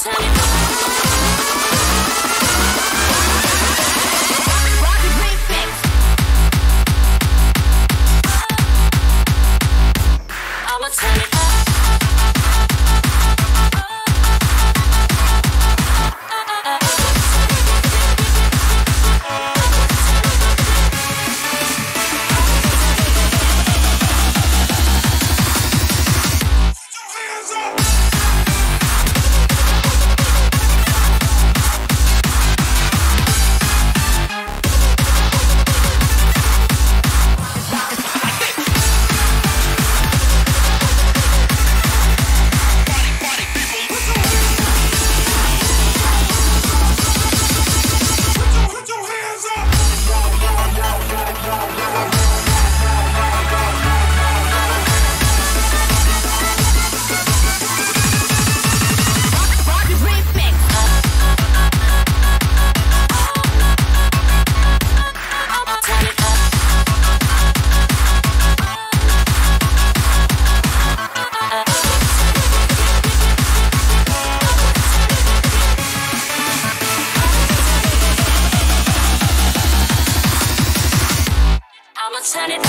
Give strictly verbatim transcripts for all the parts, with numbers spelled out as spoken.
turn it up.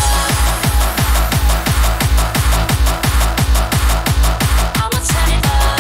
I'ma turn it up.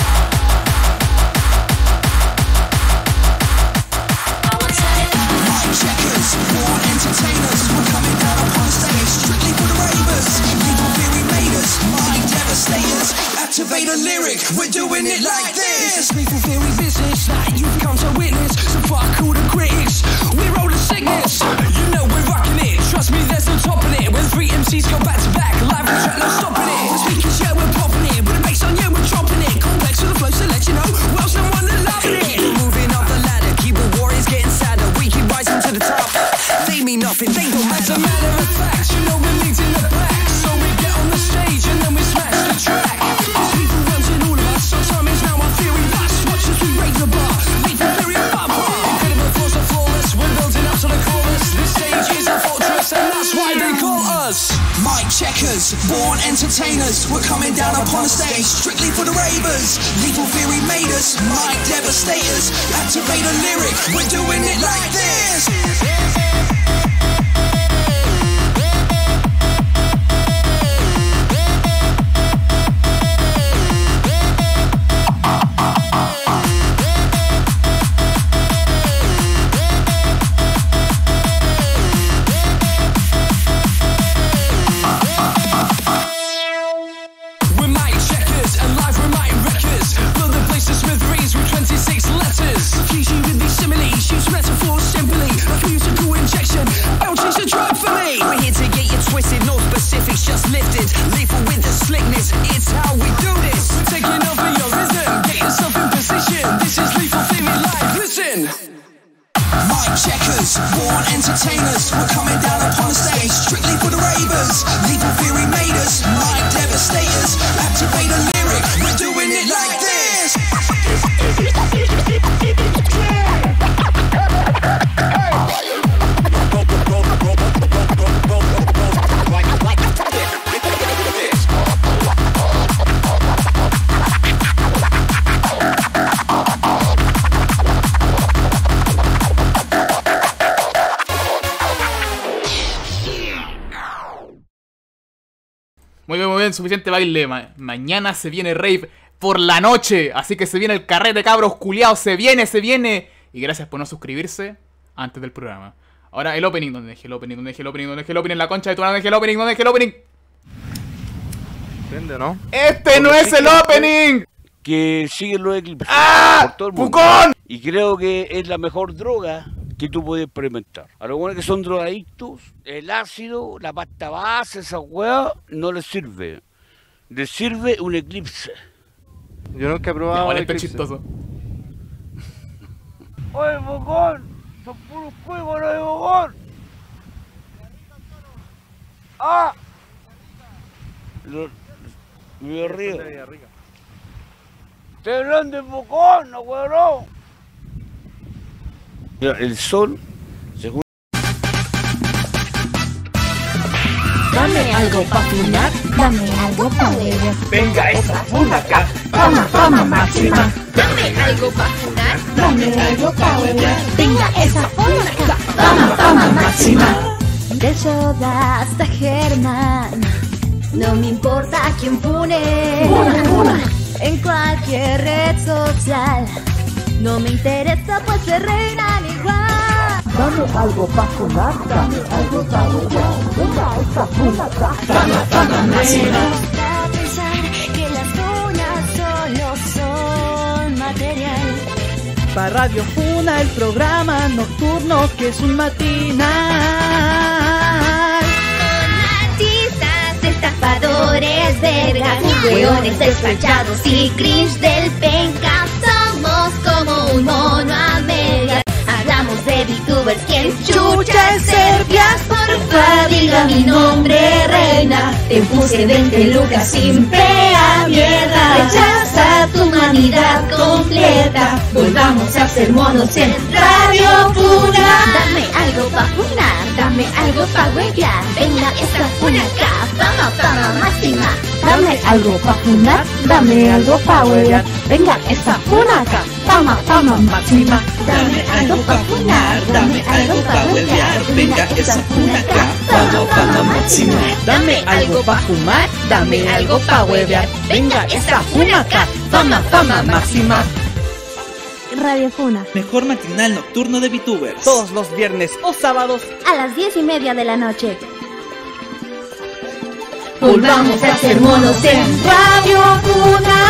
I'ma turn it up. Mic checkers, born entertainers. We're coming down upon stage, strictly for the ravers. Legal theory made us, mind devastators. Activate a lyric, we're doing it like this. It's legal theory business that you've come to witness. So fuck all the critics, we're all the sickness. You know we're rocking it, trust me there's no topping it. When three M Cs go back to back, live on track, no stopping it. When speakers, yeah, we're popping it. With the bass on, yeah, we're dropping it. Complex to the flow, so let you know who else no one that loving it. We're moving up the ladder, keyboard warriors getting sadder. We keep rising to the top, they mean nothing, they don't matter. As a matter of fact, you know we're leading the pack. So we get on the stage and then we smash the track. These people runs in all of us, so time is now our theory lasts. Watch as we raise the bar, lead the theory above. Incredible floors are flawless, we're building up to the chorus. This stage is a fortress and that's why they call us mic checkers, born entertainers. We're coming down upon the stage, strictly for the ravers. Legal theory made us, mic devastators. Activate a lyric, we're doing it like this. Just lifted, lethal with the slickness. It's how we do this. We're taking over your rhythm. Get yourself in position. This is Lethal Theory Live. Listen. Mic checkers, born entertainers. We're coming down upon the stage, strictly for the ravers. Lethal Theory made us, mic devastators. Activate a lyric. We're doing it like this. Muy bien, muy bien, suficiente baile. Ma mañana se viene rave por la noche. Así que se viene el carrete, cabros culiados. Se viene, se viene. Y gracias por no suscribirse antes del programa. Ahora el opening. ¿Dónde dejé el opening? ¿Dónde dejé el opening? ¿Dónde dejé el opening? La concha de tu madre. ¿Dónde dejé el opening? ¿Dónde dejé el opening? ¿Entiende, no? ¡Este no es el opening! Que siguen los eclipses ¡Ah! por todo el mundo. ¡Pucón! Y creo que es la mejor droga que tú puedes experimentar. A los buenos que son drogadictos, el ácido, la pasta base, esa hueá, no les sirve. Les sirve un eclipse. Yo nunca he probado. Igual el está eclipse. chistoso. ¡Oye, Bocón! ¡Son puros fuegos, no de Bocón! ¡Ah! Lo, me río. ¡Estoy hablando de Bocón, no huevo! El sol se junta. Dame algo pa' fumar, dame algo pa' beber. Venga esa funa acá. Toma, toma máxima. Dame algo pa' funar, dame algo pa' huevear. Venga, esa funa, fama, fama máxima. Del Yoda hasta Germán, no me importa quién pune. Funa, funa. En cualquier red social, no me interesa pues se reinan igual. Dame algo pa' funar, dame algo pa' huevear. Venga, esa funa, fama, fama máxima. Me gusta pensar que las funas solo son material. Pa' Radio Funa, el programa nocturno que es un matinal. Artistas, estafadores, vergas, hueones despachados y cringe del penca. Somos como un mono a medias. Hablamos de VTubers, ¿quién chucha es Serbias? Porfa, diga mi nombre, reina. Te puse veinte lucas sin fea mierda. Rechaza tu humanidad completa. Volvamos a ser monos en Radio Funa. Dame algo pa' funar, dame algo pa' huevear. Venga, esta funa acá, fama, fama máxima. Dame algo pa' funar, dame algo pa' huevear. Venga, esa funa acá, fama, fama máxima. Dame algo pa' funar, dame algo pa' huevear. Venga, esa funa acá, fama, fama máxima. Dame algo pa' fumar, dame algo pa' huevear. Venga, esa funa acá, fama, fama máxima. Radio Funa, Mejor matinal nocturno de VTubers. Todos los viernes o sábados. a las diez y media de la noche. Volvamos a ser monos en Radio Funa.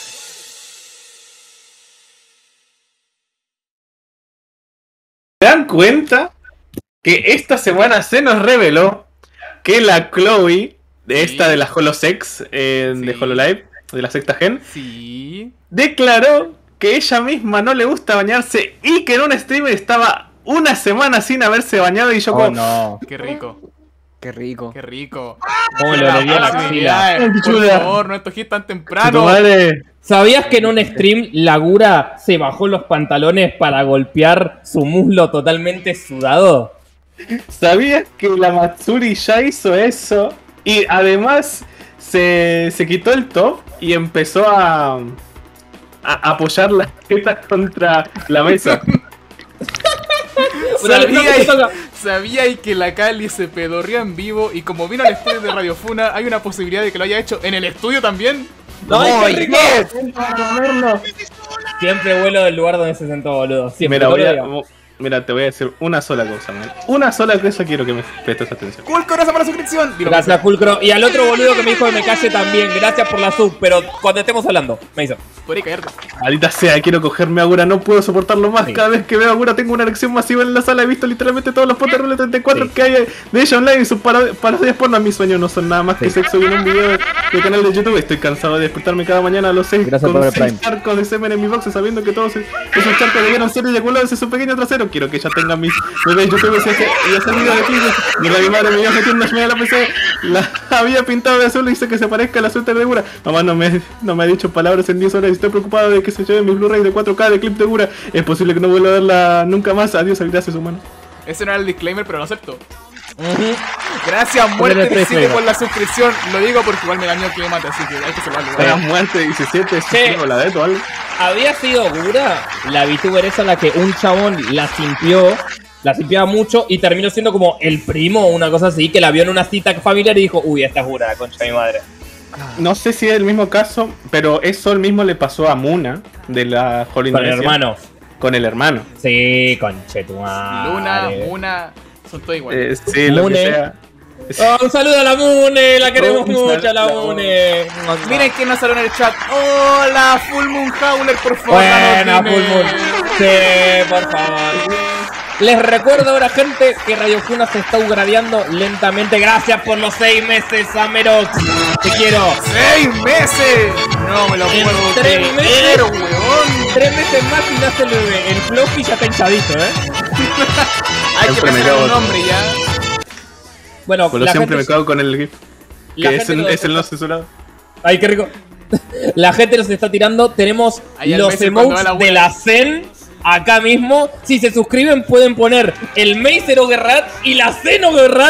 ¿Se dan cuenta que esta semana se nos reveló que la Chloe, de esta Sí. de la Holosex, eh, de Sí. Hololive, de la sexta gen, Sí. declaró que ella misma no le gusta bañarse y que en un streamer estaba una semana sin haberse bañado y yo Oh como... no, Qué rico, qué rico. qué rico. ¿Cómo le olió la axila? Por chula. favor, no estos hits tan Tu temprano. madre... ¿Sabías que en un stream Lagura se bajó los pantalones para golpear su muslo totalmente sudado? ¿Sabías que la Matsuri ya hizo eso? Y además se, se quitó el top y empezó a, a apoyar las tetas contra la mesa. ¿Sabíais sabía que la Cali se pedorría en vivo? Y como vino al estudio de Radio Funa, hay una posibilidad de que lo haya hecho en el estudio también. ¡No, qué rico! Comerlo. Siempre vuelo del lugar donde se sentó, boludo. Siempre. Mira, voy todo a- lo digo. mira, te voy a decir una sola cosa, man. Una sola cosa quiero que me prestes atención. Cool, gracias por la suscripción. Dilo, Gracias, Fulcro. Y al otro boludo que me dijo que me calle también. Gracias por la sub, pero cuando estemos hablando, me hizo. podría caerte. Maldita sea, quiero cogerme a Agura, no puedo soportarlo más. Sí. Cada vez que veo a Agura tengo una erección masiva en la sala. He visto literalmente todos los potes de treinta y cuatro Sí. que hay de ella online y sus para- parodias porno. Mis sueños no son nada más que Sí. sexo y en un video de, de canal de YouTube. Estoy cansado de despertarme cada mañana a los seis Gracias con por el seis Prime. charcos de semen en mi box, sabiendo que todos esos charcos debieron ser eyaculados en su pequeño trasero. Quiero que ella tenga mis bebés youtubers y ese, y ese video de clips. Mira, mi madre me iba metiendo una a la P C. La había pintado de azul y dice que se parezca a la suerte de Gura. Mamá no me, no me ha dicho palabras en diez horas y estoy preocupado de que se lleve mi Blu-ray de cuatro K de clip de Gura. Es posible que no vuelva a verla nunca más. Adiós, gracias humano. Ese no era el disclaimer, pero lo acepto. Gracias, Ponle muerte tres sigue negros. por la suscripción. Lo digo porque igual me dañó el clima, así que hay que salvarlo. Para muerte diecisiete, Sí. es la de o algo. Había sido Gura, la VTuber esa la que un chabón la simpió, la simpiaba mucho y terminó siendo como el primo o una cosa así, que la vio en una cita familiar y dijo, uy, esta es Gura, la concha de mi madre. No sé si es el mismo caso, pero eso el mismo le pasó a Muna de la Holy Con el Indonesia. hermano. Con el hermano. Sí, conche tu madre. Luna, Muna, son todos iguales. Eh, sí, lo que Mune. sea. Oh, un saludo a la Mune, la queremos Un mucho a la saludo. Mune. Miren quién nos salió en el chat. Hola, Full Moon Howler, por favor. Buena, danos Full Moon. dinero. Sí, por favor. Les recuerdo ahora, gente, que Radio Funa se está upgradeando lentamente. Gracias por los seis meses, Amerox. Te quiero. ¡Seis meses! No me lo En puedo tres creer, meses. weón. Tres meses más y nace el bebé. El Fluffy ya está hinchadito, ¿eh? Hay que Siempre me pensar en un cago. nombre ya. Bueno, Pero la siempre gente, me cago con el GIF. la Que es gente el, nos es el está- no censurado. Ay, qué rico. La gente nos está tirando. Tenemos Ahí al los Macer cuando emotes va la de abuela. la Zen acá mismo. Si se suscriben pueden poner el Macer Ogerrat y la Zen Ogerrat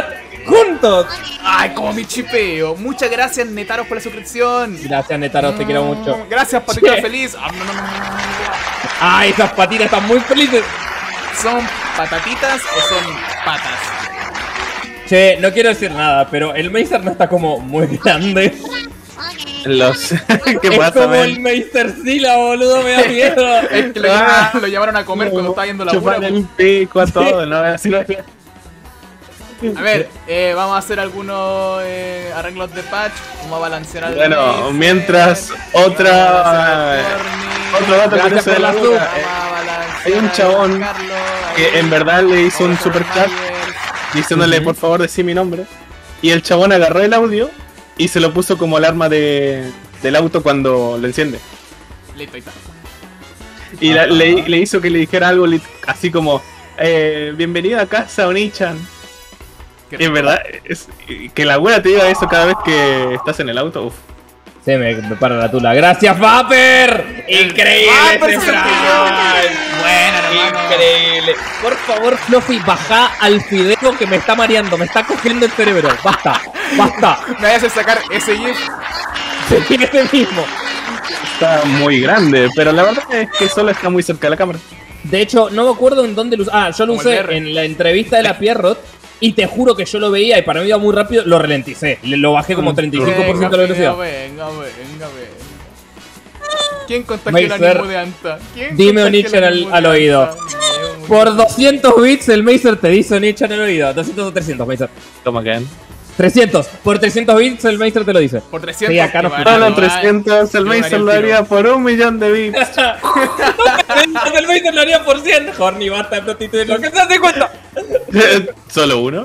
juntos. Ay, como mi chipeo. Muchas gracias, Netaros, por la suscripción. Gracias, Netaros, te quiero mucho. Gracias, patita Che. feliz. Ah, no, no, no, no, no. Ay, esas patitas están muy felices. ¿Son patatitas o son patas? Che, no quiero decir nada, pero el Meister no está como muy grande. Los... ¿Qué Es pasa, como man? el Meister Sila, boludo, me da miedo. Es que lo llamaron, lo llamaron a comer cuando estaba yendo la pura. Chupar el pico a todo, ¿no? Así lo... A ver, eh, vamos a hacer algunos eh, arreglos de patch. Vamos a balancear al Bueno, Meister, mientras vamos a otra... balancear al Corny, Otro dato Gracias curioso de por la la boca. sub. vamos a balancear Hay un al chabón Carlos, que ahí, en verdad le hizo un vamos a super chat Myers. diciéndole por favor decí mi nombre. Y el chabón agarró el audio y se lo puso como alarma de, del auto cuando lo enciende. Listo, ahí está. Y la- le, le hizo que le dijera algo lit- así como eh, bienvenido a casa, Onichan. Qué Y en rico. verdad, es, que la abuela te diga eso cada vez que estás en el auto, uff. Se me, me para la tula. ¡Gracias, Vapor! ¡Increíble Vapor ese se Prime! Bueno, hermano. Increíble. Por favor, Fluffy, baja al fideo que me está mareando, me está cogiendo el cerebro. Basta, basta. Me vayas a sacar ese GIF. Se tiene ese mismo. Está muy grande, pero la verdad es que solo está muy cerca de la cámara. De hecho, no me acuerdo en dónde lo usé. Ah, yo lo Como el usé R. en la entrevista de la Pierrot. Y te juro que yo lo veía y para mí iba muy rápido, lo ralenticé. Le- Lo bajé como treinta y cinco por ciento de la velocidad. Venga, venga, venga, venga. ¿Quién contagió el Meister, ánimo de Anta? ¿Quién dime contagió Onichan el al- ánimo de al Anta? oído. Dios, Por doscientos bits el Meister te dice Onichan en el oído. doscientos o trescientos, Meister. Toma, que trescientos. Por trescientos bits el Meister te lo dice. Por trescientos. Sí, acá nos que Solo van a- trescientos, el yo Meister daría lo el tiro. haría por un millón de bits. El Meister lo haría por cien. Horny, basta de prostituirlo. ¿Qué se hace cuenta? ¿Solo uno?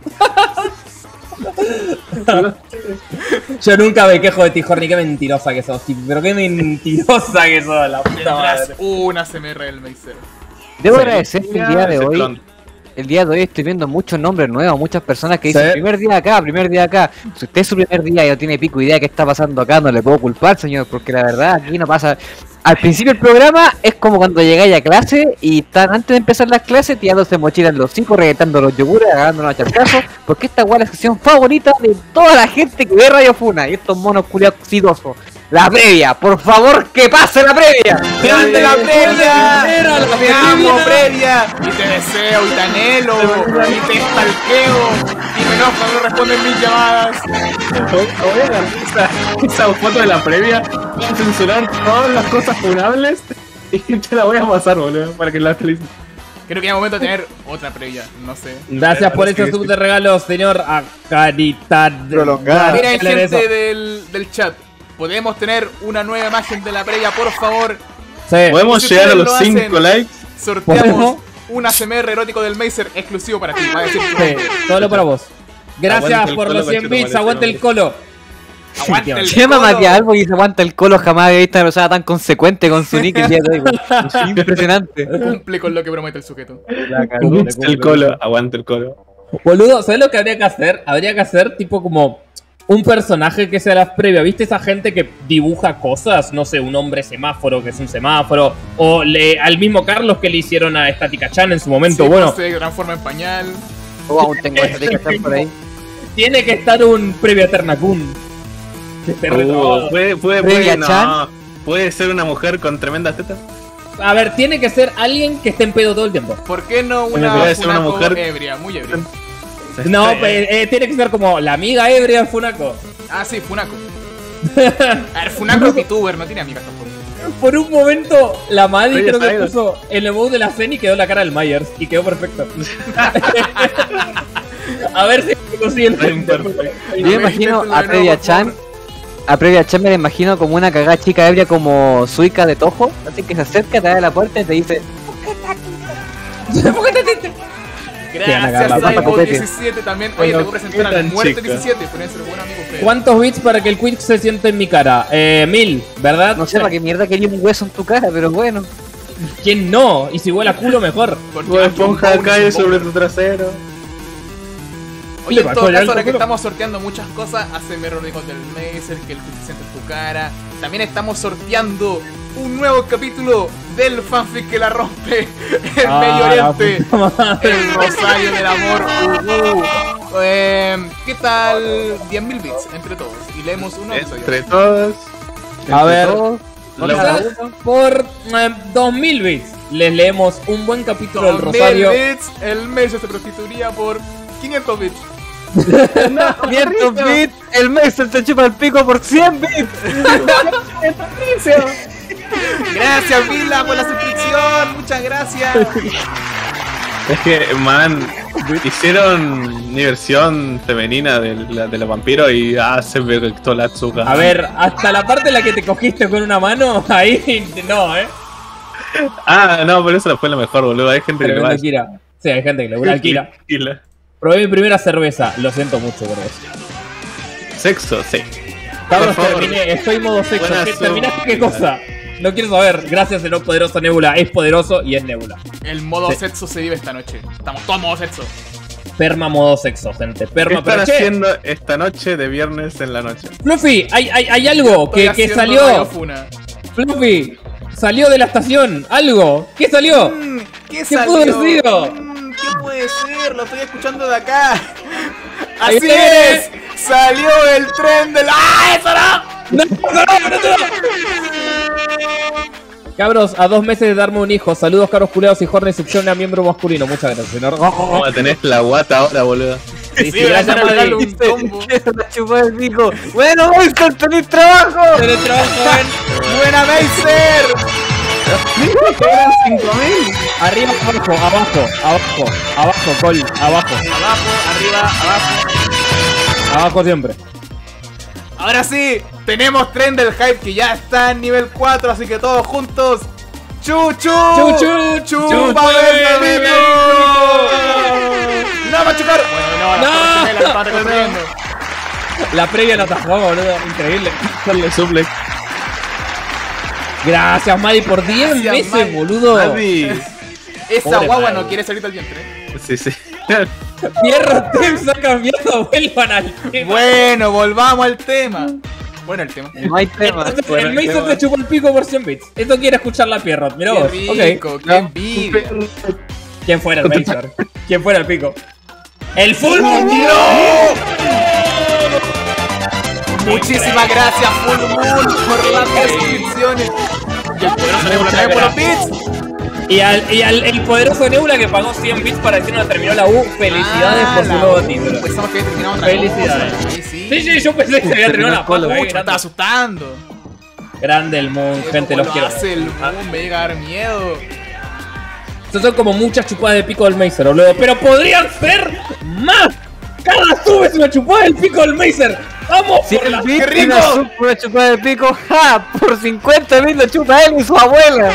Yo nunca me quejo de ti, Horny. Qué mentirosa que sos, tío. Pero qué mentirosa que sos, la puta Tendrás madre. una C M R del Meister. Debo Sí. agradecer que el día de Ese hoy, clon. el día de hoy estoy viendo muchos nombres nuevos, muchas personas que Sí. dicen primer día acá, primer día acá. Si usted es su primer día y no tiene pico idea de qué está pasando acá, no le puedo culpar, señor, porque la verdad aquí no pasa. Al principio del programa es como cuando llegáis a clase y están antes de empezar las clases tirándose mochila en los cinco, reventando los yogures, agarrándonos a charcazos, porque esta weá es la sección favorita de toda la gente que ve Radio Funa y estos monos culiados sidosos. La previa, por favor, que pase la previa. ¡Grande la previa! Era la ¡Te amo, previa. previa! Y te deseo, y te anhelo, y te stalkeo, y me enojo cuando no responden mis llamadas. Voy a agarrar esa, esa foto de la previa, voy a censurar todas las cosas funables y te la voy a pasar, boludo, para que la utilicen. Creo que es momento de tener otra previa, no sé. Gracias por ese sub de regalos, señor Acaridad. Prolongada. Miren, Leer eso. gente del, del chat, ¿podemos tener una nueva imagen de la previa, por favor? Sí. Podemos Si llegar a ustedes los lo cinco hacen, likes. Sorteamos ¿Podemos? una C M R erótico del Meister exclusivo para ti. Va a decir Sí, solo para vos. Gracias Aguante el por colo, los cien conchetumare, bits, aguante el este colo. Aguante el Se llama colo. Matías Albo y se aguanta el colo, jamás había visto a una persona tan consecuente con su nick el día de hoy. weón. Impresionante. Cumple con lo que promete el sujeto. El colo, aguante el colo. Boludo, ¿sabes lo que habría que hacer? Habría que hacer tipo como un personaje que sea la previa. ¿Viste esa gente que dibuja cosas? No sé, un hombre semáforo que es un semáforo. O le, al mismo Carlos que le hicieron a Estática Chan en su momento. Sí, bueno, Se transforma en pañal. Oh, aún tengo esa ticket por ahí. tiene que estar un previa Eterna Kun. Que esté Uh, retrobado. puede, puede, Previa puede, Chan. no. Puede ser una mujer con tremendas tetas. A ver, tiene que ser alguien que esté en pedo todo el tiempo. ¿Por qué no Puede una, ser una funaco mujer- ebria? Muy ebria. No, Este, pues, eh, tiene que ser como la amiga ebria de Funako. Ah, sí, Funaco. A ver, Funaco es VTuber, no tiene amigas tampoco. Por un momento, la Maddy Oye, creo que Cyber. puso el emote de la cena y quedó la cara del Myers. Y quedó perfecto. A ver si me consigue el Perfecto. frente. Yo me imagino a Previa Chan, a Previa Chan me la imagino como una cagada chica ebria como Suica de Tojo, así que se acerca, te abre la puerta y te dice, Van a cagar la Gracias, pata Cyborg copete. diecisiete también. Oye, te Bueno, voy a presentar qué al tan Muerte chica. diecisiete, pueden ser buen amigo ustedes. ¿Cuántos bits para que el Quick se siente en mi cara? Eh, mil, ¿verdad? no sé para qué mierda quería un hueso en tu cara, pero bueno. ¿Quién no? Y si huele a culo, mejor. Porque Tu esponja John Bones cae es sobre Bones. tu trasero. Oye, en Le todo bajó ya caso, el ahora que culo. estamos sorteando muchas cosas, haceme Rodriguez del Mazer, que el Quick se siente en tu cara. También estamos sorteando un nuevo capítulo del fanfic que la rompe en Ah, Medio la Oriente. puta madre. El Rosario del Amor. Uh, uh. Eh, ¿Qué tal diez mil bits entre todos? Y leemos uno. Entre todos. A ver, todos, quizás por eh, dos mil bits les leemos un buen capítulo del Con mil Rosario. bits, el mes se prostituiría por quinientos bits. quinientos bits, el mes se chupa el pico por cien bits. Gracias, Vila, por la suscripción. Muchas gracias. Es que, man, hicieron mi versión femenina de, la, de los vampiros y ah, se me rectó la Atsuka. A ver, hasta la parte en la que te cogiste con una mano, ahí no, eh. Ah, no, pero eso no fue lo mejor, boludo. Hay gente Pero que lo no hace. Kira. Sí, hay gente que le gusta alquila. Alquila. Probé mi primera cerveza, lo siento mucho por eso. Sexo, sí. Cabros, Por favor. terminé, estoy modo sexo. Buenas ¿Qué- son. ¿Terminaste qué cosa? No quiero saber. Gracias, el poderoso Nebula. Es poderoso y es Nebula. El modo Sí. sexo se vive esta noche. Estamos todos modo sexo. Perma modo sexo, gente. ¿Qué Perma, están pero che, haciendo esta noche de viernes en la noche? Fluffy, hay, hay, hay algo que, Estoy que haciendo salió. Radio Funa. Fluffy, salió de la estación. Algo. ¿Qué salió? Mm, ¿Qué, ¿Qué salió? pudo haber sido? Mm, ¿Qué puede ser? Lo estoy escuchando de acá. Ahí ¡Así viene. es! ¡Salió el tren del... ¡Ah, eso no! ¡No, no, no, no, no! Cabros, a dos meses de darme un hijo. Saludos, caros culeados y Horny succiona a miembro masculino. Muchas gracias, señor. ¿Cómo tenés la guata ahora, boludo? Sí, sí, Sí, voy a gracias, hacer Madrid. un combo. Quiero la chupa el pico. Bueno, voy con tener trabajo. Teletrabajo, ven. ¡Buena, Meiser! Eran cinco mil. Arriba, abajo, abajo, abajo, abajo, col, abajo, Abajo, arriba, abajo. abajo siempre. Ahora sí, tenemos tren del hype que ya está en nivel cuatro, así que todos juntos. ¡Chu, chu! Chu, chu, ¡Chu, chu, pa' chu, el chu, ¡No va a chocar! Bueno, no, No. la gemela estaba recorriendo. La previa la atajó, boludo. Increíble. Dale suplex. Gracias, Maddy, por diez Gracias, meses, Maddy. boludo. Adi. Esa Pobre guagua madre. no quiere salir del vientre. Sí, sí. Fierro Temps ha cambiado, vuelvan al tema. Bueno, volvamos al tema. Bueno, el tema. No hay tema. Entonces, Bueno, el Mason tema. te chupó el pico por cien bits. Esto quiere escuchar la Pierrot, mirá vos. Qué Ok. rico, qué envidia. ¿Quién fuera el Mason? ¿Quién fuera el pico? ¡El Full Moon! Muchísimas gracias, Full Moon, por las suscripciones. Y el poderoso Nebula también por los bits. Y al, y al el poderoso Nebula que pagó cien bits para decirnos que terminó la U. Felicidades Ah, por su la nuevo U. título. Pensamos que había terminado otra Felicidades. cosa. Sí, sí. Sí, sí, yo pensé que se había terminado la Colo, paja, eh, Mucho, me estaba grande. asustando. Grande el Moon, gente, ¿Cómo los lo quiero. hace el Moon? Me llega a dar miedo. Estos son como muchas chupadas de pico del Mazer, boludo. Pero podrían ser más. Cada sube es una chupada del pico del Mazer. ¡Vamos! Si por el la- bit ¡Qué rico! y una chupa- una chupada de pico, ¡ja! Por cincuenta mil lo chupa él y su abuela.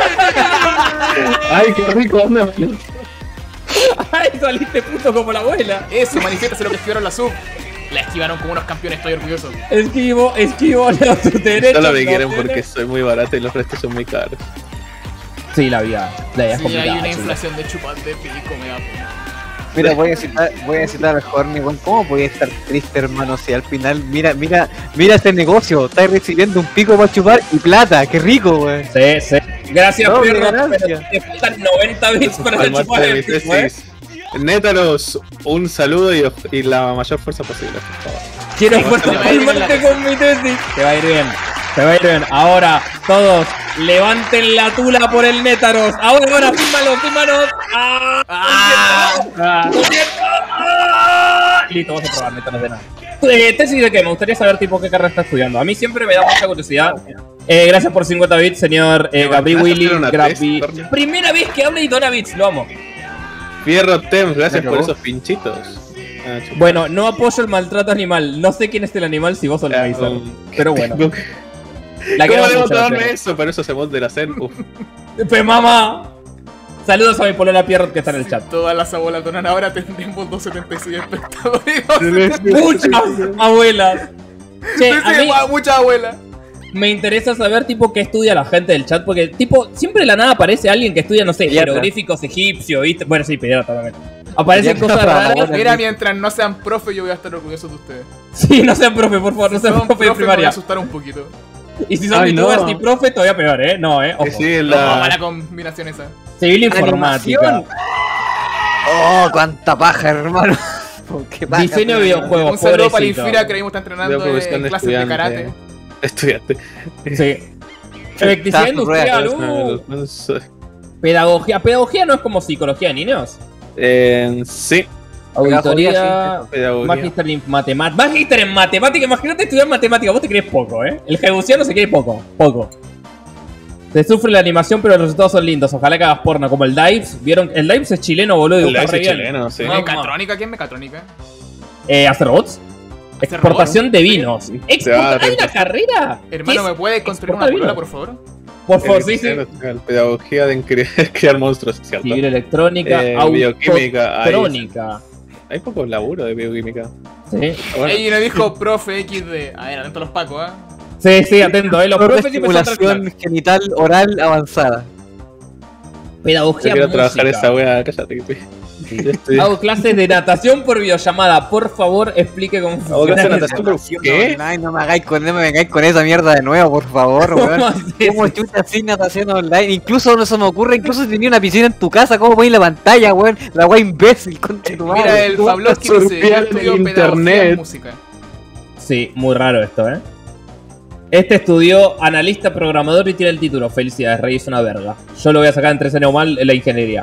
Ay, qué rico, ¿dónde me- ¡Ay, saliste puto como la abuela! Eso, manifiéstase lo que esquivaron la sub. La esquivaron como unos campeones, estoy orgulloso. Esquivo, esquivo, leo tus derechos. Solo me no quieren tiene- porque soy muy barato y los restos son muy caros. Sí, la vida. La vida es Sí, complicada. hay una chico. inflación de chupas de pico, me da pena. Mira, voy a citar, voy a citar al Horny, weón. ¿Cómo podía estar triste, hermano? Si al final, mira, mira, mira este negocio. Estáis recibiendo un pico para chupar y plata. ¡Qué rico, weón! Sí, sí. Gracias, No, Pierro. gracias. Pero te faltan noventa bits para Al el muerte chupar de el mi pico, ¿eh? tesis. Nétalos, un saludo y, y la mayor fuerza posible, por favor. Quiero Sí, fuerza te va a ir bien palmarte la con mi tesis. Te va a ir bien. Te va a ir bien. Ahora, todos, levanten la tula por el Nétaros. Ahora, ahora, fímalo, fímalo. ¡Ah! Ah, ¡Lo siento! ¡Ah! Listo, vamos a probar Nétaros de nada. Eh, tesis de qué? Me gustaría saber tipo qué carrera está estudiando. A mí siempre me da mucha curiosidad. Eh, gracias por cincuenta bits, señor eh, Gabri ¿Vas a Willy. hacer una Gabi. tesis, Torni? Primera vez que habla y dona bits, lo amo. Fierro Temps, gracias Me por acabó. esos pinchitos. Ah, chupa. Bueno, no apoyo el maltrato animal. No sé quién es el animal si vos sos el Ah, Mazer. um, Pero bueno. ¿Cómo La debo queremos mucho, la tomarme queremos. eso? Pero eso se mod de la Zen. Uf. Pe mamá. Saludos a mi polola Pierrot que está en el chat. todas las abuelas donan ahora, tendremos doscientos setenta y seis espectadores. Muchas abuelas. Che, Sí, a sí, mí guau, mucha abuela. me interesa saber tipo qué estudia la gente del chat porque tipo siempre de la nada aparece alguien que estudia no sé Pediatra. jeroglíficos egipcios, ¿viste? Bueno, sí, pediatra también. Aparecen Pediatra cosas para raras. abuelas. Mira, mientras no sean profe, yo voy a estar orgulloso de ustedes. Sí, no sean profe, por favor, no sean Son profe de profe, me voy a primaria. asustar un poquito. Y si son Ay, youtubers no. y profe, todavía peor, ¿eh? No, ¿eh? Ojo. Que sí, No, mala la... combinación esa. Civil informática. Animación. Oh, cuánta paja, hermano. ¿Qué pasa? Diseño de videojuegos, Un saludo para pobrecito. Infira que ahora mismo está entrenando Veo que en buscan clases de karate. Estudiante. Sí. Electricidad Está industrial, No, uh. no sé. Pedagogía. ¿Pedagogía no es como psicología de niños? Eh, sí. Auditoría, Pedagogía. Magister en matemática. Magister en matemática, imagínate estudiar matemática, vos te crees poco, ¿eh? El jebusiano se cree poco, poco. Se sufre la animación, pero los resultados son lindos. Ojalá que hagas porno como el Dives. ¿Vieron? El Dives es chileno, boludo. El dibuja Dives re es bien. chileno, sí. Mamá. ¿Mecatrónica? ¿Quién es mecatrónica? Eh, ¿Hace robots? ¿Hace Exportación robots? de vinos. Se va Exporta- a ¿Hay una carrera? Hermano, ¿Qué ¿me es? puedes construir una ¿Exportar polola, vino? por favor? Por favor, sí, sí. Electricidad, Pedagogía de crear, crear monstruos, ¿cierto? Civil electrónica, Eh, bioquímica, ahí. autotrónica. Hay pocos laburos de bioquímica. Sí. Bueno, Ahí nos dijo profe X de. A ver, atento a los pacos, ¿ah? Sí, sí, atento, eh. Los Profe, profes siempre son estimulación tres genital oral avanzada. yo Pedagogía quiero trabajar música. esa wea, cállate. que- Yo estoy- Hago clases de natación por videollamada. Por favor, explique cómo Hago clases de funciona. natación, pero ¿qué? Ay, no me hagáis con, no me vengáis con esa mierda de nuevo, por favor, ¿Cómo weón. haces ¿Cómo eso? chucha así natación online? Incluso no se me ocurre, incluso si tenía una piscina en tu casa, ¿cómo ponéis la pantalla, weón? La wea imbécil, concha tu madre. Mira, el ¿cómo Pavlovsky vas a dice: Yo surfear estudio en pedagogía en internet? música. Sí, muy raro esto, ¿eh? Este estudió analista programador y tiene el título. Felicidades, Rey, es una verga. Yo lo voy a sacar en tres años mal en la ingeniería.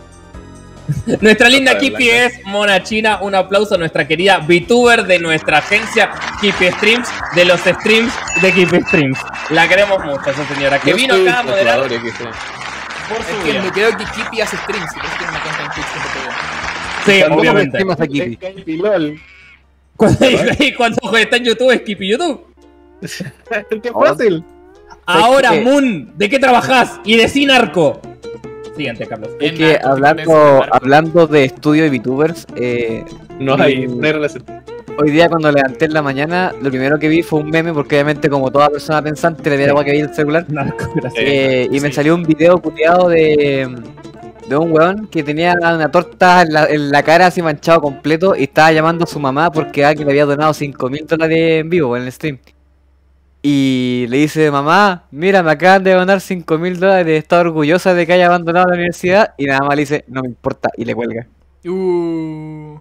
Nuestra linda Otra Kipi blanca. es Mona China. Un aplauso a nuestra querida VTuber de nuestra agencia Kipi Streams, de los streams de Kipi Streams. La queremos mucho, esa señora. Que Yo vino soy acá a moderar jugador, X, eh. por Es su que vida. me quedo que Kippy hace streams y por eso tiene una cuenta en Twitch que te Sí, ¿Cómo obviamente. streamas a Kipi? Es que LOL. Cuando, y cuando está en YouTube es Kipi YouTube. Qué fácil. Ahora, que- Moon, ¿de qué trabajás? Y de Sinarco. Siguiente, Carlos. Es En que narco, hablando, competencia, hablando de estudio de VTubers, eh, No hay, no hay relación. hoy día cuando levanté en la mañana, lo primero que vi fue un meme, porque obviamente como toda persona pensante le vi el agua que vi en el celular. Narco, gracias. Eh, y me Sí. salió un video culiado de, de un weón que tenía una torta en la, en la cara así manchado completo y estaba llamando a su mamá porque alguien le había donado cinco mil dólares en vivo en el stream. Y le dice, mamá, mira, me acaban de donar cinco mil dólares, está orgullosa de que haya abandonado la universidad. Y nada más le dice, no me importa, y le cuelga. Uh.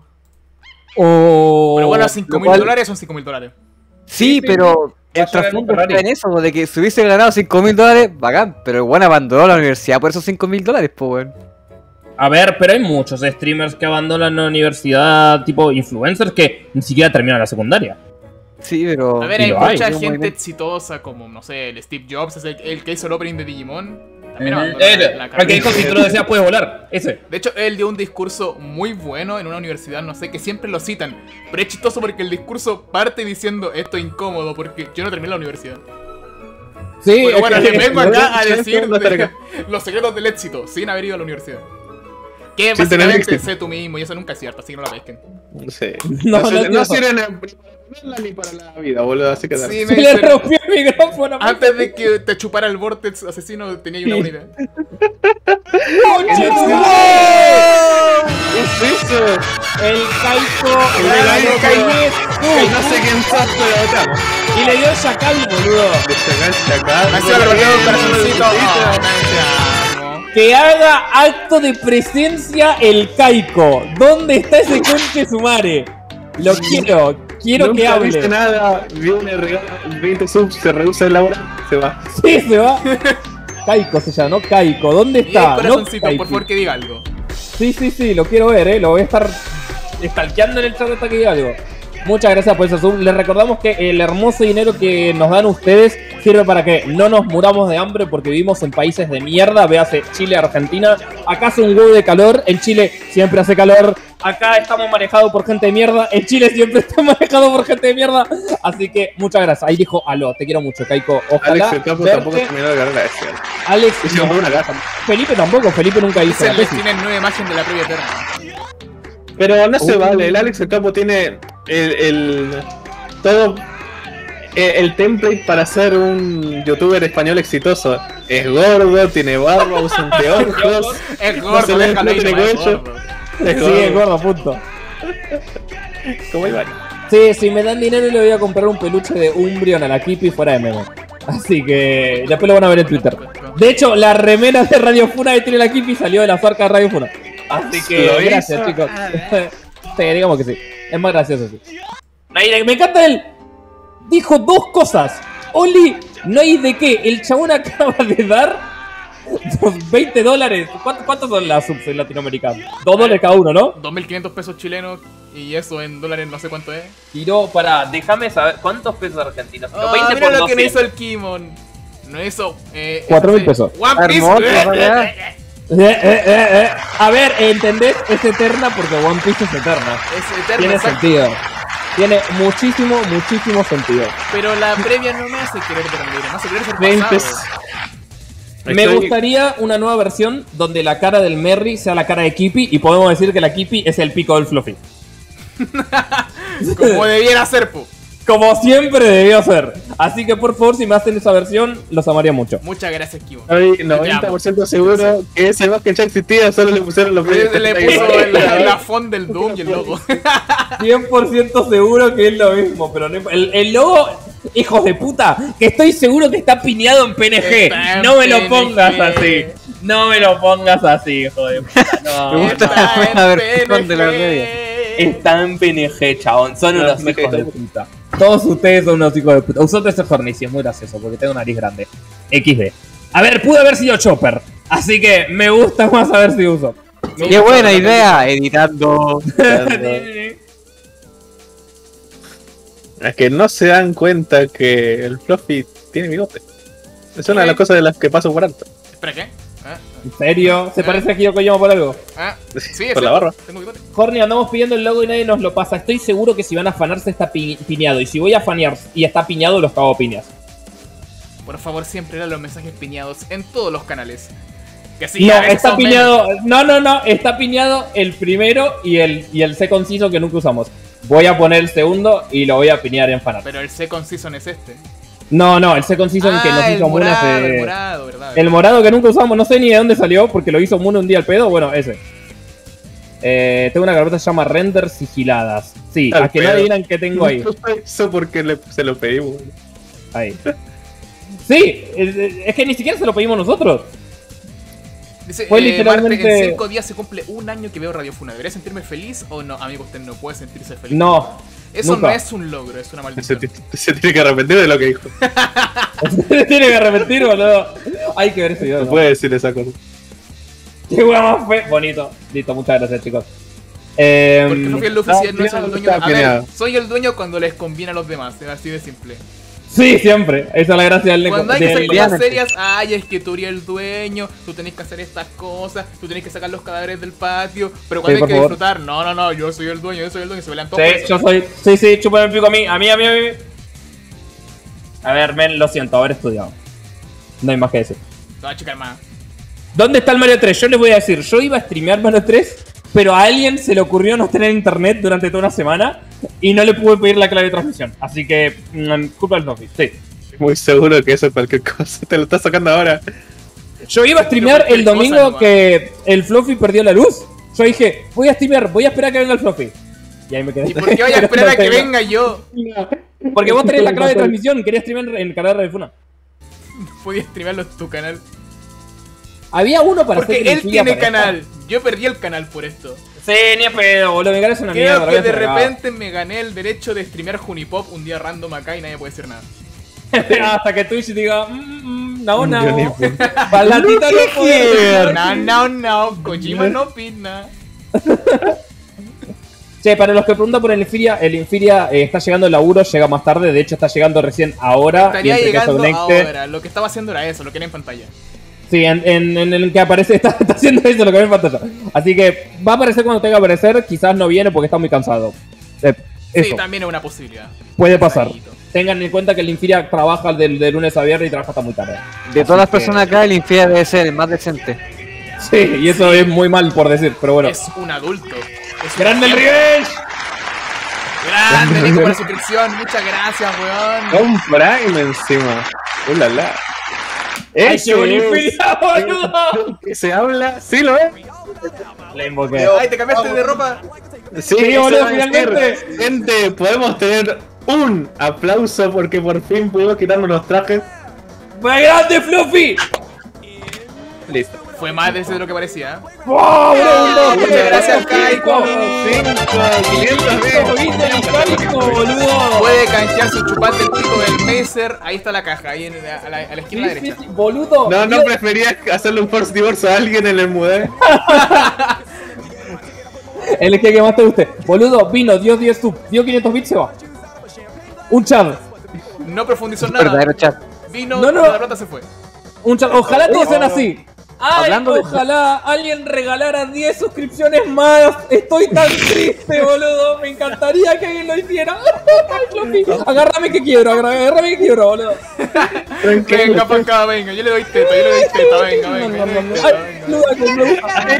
Oh, Pero bueno, cinco mil cual- dólares son cinco mil dólares. Sí, sí, pero sí. el Va a llegar trasfondo un Ferrari. está en eso, de que si hubiese ganado cinco mil dólares, bacán. Pero el weón abandonó la universidad por esos cinco mil dólares, pues weón. A ver, pero hay muchos streamers que abandonan la universidad, tipo influencers que ni siquiera terminan la secundaria. Sí, pero... A ver, y hay lo mucha hay. Un gente movimiento. exitosa como, no sé, el Steve Jobs, es el, el que hizo el opening de Digimon. También Eh, abandonó la- la el que carrera. dijo si tú lo deseas puedes volar. Ese. De hecho, él dio un discurso muy bueno en una universidad, no sé, que siempre lo citan. Pero es chistoso porque el discurso parte diciendo esto es incómodo porque yo no terminé la universidad. Sí, Pero es bueno, que- les vengo acá a Yo- yo- decir yo- yo- de- los secretos del éxito sin haber ido a la universidad. Que Sin tener básicamente éxito. sé tú mismo y eso nunca es cierto, así que no la pesquen. No sé. No, No, no sirve- entiendo. no sirven ni- ni para la vida, boludo. Así que dale. Sí, Se me le dice- rompió el micrófono. Antes de que te chupara el vortex asesino tenía yo una buena idea. ¡Conche tu madre! ¿Qué es eso? El Kaiko le Ay, ganó Kainet. Kainet. No sé quién sos, pero votamos. Y le dio el chacal, boludo. De sacar, sacar. Me ha sido repartido un corazoncito. Oh, te amo. Que haga acto de presencia el Kaiko. ¿Dónde está ese conche sumare? Lo quiero, quiero Nunca que hable. viste nada, viene, regala veinte subs, se reduce la hora, se va. Sí, se va. Kaiko se llama, ¿no? Kaiko, ¿dónde Y el está? No corazoncito, Kaiki. por favor, que diga algo. Sí, sí, sí, lo quiero ver, eh. Lo voy a estar stalkeando en el chat hasta que diga algo. Muchas gracias por ese sub. Les recordamos que el hermoso dinero que nos dan ustedes sirve para que no nos muramos de hambre porque vivimos en países de mierda. Véase Chile, Argentina. Acá hace un huevo de calor. En Chile siempre hace calor. Acá estamos manejados por gente de mierda. En Chile siempre está manejado por gente de mierda. Así que muchas gracias. Ahí dijo aló. Te quiero mucho, Kaiko. Ojalá Alex el Capo verte- tampoco terminó la carrera de ese. Alex, Y se compró una casa. Felipe tampoco. Felipe nunca hizo Ese la les tesis. tiene nueva imagen de la previa eterna. Pero no se Uh. vale, el Alex el Capo tiene el, el todo el, el template para ser un youtuber español exitoso. Es gordo, tiene barba, usa anteojos. Es No gordo, se ve, déjalo no ahí, tiene nomás, es cuello. gordo. Es Sí, es gordo, punto. Como Iván. Sí, si me dan dinero le voy a comprar un peluche de Umbreon a la Kipi fuera de meme. Así que después lo van a ver en Twitter. De hecho, la remera de Radio Funa que tiene la Kipi salió de la marca de Radio Funa. Así que ¿Lo gracias, hizo? chicos. Sí, digamos que sí. Es más gracioso así. No hay de- me encanta él. Dijo dos cosas. Oli, no hay de qué. El chabón acaba de dar veinte dólares. ¿Cuánto- ¿Cuántos son las subs en Latinoamérica? Dos dólares cada uno, ¿no? dos mil quinientos pesos chilenos y eso en dólares no sé cuánto es. Tiró para, déjame saber, ¿cuántos pesos argentinos? Ah, veinte mira por lo que no hizo doscientos. el Kimon. No hizo. Eh, Cuatro mil ese- pesos. One Piece. Hermoso, ¿verdad? Eh, eh, eh, eh. A ver, ¿entendés? Es eterna porque One Piece es eterna. Es eterno, Tiene exacto. sentido. Tiene muchísimo, muchísimo sentido. Pero la previa no me hace querer dormir, me hace querer ser veinte. pasado. Me Estoy- gustaría una nueva versión donde la cara del Merry sea la cara de Kippy y podemos decir que la Kippy es el pico del Fluffy. Como debiera ser, po. Como siempre debió ser. Así que por favor, si me hacen esa versión, los amaría mucho. Muchas gracias, Kimon. Estoy noventa por ciento seguro que ese más que ya existía, solo le pusieron los Le, le puso el- la, la font del Doom y el logo. cien por ciento seguro que es lo mismo, pero no, el, el logo, hijos de puta, que estoy seguro que está piñado en P N G. Está en No me lo P N G. pongas así. No me lo pongas así, hijo de puta. No, Me gusta no. la buena versión de la media. Está en P N G, chabón. Son No, unos me hijos quedé. de puta. Todos ustedes son unos hijos de puta. Usó ese Hornici, es muy gracioso porque tengo nariz grande. equis de. A ver, pude haber sido Chopper. Así que me gusta más haber sido Usopp. Me Qué gusta buena más idea, editando. Es que no se dan cuenta que el Fluffy tiene bigote. Es una de las cosas de las que paso por alto. ¿Espera qué? ¿Ah? ¿En serio? ¿Se parece a Hideo Kojima por algo? ¿Ah? Sí, Por la barba. Tengo bigote. Horny, andamos pidiendo el logo y nadie nos lo pasa. Estoy seguro que si van a afanarse está pi- piñado. Y si voy a fanear y está piñado, los cago a piñas. Por favor, siempre lean los mensajes piñados en todos los canales. Que sí, No, a veces está son piñado. No, no, no. Está piñado el primero y el, y el C conciso que nunca usamos. Voy a poner el segundo y lo voy a piñar en fanart. Pero el Second Season es este. No, no, el C conciso en que nos Ah, el hizo Moon morado, hace- el morado, ¿verdad? El morado que nunca usamos, no sé ni de dónde salió porque lo hizo Moon un día al pedo. Bueno, ese. Eh, tengo una carpeta que se llama Render Sigiladas. Sí, Al a que no pedo. adivinan qué tengo ahí. Eso porque le- se lo pedimos. Ahí. Sí, es, es que ni siquiera se lo pedimos nosotros. Dice, Fue eh, literalmente- Marte, en cinco días se cumple un año que veo Radio Funa. ¿Debería sentirme feliz o no? Amigo, usted no puede sentirse feliz. No. Eso nunca. no es un logro, es una Se, maldición. ti- se tiene que arrepentir de lo que dijo. Se tiene que arrepentir, boludo. Hay que ver ese video. No ¿no? puede decir esa cosa. Qué hueá más fe. Bonito. Listo, muchas gracias, chicos. Eh, Porque Luffy es Luffy no, si él no es el no, dueño. está A ver, planeado. soy el dueño cuando les conviene a los demás, es así de simple. Sí, siempre. Esa es la gracia del Cuando hay que del- hacer cosas Definitivamente. serias, ay, es que tú eres el dueño, tú tenés que hacer estas cosas, tú tenés que sacar los cadáveres del patio, pero cuando Sí, hay por que favor. disfrutar, no, no, no, yo soy el dueño, yo soy el dueño, se pelean todos por Sí, eso. yo soy. Sí, sí, chúpame el pico a mí, a mí, a mí, a mí. A ver, men, lo siento, haber estudiado. No hay más que decir. No, chica, hermana. ¿Dónde está el Mario tres? Yo les voy a decir, yo iba a streamear Mario tres, pero a alguien se le ocurrió no tener internet durante toda una semana y no le pude pedir la clave de transmisión. Así que, mm, culpa del Fluffy, sí. Muy seguro que eso es cualquier cosa. Te lo estás sacando ahora. Yo iba a streamear cualquier el cosa domingo nomás. que el Fluffy perdió la luz. Yo dije, voy a streamear, voy a esperar a que venga el Fluffy. Y ahí me quedé. ¿Y por qué vaya a esperar a que venga yo? Porque vos tenés la clave de transmisión, quería streamear en el canal de Funa. Podía streamearlo en tu canal. Había uno para hacer Porque que él el Fili tiene aparezca. canal. Yo perdí el canal por esto. Sí, ni a pedo, boludo, mi canal es una mierda. Creo lo que voy a de hacer repente me gané el derecho de streamear Junipop un día random acá y nadie puede decir nada. cagado. Hasta que Twitch diga, mmm, no, Yo no. ni puedo. Balatita no puede. No, no, no. Kojima no opina. Che, para los que preguntan por el Infiria, el Infiria eh, está llegando el laburo, llega más tarde, de hecho está llegando recién ahora. Estaría y entre que se llegando conecte- ahora. Lo que estaba haciendo era eso, lo que era en pantalla. Sí, en, en, en el que aparece, está, está haciendo eso lo que ve en pantalla. Así que va a aparecer cuando tenga que aparecer, quizás no viene porque está muy cansado. Eh, eso, Sí, también es una posibilidad. puede pasar. Ahí. Tengan en cuenta que el Infiria trabaja de, de lunes a viernes y trabaja hasta muy tarde. De todas las que- personas acá, el Infiel debe ser el más decente. Sí, y eso es muy mal por decir, pero bueno. Es un adulto. Es un ¡Grande el adulto. Revenge! Grande, Nico, por la suscripción. Muchas gracias, weón. Un Prime encima. Uh, la, la. ¡Ay, Eso qué buen es Infiria, boludo! lo que se habla, sí lo es. Le invoqué. Ay, te cambiaste de ropa. Sí, Sí, eso boludo, va a decir. finalmente. Gente, podemos tener un aplauso porque por fin pudimos quitarnos los trajes. ¡Muy grande, Fluffy! Listo. Fue más de lo que parecía. ¿eh? ¡Wow, Bruno! Muchas gracias, Caico. boludo. Puede canjear su chupante el pico del Mazer. Ahí está la caja, ahí en la, a, la, a la esquina Sí, derecha. sí, sí, boludo. No, no Dios. prefería hacerle un force divorce a alguien en el mudé. El que más te guste. Boludo, vino, dio diez sub, dio quinientos bits, se va. Un chat. No profundizó en nada. Verdadero chat. Vino, No, no. la plata se fue. Un chat. Ojalá todos sean así. Ay, Hablando de- ojalá alguien regalara diez suscripciones más. Estoy tan triste, boludo. Me encantaría que alguien lo hiciera. Ay, Floppy. Agárrame que quiero, agárrame que quiero, boludo. Venga, pa' acá, venga. Yo le doy teta, yo le doy teta, venga, venga. yo le doy teta, Ay, venga. Luda, con Luda.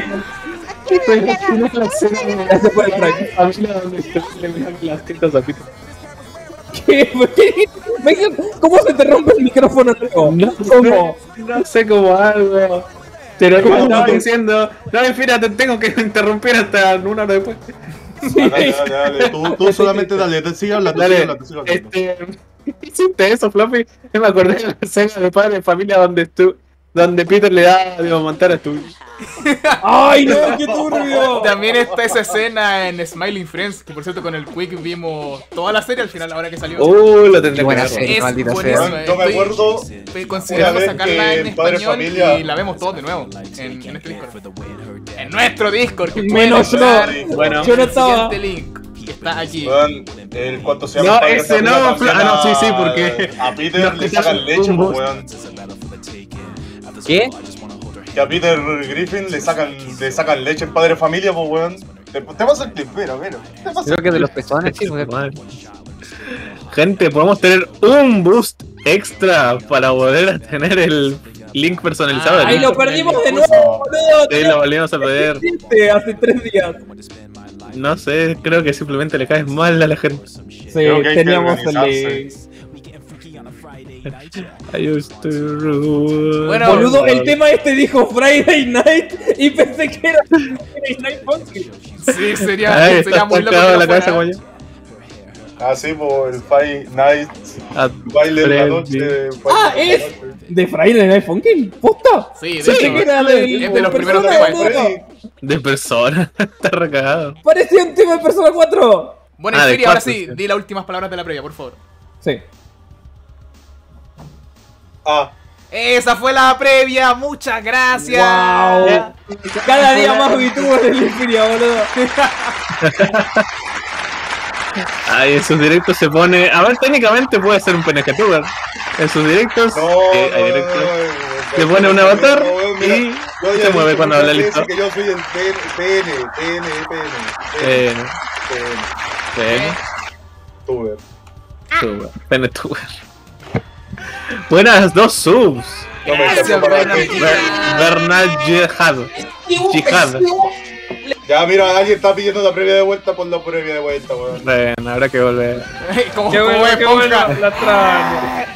Ese fue el track. Familia donde le miran las tetas a Peter. ¿Qué? ¿Qué? Me dijeron, ¿cómo se te rompe el micrófono? No, ¿Cómo? no sé cómo algo. Pero como estaba diciendo, no, en fin, te tengo que interrumpir hasta una hora después. Dale, dale, dale. Tú, tú solamente dale, te sigue hablando, sigue Dale, hablando, sigue hablando. este, hiciste eso, Fluffy. Yo me acordé de la escena de Padre de Familia donde tú, donde Peter le da de montar a tu. ¡Ay, no! ¡Qué turbio! También está esa escena en Smiling Friends, que por cierto con el Quick vimos toda la serie al final, ahora que salió. Uh, lo tendré Qué que buena ver. serie, Es maldita buenísima, sea. Yo me estoy- acuerdo Estoy considerando una vez sacarla que en Padre español Familia- y la vemos todos de nuevo en, en este Discord. En nuestro Discord, que Menos yo. pueden ver Bueno. Yo no el estaba. siguiente link que está aquí. Weón, el cuánto se llama. No, Padre de ese Familia no, también ah, no, a- sí, sí, porque- A Peter no, le que sacan sea leche, un pues, bus. weón. ¿Qué? Que a Peter Griffin le sacan, le sacan leche en Padre de Familia, pues, weón. Te, te pasa el clip, pero, pero. Te pasa Creo que de los pezones, sí, pues. Gente, podemos tener un boost extra para volver a tener el link personalizado. Ah, ¡Ahí lo perdimos de nuevo, boludo! Sí, lo volvimos a perder. Existe hace tres días. No sé, creo que simplemente le caes mal a la gente. Sí, Creo que hay que teníamos el organizarse. de... I used to rule. Bueno, Boludo, el tema este dijo Friday Night y pensé que era Friday Night Funky. Sí, sería, Ay, sería está muy loco tocado que la no cabeza, fuera. coño. Ah, sí, pues el Five Nights, Ah, baile de la Freddy. noche. Ah, baile de es la noche. de Friday Night Funky. ¿Posta? Sí, de Pensé hecho, que era del- es de los primeros Persona, temas. boludo. Freddy. De persona. Está recagado. Parecía un tema de Persona cuatro. Bueno, Ah, de Infinity, ahora cuartos, sí, sí. di las últimas palabras de la previa, por favor. Sí. Ah, Esa fue la previa, muchas gracias. Wow. Cada día más VTubers en Infinity, boludo. Ay, en sus directos se pone. A ver, técnicamente puede ser un P N G tuber. En sus directos. no, eh, hay no, directos. no, no, no, Se no, pone no, un no, avatar no, weón, mira, y yo ya se he mueve dicho cuando muchas habla veces listo. que yo soy el P N, P N, P N, P N, Eh, P N, P N tuber. tuber. P N tuber. Buenas dos subs. No me Gracias, entiendo para Bernard. qué. Ver- Bernard Jihad. Jihad. Ya, mira, alguien está pidiendo la previa de vuelta por la previa de vuelta, weón. Bueno, habrá que volver. como Qué como bueno, qué bueno. esponja. La extraño.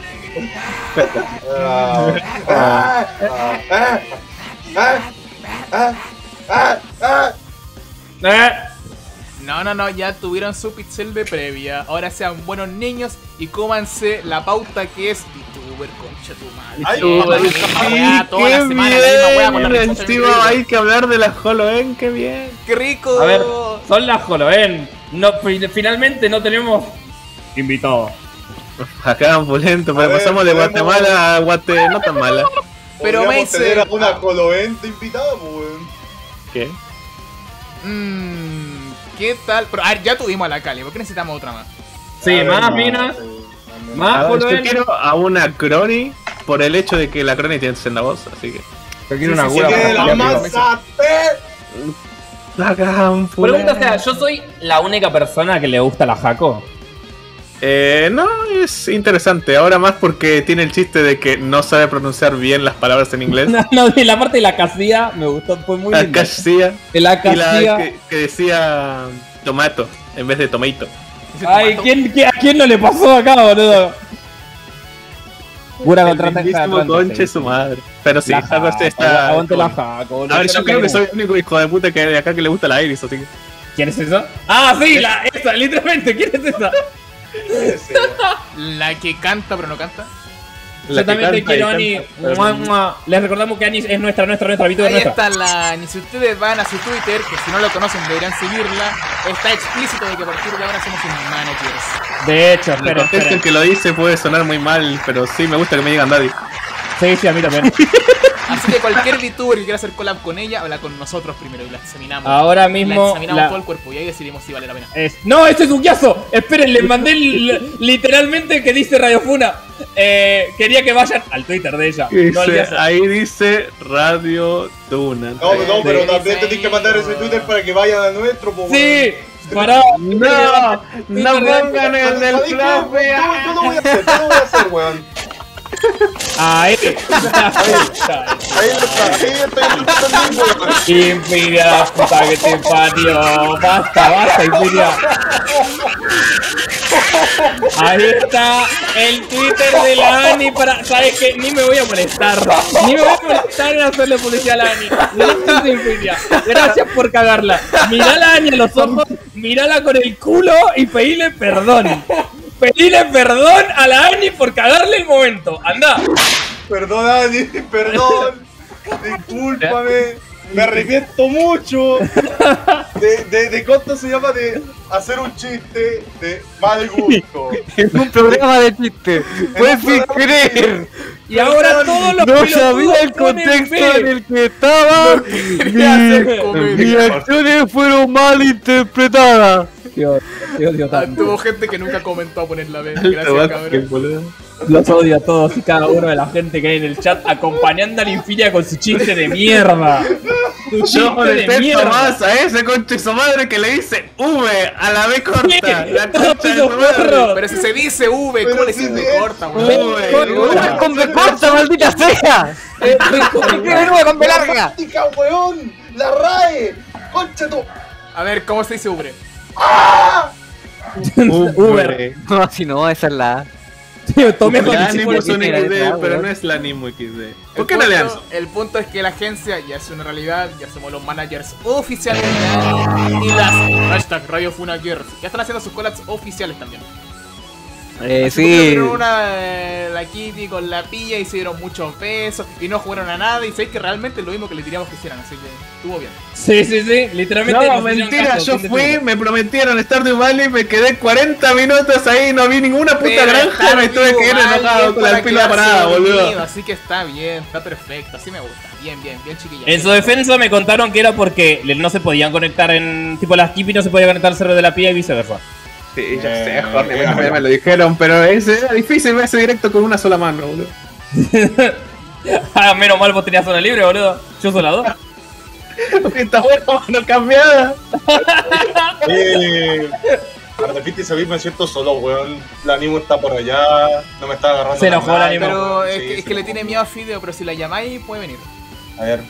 Ah, ah, ah, ah, ah, ah, ah. Eh. No, no, no, ya tuvieron su pixel de previa. Ahora sean buenos niños y cómanse la pauta que es VTuber, concha tu madre. Ay, Vamos a Uy, ver esta weá toda la qué semana, la misma weá con la bien. rechaza Encima increíble. hay que hablar de la HoloLens, qué bien. ¡Qué rico! A ver, son las HoloLens. No, fi- finalmente no tenemos invitados. Acá ambulento, pero A ver, pasamos de podemos- Guatemala a Guate, no tan mala. Pero Podríamos Mace- tener a una ah. Colovente invitada, pues, weón. ¿Qué? Mmm, ¿qué tal? Pero, a ver, ya tuvimos a la Cali, ¿por qué necesitamos otra más? Sí, A ver, más no, minas, sí, también. más A ver, yo HoloLens. quiero a una Crony por el hecho de que la Crony tiene senda voz, así que. Yo quiero Sí, una sí, gura sí, para que ¡Que la cambiar, masa Hagan Pregunta, o sea, yo soy la única persona que le gusta la Jaco. Eh, no, es interesante. Ahora más porque tiene el chiste de que no sabe pronunciar bien las palabras en inglés. No, no, de la parte de la casilla me gustó, fue muy La linda. casilla De la y casilla. la que, que decía tomato en vez de tomato. Ay, ¿quién, qué- ¿a quién no le pasó acá, boludo? Pura El contrata. mismísimo conche su madre. Pero sí, La Jaco este Jaco, está. aguante la Jaco, boludo. A ver, yo Creo creo que que soy el único hijo de puta que hay de acá que le gusta la Iris, así que. ¿Quién es eso? Ah, sí, la, esa, literalmente, ¿quién es esa? La que canta pero no canta. Yo también te quiero, Ani. Mua, mua. Les recordamos que Ani es nuestra, nuestra, nuestra VTuber Ahí nuestra. está la Ani. Si ustedes van a su Twitter, que si no lo conocen deberían seguirla, está explícito de que a partir de ahora somos sus managers. De hecho, El espera, contexto espera. en que lo dice puede sonar muy mal, pero sí, me gusta que me digan daddy. Sí, sí, a mí también. Así que cualquier VTuber que quiera hacer collab con ella, habla con nosotros primero y la examinamos. Ahora La mismo. examinamos la- todo el cuerpo y ahí decidimos si vale la pena. Es- No, ese es un guiazo. Esperen, les mandé li- literalmente que dice Radio Funa. Eh, quería que vayan al Twitter de ella. No al Dice- guiazo. ahí dice Radio Tuna. No, no, pero Sí. también tenés que mandar ese Twitter para que vayan a nuestro, po, Sí, pará. No, no pongan el del ¿Sabéis qué? club, Yo, yo lo voy a hacer, yo lo voy a hacer, weón. Ahí. Ahí está, ahí estoy escuchando, weón. Infidia, la puta que te parió. Basta, basta, Infidia. Ahí está el Twitter de la Ani para. ¿Sabes qué? Ni me voy a molestar. Ni me voy a molestar en hacerle publicidad a la Ani. Gracias, Infidia. Gracias por cagarla. Mirá a la Ani a los ojos, mirala con el culo y pedile perdón. Pedile perdón a la Ani por cagarle el momento. Anda. Perdón, Ani, perdón. Discúlpame. Me arrepiento mucho de, de, de cuánto se llama de hacer un chiste de mal gusto. Es un programa de chiste. Fue sin querer. Y ahora todos los No pelotudos sabía el ponen contexto B. en el que estaba. quería hacer Mi- comedia. Mis acciones fueron mal interpretadas. Dios, Dios, Dios, Ah, tuvo gente que nunca comentó a poner la B. Qué Gracias, cabrón. boludo. Los odio a todos y cada uno de la gente que hay en el chat acompañando a la Infinia con su chiste de mierda. Su Yo chiste de detesto mierda. más a ese concha de su madre que le dice V a la B corta. Sí, La todos concha de esos su madre. perros. Pero si se dice V, Pero ¿cómo le si hiciste es- corta, V, weón? Una con B corta, maldita sea. Eh, ¿Por qué de nuevo con B La larga? práctica, weón. La R A E. Concha tu. A ver, ¿cómo se dice V? Uber. No, si no, esa es la. Tío, tomé con La el Animo chico. son Era X D, detrás, pero weón. no es la Animo X D. El ¿Por qué no le punto- lanzo? El punto es que la agencia ya es una realidad, ya somos los managers oficiales de la- y las hashtag Radio Funa Girls ya están haciendo sus collabs oficiales también. Eh, Hace poco sí. hicieron una eh, la Kitty con la Pilla, hicieron muchos besos y no jugaron a nada y sé que realmente es lo mismo que le diríamos que hicieran, así que estuvo bien. Sí, sí, sí, literalmente. No, nos hicieron mentira, caso, yo sin fui, decirlo. me prometieron Stardew Valley, me quedé cuarenta minutos ahí, no vi ninguna puta Pero granja, está me tuve que ir igual, enojado bien con para la pila quedarse parada, dormido, boludo. Así que está bien, está perfecto, así me gusta. Bien, bien, bien chiquilla. En su defensa me contaron que era porque le- no se podían conectar en. Tipo, las Kipi no se podía conectar al server de la Pía y viceversa. Sí, ya Eh, sé, Jorge, eh, me, me lo dijeron, pero ese era difícil verse directo con una sola mano, boludo. Ah, menos mal vos tenías zona libre, boludo. Yo soy la dos. Esta buena mano cambiada. Eh, repite ese me siento solo, weón. La Animo está por allá, no me está agarrando. Se enojó nada, la Animo. Pero sí, es, que, es sí, que le sí. tiene miedo a Fideo, pero si la llamáis puede venir. A ver.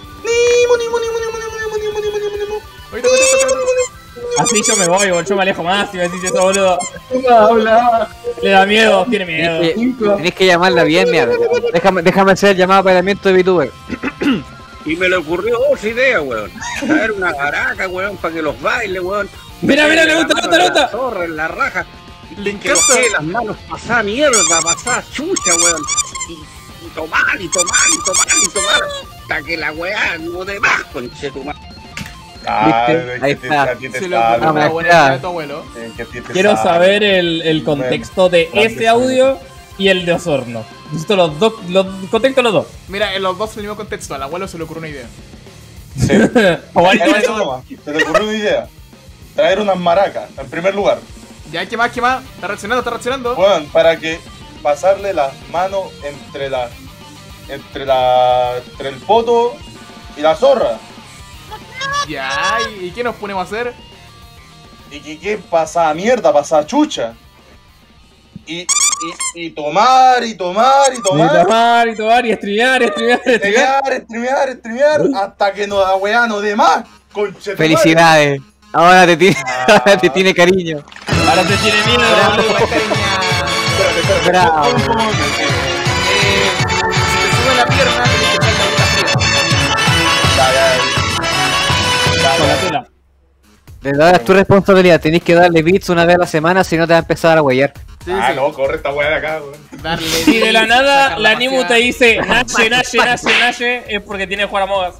Ahorita, ahorita, ahorita, ahorita. Así yo me voy, boludo. Yo me alejo más si me decís eso, boludo. Habla. Le da miedo, tiene miedo. Tenés que, tenés que llamarla bien, mira. Déjame, déjame hacer el llamado para el de VTuber. Y me le ocurrió otra idea, weón. Traer una baraca, weón, para que los baile, weón. Mira, mira, le gusta, le gusta, le gusta. La zorra, en la raja. Le Que los encanta. quede las manos pasar mierda, pasar chucha, weón. Y, y tomar, y tomar, y tomar, y tomar. Hasta que la weá no de más, conchetumare. Ah, ¿Viste? es Ahí que te- está. a ti te Se le sale, ocurrió una Ah, buena ya. idea de tu abuelo. eh, que a ti te Quiero sale. saber el, el contexto de ese audio y el de Osorno. Necesito los dos, los contextos los dos. Mira, en los dos en el mismo contexto, al abuelo se le ocurrió una idea. Sí. O Ahí alguien- está nomás. Se te ocurrió una idea. Traer unas maracas, en primer lugar. Ya, ¿qué más, qué más? Está reaccionando, está reaccionando. Bueno, para que pasarle las manos entre la. Entre la. Entre el poto y la zorra. Ya, ¿y y qué nos ponemos a hacer? Y que qué pasa mierda, pasa chucha. Y, y, y tomar, y tomar, y Y tomar. tomar, y tomar, y streamear, y streamear, y streamear. Streamear, streamear, streamear, hasta que nos da weá, no de más. Conchetumare. Felicidades. Ahora te tiene, ahora te tiene cariño. Ahora te tiene miedo. Bravo, cariña. Espérate, espérate. Bravo. ¿Cómo, cómo, cómo? Eh, si te sube la pierna, tienes que echarle agüita fría. Ya, ya, ya. Con la Ya, ya. tela. De verdad es tu responsabilidad. Tenés que darle bits una vez a la semana, si no te va a empezar a huellar. Sí, ah, sí. no, corre esta weá de acá, weón. Darle Si de la tips, nada sacarla la a Nimu te pasear. dice Nache, Nache, Nache, Nache, es porque tiene que jugar a Mogas.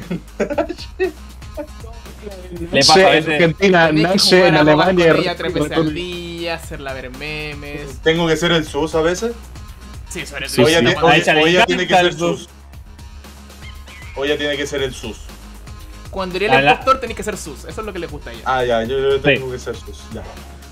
Le pasa a Nache en veces. Argentina, Tenés que Nache jugar en a Mogas Alemania. con ella tres veces al día, hacerla ver memes. Tengo que ser el sus a veces. Sí, sobre Sí, todo. o ella, sí. ti- cuando- o A ella- ella le o ella encanta tiene que ser el sus. sus. O ella tiene que ser el sus. Cuando iría A el la- impostor tenés que ser sus. Eso es lo que le gusta a ella. Ah, ya, yo, yo tengo Sí. que ser sus. Ya.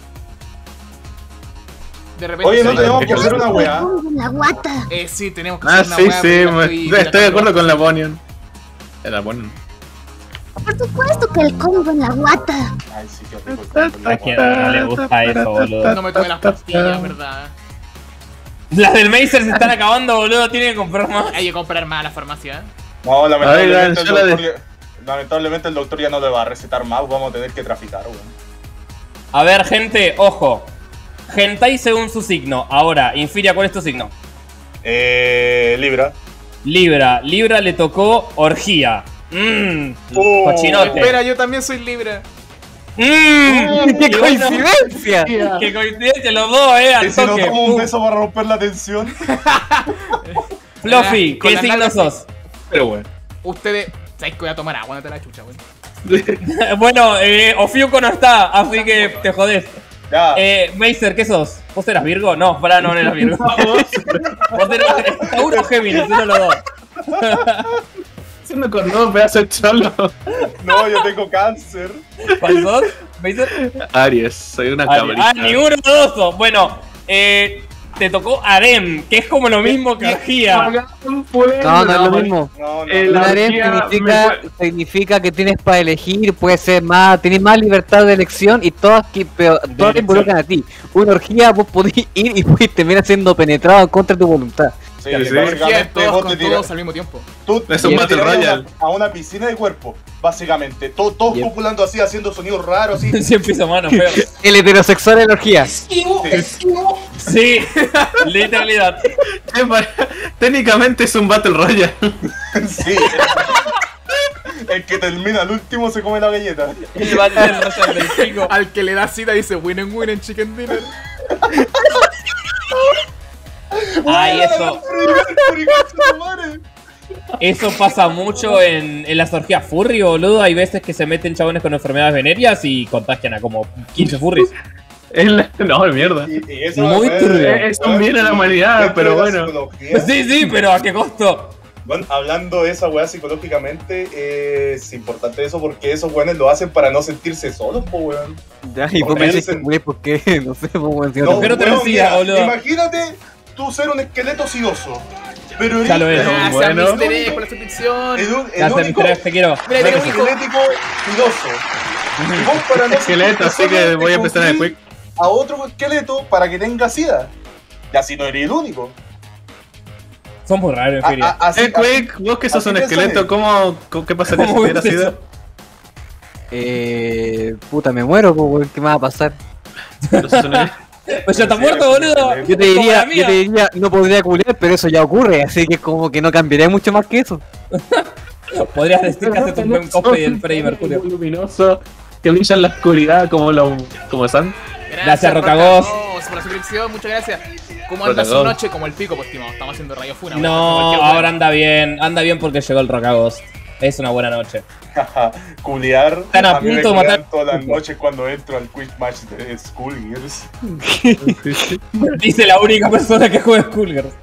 De repente. Oye, no se- tenemos que hacer una weá. La guata. Eh, sí, tenemos que Ah, hacer una sí, weá, sí, porque la me- estoy- estoy, de acuerdo con la Bonion. La Bonion. Por supuesto que el combo en la guata. Ay, sí, qué rico. el combo. A quien no le gusta eso, boludo. No me tomé las pastillas, ¿verdad? Las del Macer se están acabando, boludo. Tienen que comprar más. Hay que comprar más a la farmacia. ¿eh? No, lamentablemente, Oigan, el yo la doctor de- ya, lamentablemente el doctor ya no le va a recetar más. Vamos a tener que traficar, weón. A ver, gente, ojo. Hentai según su signo. Ahora, Infiria, ¿cuál es tu signo? Eh. Libra. Libra. Libra le tocó orgía. Mmm. Oh, cochinote. Espera, yo también soy libre. Mmm. ¡Qué coincidencia! Qué coincidencia, los dos, eh. Al Y si nos toque. damos un Pum. beso para romper la tensión. Fluffy, Con ¿qué la signo nalga, sos? Pero bueno. Ustedes. ¿Sabes que voy a tomar agua? No te la chucha, weón. Bueno, eh, Ofiuco no está, así que te jodés. Ya. Eh, Macer, ¿qué sos? ¿Vos eras Virgo? No, pará, no, no eras Virgo. Vos eras Tauro o Géminis, uno de los dos. Haciendo con dos pedazos de cholo. No, yo tengo cáncer. ¿Cuál sos? ¿Macer? Aries, soy una Ah, cabrita. ah, ni uno de los dos. Bueno, eh, te tocó Harem, que es como lo mismo que Orgía. No, no es lo mismo. No, no. El- Un La harem orgía significa, me significa que tienes para elegir, puede ser más, tienes más libertad de elección y todas que pero, todas te elección. involucran a ti. Una orgía vos podés ir y podés terminar siendo penetrado en contra de tu voluntad. Sí, Sí, sí. básicamente Todos vos con te tiras. todos al mismo tiempo. Tú Es un te Battle tiras a una- Royale. A una piscina de cuerpo, básicamente. Todos, todos Yep. copulando así, haciendo sonidos raros, así. Cien piso mano, feo. El heterosexual en la orgía. Sí, literalidad. Eh, pa- Técnicamente es un Battle Royale. Sí. El que termina al último se come la galleta. El Battle Royale del pico. Al que le da cita dice win and win en Chicken Dinner. Ay, eso. Eso pasa mucho en, en las orgías furry, boludo. Hay veces que se meten chabones con enfermedades venéreas y contagian a como quince furries. Es la- No, mierda. Y, y eso Muy es- turbio. Es un bien a la humanidad, dentro pero de la bueno. psicología, Sí, sí, pero ¿a qué costo? bueno, hablando de esa weá psicológicamente, eh, es importante eso porque esos weones lo hacen para no sentirse solos, po weón. Ya, y vos Porque me decís dicen- que güey, ¿por qué? No sé, vos me decís No, Pero te weón, decía, mira, boludo. imagínate tú ser un esqueleto sidoso. Pero eres Ya lo es. el, Gracias, bueno. mister E, por la suscripción. el, un- el Ya te, único te quiero. Mira, tiene un hijo. esquelético fidoso. Y vos para no Esqueleto, así sentirte que solo, voy a te empezar en el construís quick. a otro esqueleto para que tenga sida. Y así no eres el único. Son muy raros, en A- feria. a- así- Eh, Quick, vos que sos así un piensan esqueleto, ellos. ¿cómo, cómo- qué pasaría si ¿Cómo tuvieras ves sida? eso? Eh. Puta, me muero, pues, güey, ¿qué me va a pasar? Pero sos un- Pues ya está muerto, boludo. Yo te Como diría, la mía. yo te diría, no podría culiar, pero eso ya ocurre, así que como que no cambiaría mucho más que eso. Podrías decir que haces un buen cosplay del Freddy Mercurio. luminoso que brilla en la oscuridad como lo como San. Gracias, Rocagos. Rocagos, por la suscripción, muchas gracias. ¿Cómo anda su Rocagos. noche? Como el pico, pues, estimado. Estamos haciendo Radio Funa. No, ahora anda bien. Anda bien porque llegó el Rocagos. Es una buena noche. Culiar. Están a mí me punto de culean matar- todas las noches cuando entro al quick match de Skullgirls. Dice la única persona que juega Skullgirls.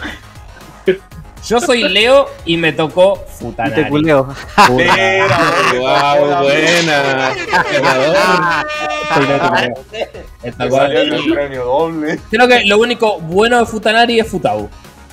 Yo soy Leo y me tocó Y te Futanari. culeo. Wow, buena. Ganador. Soy Leo, te culeo. Es tal Me cual. salió el premio doble. Creo que lo único bueno de Futanari es Futau.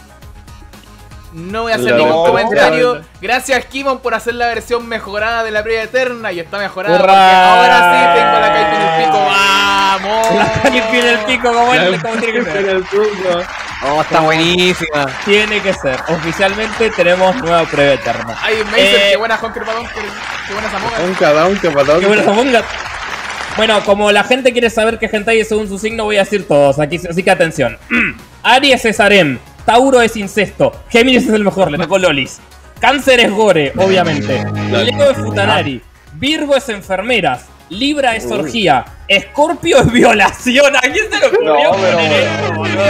No voy a hacer No, ningún no, comentario. no. Gracias, Kimon, por hacer la versión mejorada de la Prueba Eterna. Y está mejorada ¡Hurra! porque ahora sí tengo la Kaipi en el pico. ¡Vamos! La Kaipi en el pico, como, es, como tiene que ser. Oh, está buenísima. Tiene que ser. Oficialmente tenemos nueva prueba eterna. Ay, Mason, Eh, qué buena Honker Padón, qué, qué buena Samoga. Un cadón, que patón. Qué buenas Among Us. Bueno, como la gente quiere saber qué hentai es según su signo, voy a decir todos. Aquí, así que atención. Aries es harem. Tauro es incesto. Géminis es el mejor, le tocó lolis. Cáncer es gore, obviamente. Leo es futanari. Virgo es enfermeras. Libra es orgía. Escorpio es violación. ¿A quién se le ocurrió No, pero- poner esto, boludo?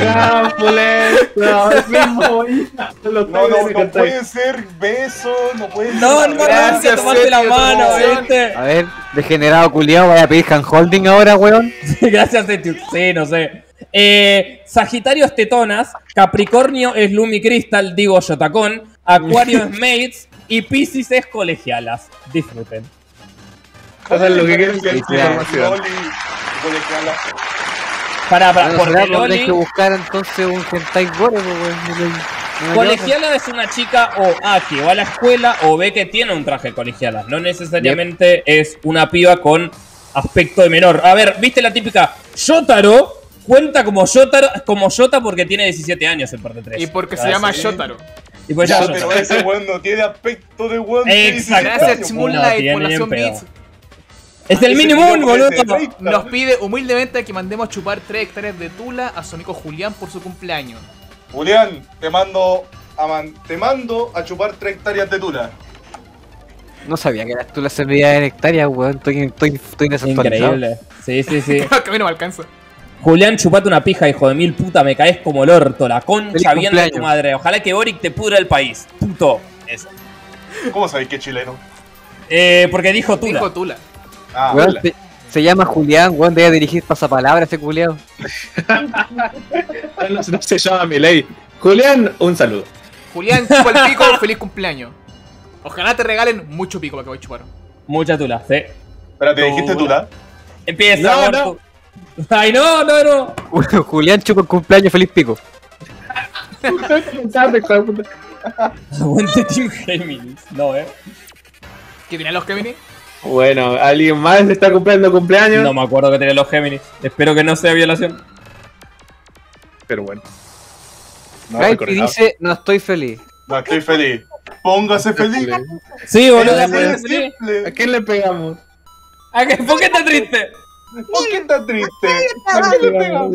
No, no, no puede ser beso, no puede ser. No, no, no, Gracias, que tomaste la Sergio, mano, promoción. ¿viste? A ver, degenerado culiao, vaya a pedir handholding ahora, weón. Gracias, Eti. Sí, no sé. Eh, Sagitario es tetonas, Capricornio es Lumi Crystal, digo Yotacón, Acuario es Mates y Piscis es colegialas. Disfruten. Hagan lo que quieran con Sí, esta información. Loli, colegiala. Pará, pará, Bueno, porque será porque hay Loli... que buscar entonces un hentai gore, pues, weón. No hay- no hay Colegiala es una chica o A que va a la escuela o B que tiene un traje de colegiala. No necesariamente es una piba con aspecto de menor. A ver, ¿viste la típica? Yotaro cuenta como Yotaro, como Yota porque tiene diecisiete años en parte tres. Y porque se Ah, llama sí. Shotaro. Y pues Ya, ya, pero ese weón no tiene aspecto de weón. de Exacto. diecisiete Gracias, años, Chimullight, tiene por la ni en Son pedo. Beats. es el Ese mínimo, niño boludo. parece treinta. Nos pide humildemente que mandemos a chupar tres hectáreas de tula a su amigo Julián por su cumpleaños. Julián, te mando a man- te mando a chupar tres hectáreas de tula. No sabía que tú la servías en hectáreas, weón. Estoy, estoy, estoy desactualizado. Increíble. Sí, sí, sí. Que a mí no me alcanza. Julián, chupate una pija, hijo de mil puta, me caes como el orto, la Feliz concha bien de tu cumpleaños. madre. Ojalá que Boric te pudra el país. Puto. Eso. ¿Cómo sabéis que es chileno? Eh, porque dijo Tula. Dijo tula. Ah, Weón, se, se llama Julián, weón. Debe dirigir pasapalabra ese culiao. No, no se llama Milei. Julián, un saludo. Julián, chupa el pico, feliz cumpleaños. Ojalá te regalen mucho pico para que voy a chupar. Mucha Tula, sí. espérate, dijiste tula. Empieza, No, muerto. Ay, no, no, no. Julián chupa el cumpleaños, feliz pico. Aguante Team Géminis. No, eh. ¿Qué tienen los Gemini? Bueno, ¿alguien más está cumpliendo cumpleaños? No me acuerdo que tenía los Géminis. Espero que no sea violación. Pero bueno. No, Raiti recordado. dice, no estoy feliz. No estoy feliz. Póngase feliz. Sí, boludo. Es pues, así sí. de ¿A simple. quién le pegamos? ¿A qué? ¿Por qué estás triste? ¿Por qué tan triste? ¿A qué le pegamos?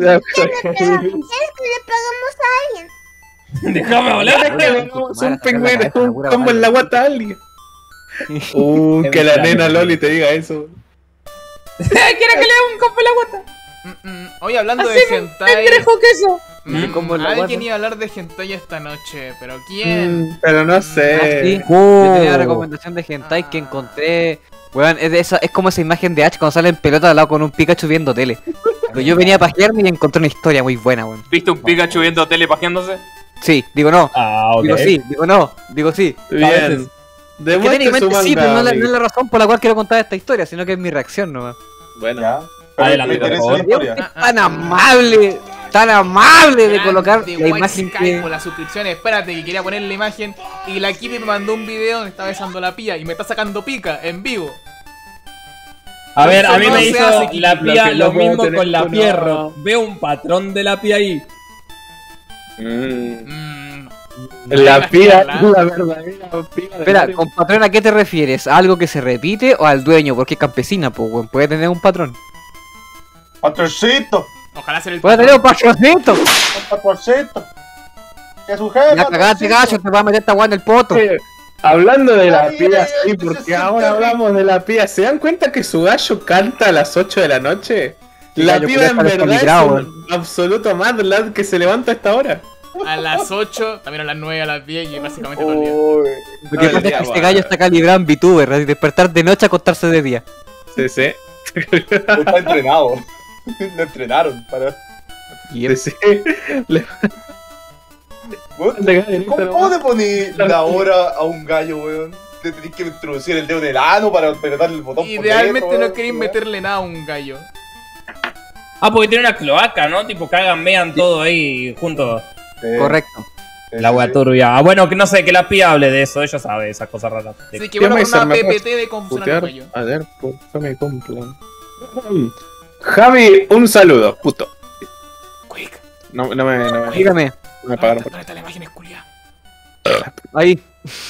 Déjame hablar. Un pingüino, un combo en la guata a alguien. Uh, Qué que la extraño. nena Loli te diga eso. ¿Quiere que le dé un combo en la guata? Mm, mm. Hoy hablando de hentai. queso. mm, combo en la alguien guata. iba a hablar de hentai esta noche, pero ¿quién? Mm, pero no Ah, sí. sé. Yo tenía una recomendación de hentai que encontré. Weón, es, de esa, es como esa imagen de Ash cuando sale en pelota al lado con un Pikachu viendo tele. Pero yo venía a pajearme y encontré una historia muy buena, weón. ¿Viste un Pikachu viendo tele pajeándose? Sí, digo no. Ah, ok. Digo sí, digo no, digo sí. Bien. Es que Demuestre su técnicamente sí, manga, pero no, es la- no es amigo. la razón por la cual quiero contar esta historia, sino que es mi reacción nomás. Bueno, Ya. Pero Adelante, me por interesa favor. la historia. Ah, ah, Tan ah. amable, tan amable de Grande colocar la White imagen Sky que... por las suscripciones. Espérate, que quería poner la imagen. Y la Kipi me mandó un video donde está besando la pía y me está sacando pica en vivo. A ver, a mí No me se hizo hace la lo pía que lo no puedo mismo tener con la con pierro. una- Veo un patrón de la pía ahí. Mm. Mm, La pía, la- la verdadera pía de Espera, Mario. con patrón ¿a qué te refieres? ¿A algo que se repite o al dueño? Porque es campesina, pues, weón. Puede tener un patrón. Patroncito. Ojalá sea el Puede tener un patroncito. Un patroncito. Que su jefe. Ya cagaste, gacho, te va a meter esta weá en el poto. Eh, Hablando de la Ay, pía, ay, sí, ay, porque se ahora siente hablamos de la pía. ¿Se dan cuenta que su gallo canta a las ocho de la noche? Sí, La gallo, piba pero en está verdad es descalibrado, un absoluto mad lad que se levanta a esta hora. A las ocho, también a las nueve, a las diez y básicamente todo el día. Uy, Lo que no, pasa es que ya, este bueno. gallo está calibrado en VTuber, así despertar de noche, acostarse de día. Sí, sí. Está entrenado. Lo entrenaron para. Y Sí, sí. Le- Weón, le- ¿Cómo, cómo le poní la hora a un gallo, weón? Te tenés que introducir el dedo en el ano para apretar el botón. por Idealmente dentro, no weón. queréis meterle nada a un gallo. Ah, porque tiene una cloaca, ¿no? Tipo, cagan, mean todo ahí juntos. Sí, Correcto. sí, La sí, wea sí. turbia. Ah, bueno, que no sé, que la pía hable de eso. Ella sabe esas cosas raras. Sí. Así que bueno, me con una hizo- me P P T puedes de cómo funciona el Putear. gallo. A ver, ¿por qué me cumplan? Javi, un saludo, puto. Quick, No, no me, no me, Dígame, no me pagaron. ¿dónde está la imagen esculia? ahí.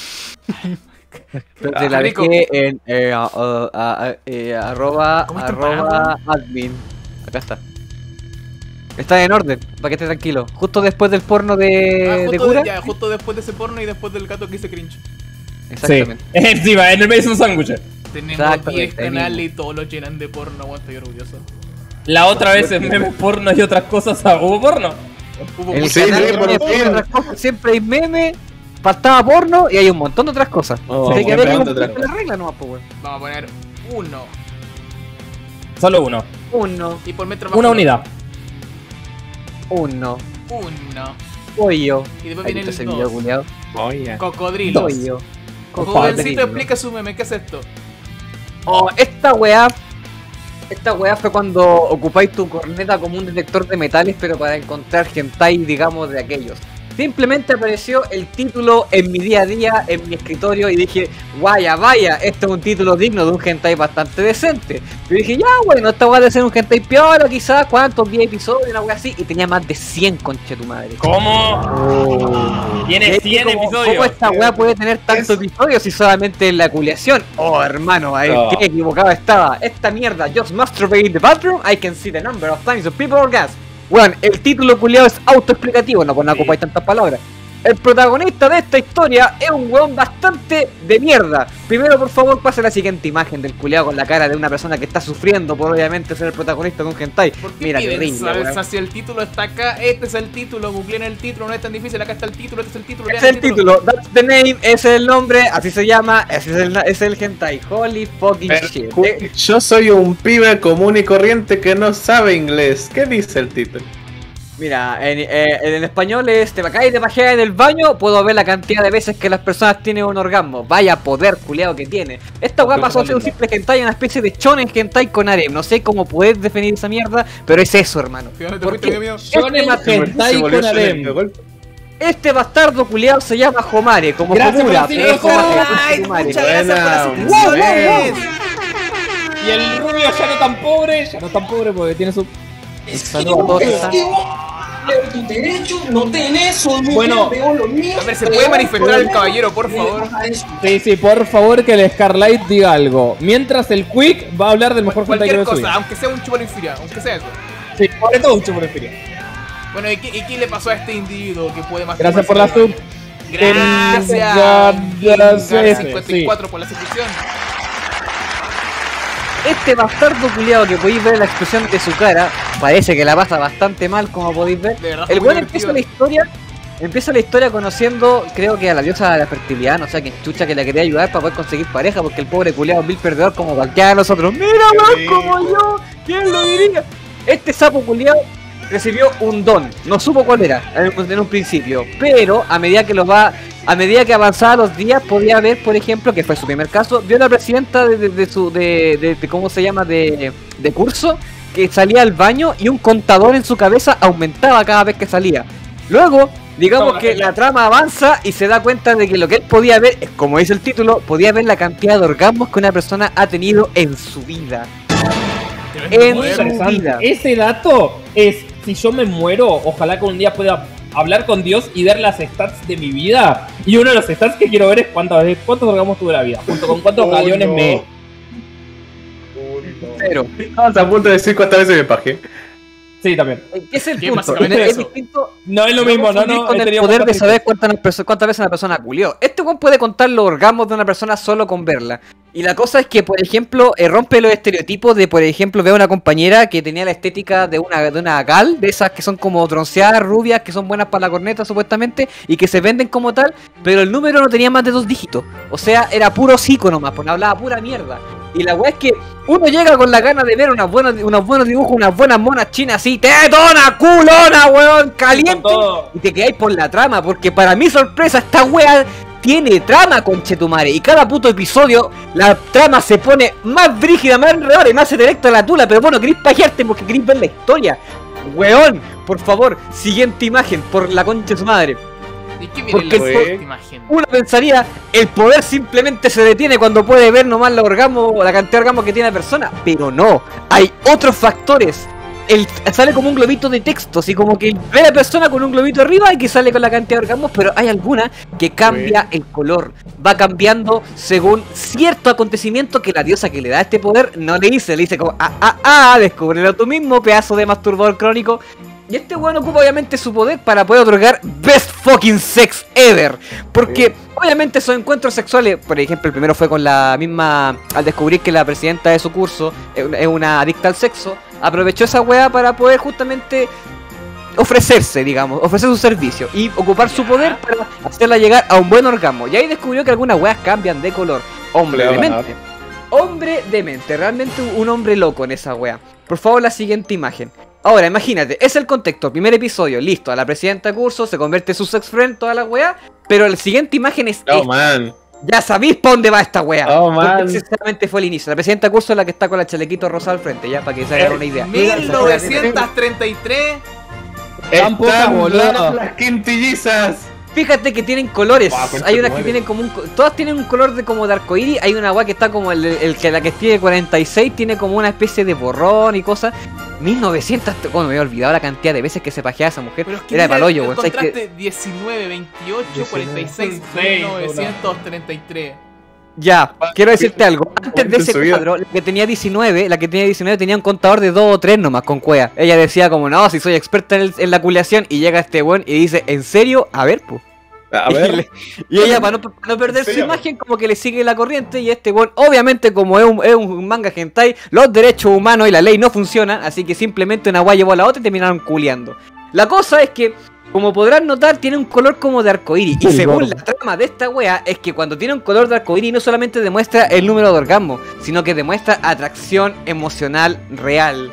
Te la Rico. dejé en eh, a- a- a- eh, arroba, ¿Cómo están arroba admin. Acá está. Está en orden, para que esté tranquilo. Justo después del porno Ah, de, de justo, cura. de- ya, justo después de ese porno y después del gato que hice cringe. Exactamente. Encima, en el medio es un sándwich. Te Tenemos Exactamente, diez ahí canales y mismo. todos los llenan de porno, weón, estoy orgulloso. La otra vez en memes porno y otras cosas, ¿hubo porno? Hubo El mucho- canal sí, que por tiene fin. otras cosas, siempre hay memes, faltaba porno y hay un montón de otras cosas. Oh, Así que siempre había que hay otra cumplir la regla nomás, pues, weón. Vamos a poner uno. Solo uno. Uno, Y por metro más Una uno. unidad. uno, Uno. pollo. Y después Ahí viene está el ese video dos. culiao. Cocodrilos. Pollo. Jovencito, explica su meme, ¿qué es esto? Oh, esta weá. Esta weá fue cuando ocupáis tu corneta como un detector de metales, pero para encontrar hentai, digamos, de aquellos. Simplemente apareció el título en mi día a día, en mi escritorio, y dije, vaya, vaya, este es un título digno de un hentai bastante decente. Y dije, ya, bueno, esta weá debe ser un hentai piola, quizás, ¿cuántos? diez episodios, una weá así, y tenía más de cien, conche tu madre. ¿Cómo? Tiene Y cien ¿cómo- episodios. ¿Cómo esta weá puede tener tantos episodios si solamente es la culiación? Oh, hermano, ahí No. qué equivocado estaba. Esta mierda, just masturbate in the bathroom, I can see the number of times of people orgasm. Bueno, el título culiado es autoexplicativo, no por no ocupáis tantas palabras. El protagonista de esta historia es un weón bastante de mierda. Primero, por favor, pase la siguiente imagen del culiado con la cara de una persona que está sufriendo por obviamente ser el protagonista de un hentai. ¿Por qué Mira, qué piden horrible, salsa weón. si el título está acá? Este es el título, googleen el título, no es tan difícil, acá está el título, este es el título, Es lean el título, that's the name, ese es el nombre, así se llama, ese es el, ese es el hentai. Holy fucking Pero, shit. cu- Eh, Yo soy un pibe común y corriente que no sabe inglés. ¿Qué dice el título? Mira, en, eh, en español es te caes de pajea en el baño, puedo ver la cantidad de veces que las personas tienen un orgasmo. Vaya poder culiado que tiene. Esta weá pasó a ser un simple hentai, una especie de shonen hentai con harem. No sé cómo poder definir esa mierda, pero es eso, hermano. ¿De dónde te ¿Por fuiste, qué? amigo mío? Este, Shonen ma- hentai Se volvió con shonen harem. de golpe. este bastardo culiado se llama Homare, como Gracias Homura, por pero decir es Homare, eso. concha Ay, tu madre. muchas gracias por la Buena, suscripción. buena. Y el rubio ya no tan pobre, ya no tan pobre porque tiene su... Saludos a todos. ¿Está? Tu derecho no tenés, soy mujer, Bueno, veo lo mío. A ver, ¿se puede manifestar el caballero, por favor? Sí, sí, por favor que el Scarlight diga algo. Mientras el Quick va a hablar del mejor hentai que Cualquier ve su cosa, vida. aunque sea un chupón infiria, aunque sea eso. Sí, sobre todo un chupo de feria. Bueno, ¿y qué, y qué le pasó a este individuo que puede más? Gracias por la sub. Gracias. Gracias, cincuenta y cuatro por la suscripción. Este bastardo culiado que podéis ver la expresión de su cara, parece que la pasa bastante mal, como podéis ver. De verdad, El muy weón empieza divertido. la historia, empieza la historia conociendo, creo que a la diosa de la fertilidad, no sé a quién chucha que la quería ayudar para poder conseguir pareja, porque el pobre culiado es un vil perdedor como cualquiera de nosotros. Mira, weón, como yo, ¿quién lo diría? Este sapo culiado recibió un don, no supo cuál era en un, en un principio, pero a medida que lo va, a medida que avanzaba los días podía ver, por ejemplo, que fue su primer caso, vio a la presidenta de, de- de su, de, de- de- ¿cómo se llama? De, de curso, que salía al baño y un contador en su cabeza aumentaba cada vez que salía. Luego, digamos Toma, que la- la trama avanza y se da cuenta de que lo que él podía ver, es como dice el título, podía ver la cantidad de orgasmos que una persona ha tenido en su vida. En Muy su interesante. vida. Ese dato es, si yo me muero, ojalá que un día pueda hablar con Dios y ver las stats de mi vida. Y uno de los stats que quiero ver es cuántas veces, cuántos orgasmos tuve en la vida, junto con cuántos Oh, galiones no. me... Pero, Estamos a punto de decir cuántas veces me paje. Sí, también. ¿qué es el ¿Qué punto? básicamente Es eso? distinto. No es lo No mismo, no, confundir no. con he el tenido poder de muchas saber cuántas, perso- cuántas veces una persona culió. Este weón puede contar los orgasmos de una persona solo con verla. Y la cosa es que, por ejemplo, eh, rompe los estereotipos de, por ejemplo, veo a una compañera que tenía la estética de una, de una gal, de esas que son como bronceadas, rubias, que son buenas para la corneta supuestamente, y que se venden como tal, pero el número no tenía más de dos dígitos. O sea, era puro psico nomás, porque hablaba pura mierda. Y la weá es que uno llega con la gana de ver unas buenas, unos buenos dibujos, unas buenas monas chinas así, tetona, culona, weón, caliente. todo. Y te quedáis por la trama, porque para mi sorpresa esta wea tiene trama, conchetumare. Y cada puto episodio la trama se pone más brígida, más enredadora y más directa a la tula. Pero bueno, queréis pajearte porque queréis ver la historia. Weón, por favor, siguiente imagen, por la concha de su madre. ¿Y qué viene Porque la fue- siguiente imagen? Uno pensaría, el poder simplemente se detiene cuando puede ver nomás los orgasmos o la cantidad de orgasmos que tiene la persona. Pero no, hay otros factores. El, sale como un globito de texto, así como que ve a la persona con un globito arriba y que sale con la cantidad de orgasmos, pero hay alguna que cambia el color. Va cambiando según cierto acontecimiento que la diosa que le da este poder no le dice. Le dice como, ah, ah, ah, descúbrelo tú mismo, pedazo de masturbador crónico. Y este weón ocupa obviamente su poder para poder otorgar Best Fucking Sex Ever. Porque obviamente esos encuentros sexuales, por ejemplo, el primero fue con la misma... Al descubrir que la presidenta de su curso es una adicta al sexo, aprovechó esa weá para poder justamente ofrecerse, digamos, ofrecer su servicio y ocupar su poder para hacerla llegar a un buen orgasmo. Y ahí descubrió que algunas weas cambian de color. Hombre de mente. Hombre de mente, realmente un hombre loco en esa wea. Por favor, la siguiente imagen. Ahora, imagínate, es el contexto, primer episodio, listo, a la presidenta de curso se convierte en su sex friend, toda la wea, pero la siguiente imagen es Oh, esta. man. Ya sabéis para dónde va esta wea. Oh, man. Porque sinceramente fue el inicio. La presidenta de curso es la que está con el chalequito rosa al frente, ya, para que se hagan una idea. mil novecientos treinta y tres. Están boludo. las quintillizas. Fíjate que tienen colores. Ah, pues, Hay unas que madre. tienen como un... co- Todas tienen un color de como de arcoíris. Hay una weá que está como el, el que la que tiene cuarenta y seis tiene como una especie de borrón y cosas. mil novecientos... Bueno, me había olvidado la cantidad de veces que se pajeaba esa mujer. Pero es que Era de mira, palollo, el weón. ¿Sabes qué? contraste diecinueve, veintiocho, cuarenta y seis, mil novecientos treinta y tres. Ya, quiero decirte algo. Antes de ese su vida. cuadro, la que tenía diecinueve, la que tenía diecinueve tenía un contador de dos o tres nomás con cuea. Ella decía como, no, si soy experta en, el- en la culiación. Y llega este weón y dice, ¿en serio? A ver, pues. A Y, ver. le- y ella, para no, para no perder su serio? imagen, como que le sigue la corriente. Y este weón, obviamente, como es un, es un manga hentai, los derechos humanos y la ley no funcionan. Así que simplemente una guay llevó a la otra y terminaron culiando. La cosa es que, como podrán notar, tiene un color como de arcoíris. Y según la trama de esta wea, es que cuando tiene un color de arcoíris no solamente demuestra el número de orgasmo, sino que demuestra atracción emocional real.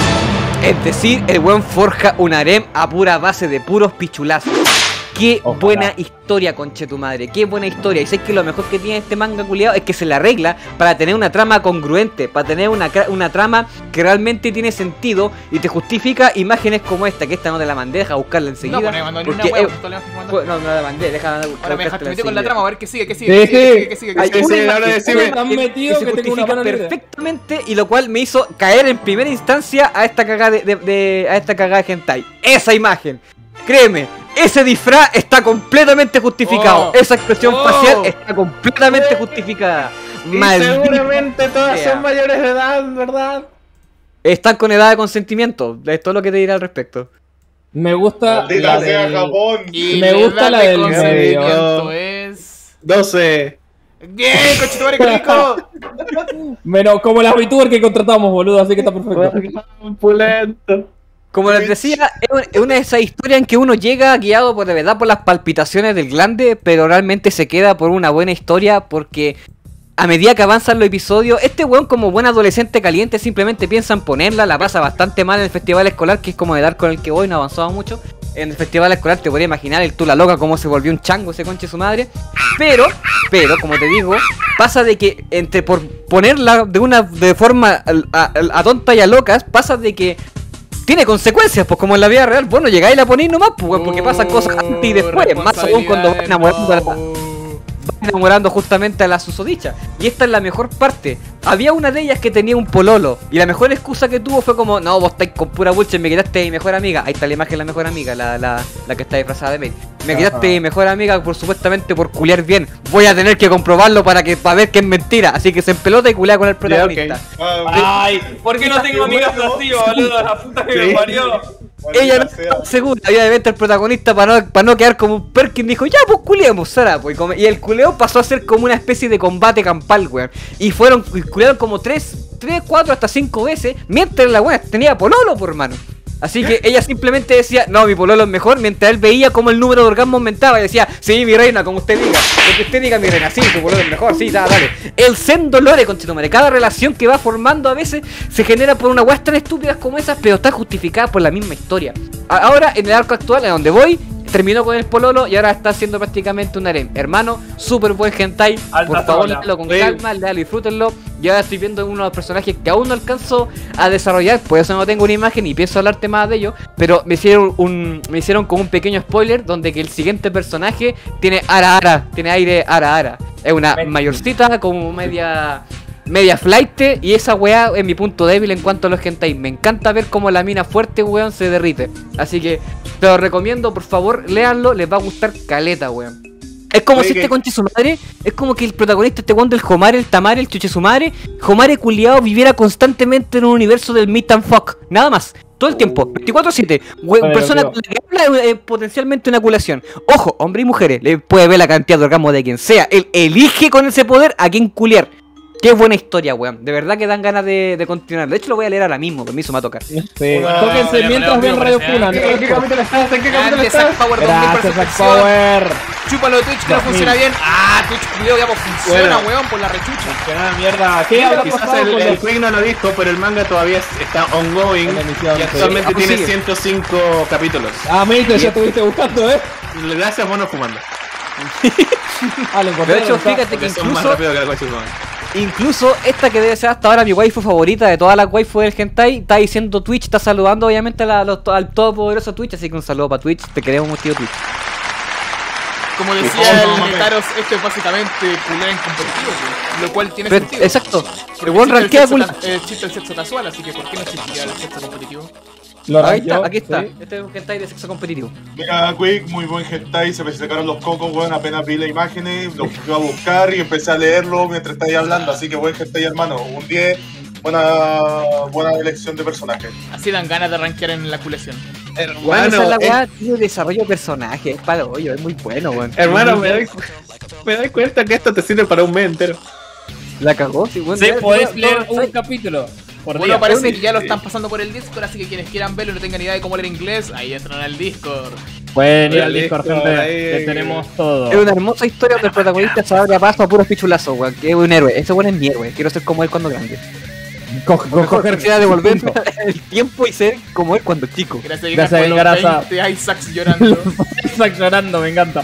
Es decir, el weón forja un harem a pura base de puros pichulazos. Qué Ojalá. buena historia, conche tu madre, qué buena historia. Y sé que lo mejor que tiene este manga culiado es que se la arregla para tener una trama congruente, para tener una, cra- una trama que realmente tiene sentido y te justifica imágenes como esta, que esta no te la mandé, deja buscarla enseguida. No, pues no me mandó ni una porque wea, es- pues, toda la imagen que mandó. pues, no, no la mandé, deja Ahora me dejaste buscártela metido con la enseguida. trama, a ver qué sigue, qué Sí, sigue, qué sigue, sí. qué sigue, qué Hay sigue. Sí, una sí, imagen ahora que decime. se- Tan que- metido que se que tengo una justifica mano libre. perfectamente y lo cual me hizo caer en primera instancia a esta cagada de, de- de- a esta cagada de hentai. Esa imagen, créeme, ese disfraz está completamente justificado. Oh. Esa expresión Oh. facial está completamente justificada. Y Maldita seguramente todas sea. son mayores de edad, ¿verdad? Están con edad de consentimiento. Es todo lo que te diré al respecto. Me gusta Maldita la sea del... Japón. Y Me la gusta edad la de del consentimiento medio. es... doce. ¡Bien, cochetumare, qué rico! Menos como las VTuber que contratamos, boludo, así que está perfecto. Pulento. Como les decía, es un- es una de esas historias en que uno llega guiado por de verdad por las palpitaciones del glande, pero realmente se queda por una buena historia porque a medida que avanzan los episodios, este weón como buen adolescente caliente simplemente piensa en ponerla, la pasa bastante mal en el festival escolar, que es como de dar con el que voy, no avanzaba mucho. En el festival escolar te podría imaginar el Tula Loca cómo se volvió un chango ese conche su madre. Pero, pero, como te digo, pasa de que entre por ponerla de una de forma a, a- a tonta y a locas, pasa de que tiene consecuencias, pues como en la vida real. Bueno, llegáis y la ponéis nomás, pues, weón, porque pasan cosas antes y después. Más aún cuando van enamorando a la, van enamorando justamente a la susodicha. Y esta es la mejor parte. Había una de ellas que tenía un pololo. Y la mejor excusa que tuvo fue como, no, vos estáis con pura bullshit, me quitaste a mi mejor amiga. Ahí está la imagen de la mejor amiga, la, la, la que está disfrazada de May. Me quitaste a mi mejor amiga por supuestamente por culiar bien. Voy a tener que comprobarlo para que para ver que es mentira. Así que se empelota y culea con el protagonista. Ah, Ay, ¿por qué no tengo amigas así, boludo? La puta que me parió. Ella no maldita sea. estaba segura, obviamente el protagonista para no, para no quedar como un Perkin dijo, ya pues culeemos, Sara, pues, y come- y el culeo pasó a ser como una especie de combate campal, weón. Y fueron, y culearon como tres, tres, cuatro, hasta cinco veces, mientras la weón tenía pololo, por hermano. Así que ella simplemente decía, no, mi pololo es mejor, mientras él veía como el número de orgasmo aumentaba y decía, sí, mi reina, como usted diga, lo que usted diga, mi reina, sí, tu pololo es mejor, sí, da, dale. El Zen Dolores, conchetumare, cada relación que va formando a veces se genera por una weas tan estúpidas como esas, pero está justificada por la misma historia. A- Ahora, en el arco actual, a donde voy, terminó con el pololo y ahora está haciendo prácticamente un harem. Hermano, súper buen hentai, Alta por favor, tabla. léalo con Sí. calma, léalo y disfrútenlo. Yo ahora estoy viendo uno de los personajes que aún no alcanzo a desarrollar, por eso no tengo una imagen y pienso hablarte más de ello, pero me hicieron un me hicieron como un pequeño spoiler donde que el siguiente personaje tiene ara ara, tiene aire ara ara. Es una Ven. mayorcita como media media flight y esa weá es mi punto débil en cuanto a los hentai. Me encanta ver cómo la mina fuerte, weón, se derrite. Así que te lo recomiendo, por favor, léanlo, les va a gustar caleta, weón. Es como Oye, si que- este conche su madre, es como que el protagonista, este weón del Homare, el Tamare, el chuche su madre, Homare culiao viviera constantemente en un universo del meet and fuck, nada más. todo el tiempo, veinticuatro siete. Vale, Persona lo que habla es potencialmente una culación. Ojo, hombres y mujeres, le puede ver la cantidad de orgasmos de quien sea. Él elige con ese poder a quien culiar. Qué buena historia, weón. De verdad que dan ganas de, de continuar. De hecho, lo voy a leer ahora mismo. Permiso, me va a tocar. Sí. Tóquense mientras ven Radio Funa. ¿En qué capítulo estás? ¿En qué capítulo Grande Zack estás? Power dos mil por Gracias, Zack suscripción. Power. Chúpalo de Twitch que no dos mil. funciona bien. Ah, Twitch culiao, ya pues funciona, Bueno. weón, por la rechucha. Que nada, mierda. ¿Qué habrá Quizás pasado el, con el los- Quick no lo dijo, pero el manga todavía es- está ongoing En emisión, y sí. actualmente Ah, pues tiene sigue. ciento cinco capítulos. Ah, Mate, ya estuviste buscando, ¿eh? Gracias, mono fumando. Ah, lo encontré. De hecho, está. fíjate que Porque son más incluso, rápido que la coche, incluso esta que debe ser hasta ahora mi waifu favorita de todas las waifu del hentai, está diciendo Twitch, está saludando obviamente a la- los- al todopoderoso Twitch, así que un saludo para Twitch, te queremos mucho, tío Twitch. Como decía el Netaros, esto es básicamente culiar en competitivo, pues, lo cual tiene Pero- sentido. exacto. Porque El buen existe rankea sexo cul- ca- eh, existe el sexo casual, así que ¿por qué no existiría el sexo competitivo? Lo Ahí rankeó, está, aquí está. sí. Este es un hentai de sexo competitivo. Mira, Quick, muy buen hentai, se me sacaron los cocos, weón, apenas vi las imágenes, los fui a buscar y empecé a leerlo mientras estáis hablando, así que buen hentai, hermano, un diez, buena, buena elección de personaje. Así dan ganas de rankear en la culación. Bueno, esa es la eh, weá, tío, desarrollo de personaje, es para el hoyo, es muy bueno, weón. hermano, me doy, me doy cuenta que esto te sirve para un mes entero. La cagó, sí, weón. Sí, ya- podés no- leer no- un capítulo por Bueno, día. parece un- que ya lo están pasando por el Discord, así que quienes quieran verlo y no tengan idea de cómo leer inglés, ahí entran al Discord. Pueden ir Oye, al Discord, listo, gente. ahí. Que tenemos todo. Es una hermosa historia donde el protagonista se abre a paso a puros pichulazos, weón. Que es un héroe. Ese weón es mi héroe. Quiero ser como él cuando grande. Coge, Mejor coger quisiera devolverme el tiempo y ser como él cuando chico. Gracias, Gracias, por los Grasa. veinte Isaacs llorando. Isaac llorando, me encanta.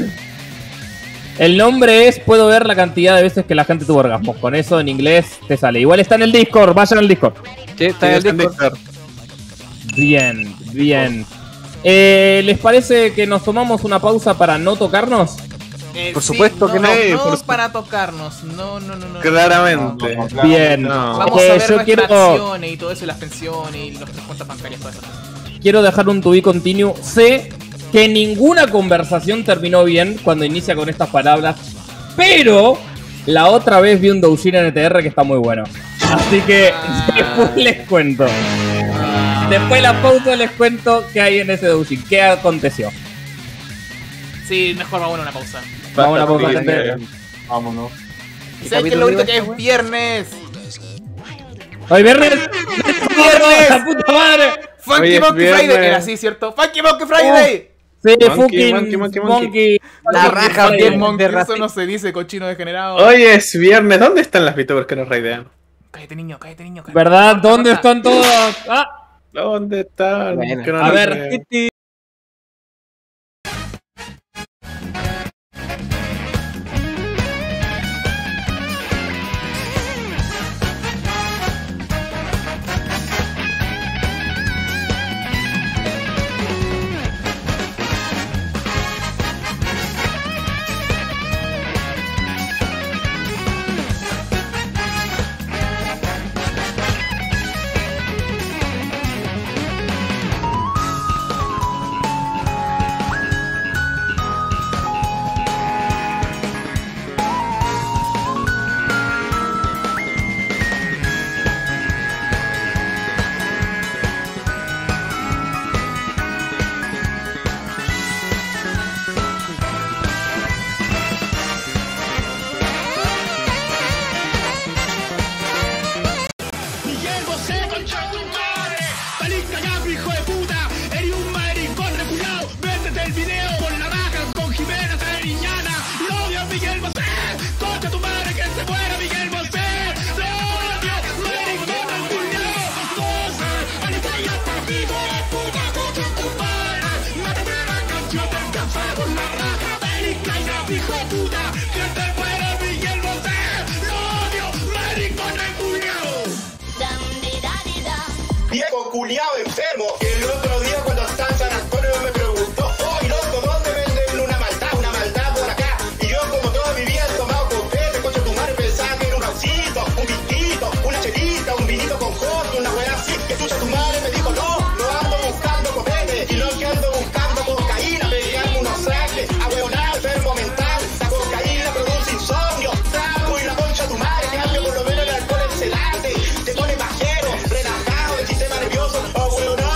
El nombre es puedo ver la cantidad de veces que la gente tuvo orgasmos. Con eso en inglés te sale. Igual está en el Discord, vayan al Discord. Sí, está en el Discord. Bien, bien. Eh, ¿Les parece que nos tomamos una pausa para no tocarnos? Eh, Por sí, supuesto que no. Sí, No por su- para tocarnos, no, no, no, no. Claramente. No, no, claro. Bien. No. Vamos Eh, a ver yo nuestras quiero, acciones y todo eso, y las pensiones y los tres cuentas bancarias, todas esas cosas. quiero dejar un to be continue. Sé que ninguna conversación terminó bien cuando inicia con estas palabras, pero la otra vez vi un doujin en E T R que está muy bueno. Así que después les cuento. Después de la pausa les cuento qué hay en ese doujin, qué aconteció. Sí, mejor vamos a una pausa. Vamos a la pausa, Bien, gente. bien. Vámonos. ¿Y sabes qué es lo bonito que es viernes? Hoy viernes. ¡Viernes! ¡La puta madre! ¡Funky Hoy es Monkey viernes. Friday! Era así, ¿cierto? ¡Funky Monkey Friday! Sí, Monkey, fucking monkey, monkey, monkey. monkey. La Monkey raja Friday. bien Monkey, de eso racismo. no se dice, cochino degenerado. Hoy es viernes. ¿Dónde están las VTubers que nos raidean? Cállate, niño, cállate, niño. cállate. ¿Verdad? Corta, ¿Dónde corta. están todos? Ah, ¿Dónde están? Bueno, Que no a nos ver. raidean. Miguel Bosé, concha tu madre. Salís cagado, hijo de puta. Eres un maricón reculado. Véndete el video por la raja con Jimena Sariñana. Lo odio a Miguel Bosé. Concha tu madre, que se muera Miguel Bosé. Lo odio, maricón reculado. Bosé, Anitoya, hijo de puta, concha tu madre. La primera canción del café por la raja. Salís cagado, hijo de puta. Que se muera Miguel Bosé. Lo odio, maricón reculado. Viejo culiao enfermo. El otro día cuando estaba en San Antonio me preguntó, oh, loco, ¿dónde venden una maldad? Una maldad por acá. Y yo como toda mi vida he tomado copete, coche tu madre pensaba que era un osito, un vitito, una chelita, un vinito con costo, una wea así. Que chucha tu madre me dijo, no, no ando buscando copete. Y no que ando buscando cocaína, pelearme unos sangres, ahueonado, enfermo mental. La cocaína produce insomnio, trago y la concha tu madre, que hace por lo menos el alcohol es sedante. Te pone pajero, relajado, el sistema nervioso, ahueonado.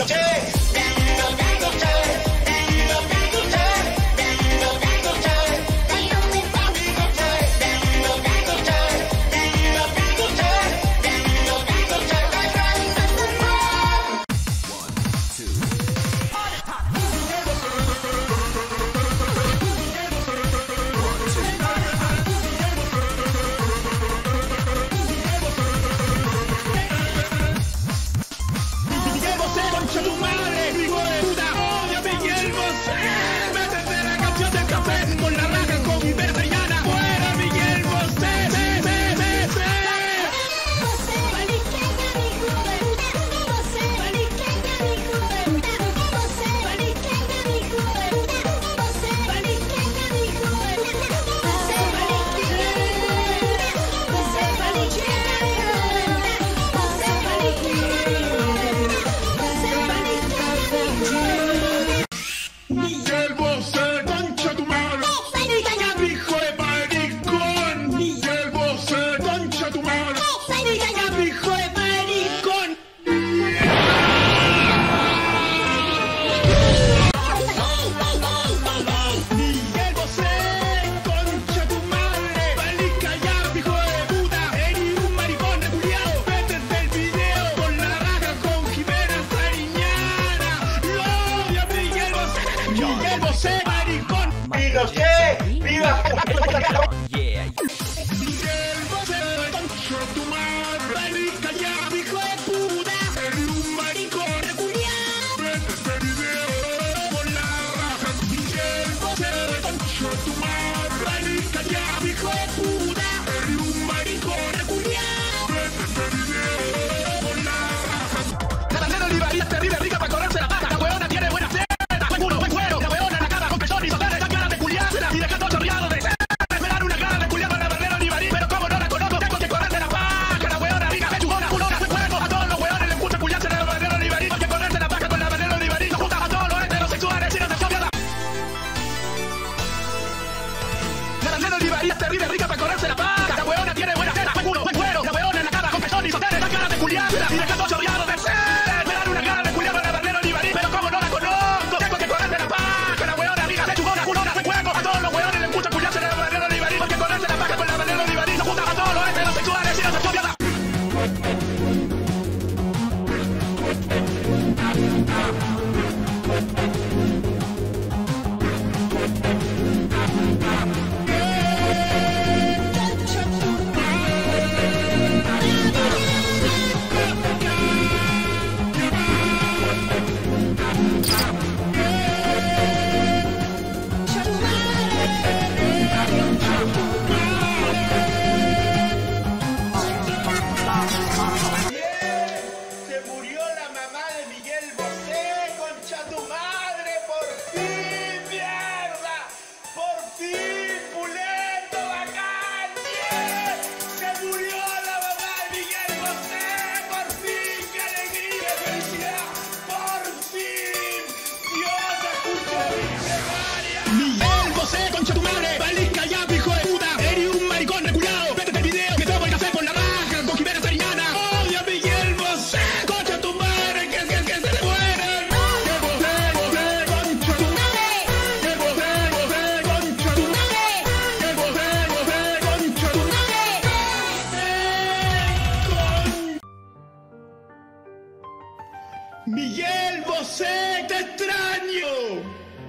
Miguel Bosé, te extraño.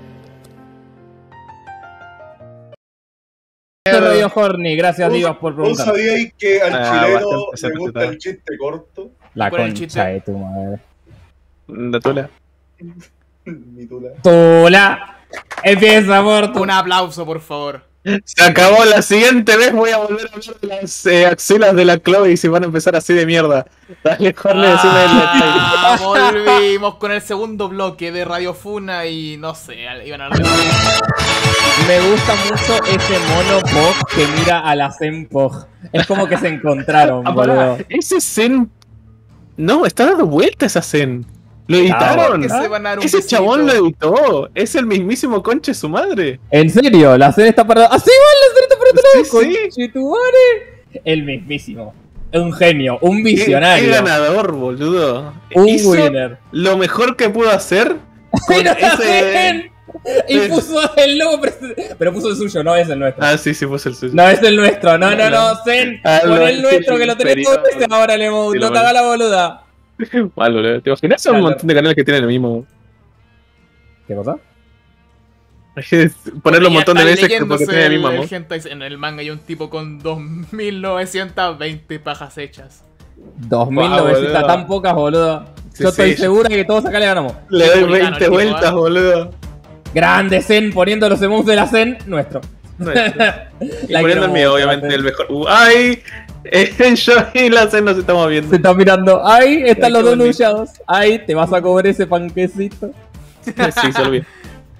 Radio Horny, gracias ¿Vos- Divas por ¿Vos preguntar. sabíais que al Ah, chileno bastante le gusta cerquita. el chiste corto? La ¿Cuál es el concha chiste? de tu madre. De Tula. Mi tula. Tula. Empieza por tu. Un aplauso, por favor. Se acabó. La siguiente vez voy a volver a hablar de las eh, axilas de la Chloe y si van a empezar así de mierda. Dale, Jorge, decime el detalle. Ah, volvimos con el segundo bloque de Radio Funa y no sé, iban a hablar de... Me gusta mucho ese mono Pog que mira a la Zen Pog. Es como que se encontraron, Ah, pará, boludo. ese Zen. No, está dando vuelta esa Zen. Lo editaron. que se van a dar un Ese besito. chabón lo editó. Es el mismísimo conche su madre. ¿En serio? La Zen está parada. ¡Ah, sí, va! La Zen está para otro lado. Sí, sí. Conche tu madre. El mismísimo. Un genio, un Qué, visionario. qué ganador, boludo. Un Hizo winner. lo mejor que pudo hacer con Pero ese... Y puso el logo, pero- pero puso el suyo, no es el nuestro. Ah, sí, sí, puse el suyo. No es el nuestro, no, no, no, Zen, Ah, con no, el sí, nuestro sí, que lo tenés inferior. todo ese ahora el emote, Sí, no lo te hagas vale. la boluda. Mal, boludo. ¿Te imaginas? Son un Claro. montón de canales que tienen el mismo. ¿Qué cosa? Hay que ponerlo un montón de Ya veces están que porque leyéndose tiene el mismo el- amor. el hentai. En el manga hay un tipo con dos mil novecientas veinte pajas hechas. dos mil Guau, novecientos, boludo. tan pocas, boludo. Sí, Yo estoy sí. segura que todos acá le ganamos. Le doy Republicano, veinte el tipo, vueltas, ¿eh? boludo. Grande Zen, poniendo los emotes de la Zen, nuestro. Nuestro. Y La poniendo el quiero mío, mucho, obviamente, la el mejor. Uh, ¡Ay! Eh, yo y la C nos estamos viendo. Se están mirando. Ahí están Ay, los qué dos bonito. luchados. Ahí te vas a comer ese panquecito. Sí, se lo vi.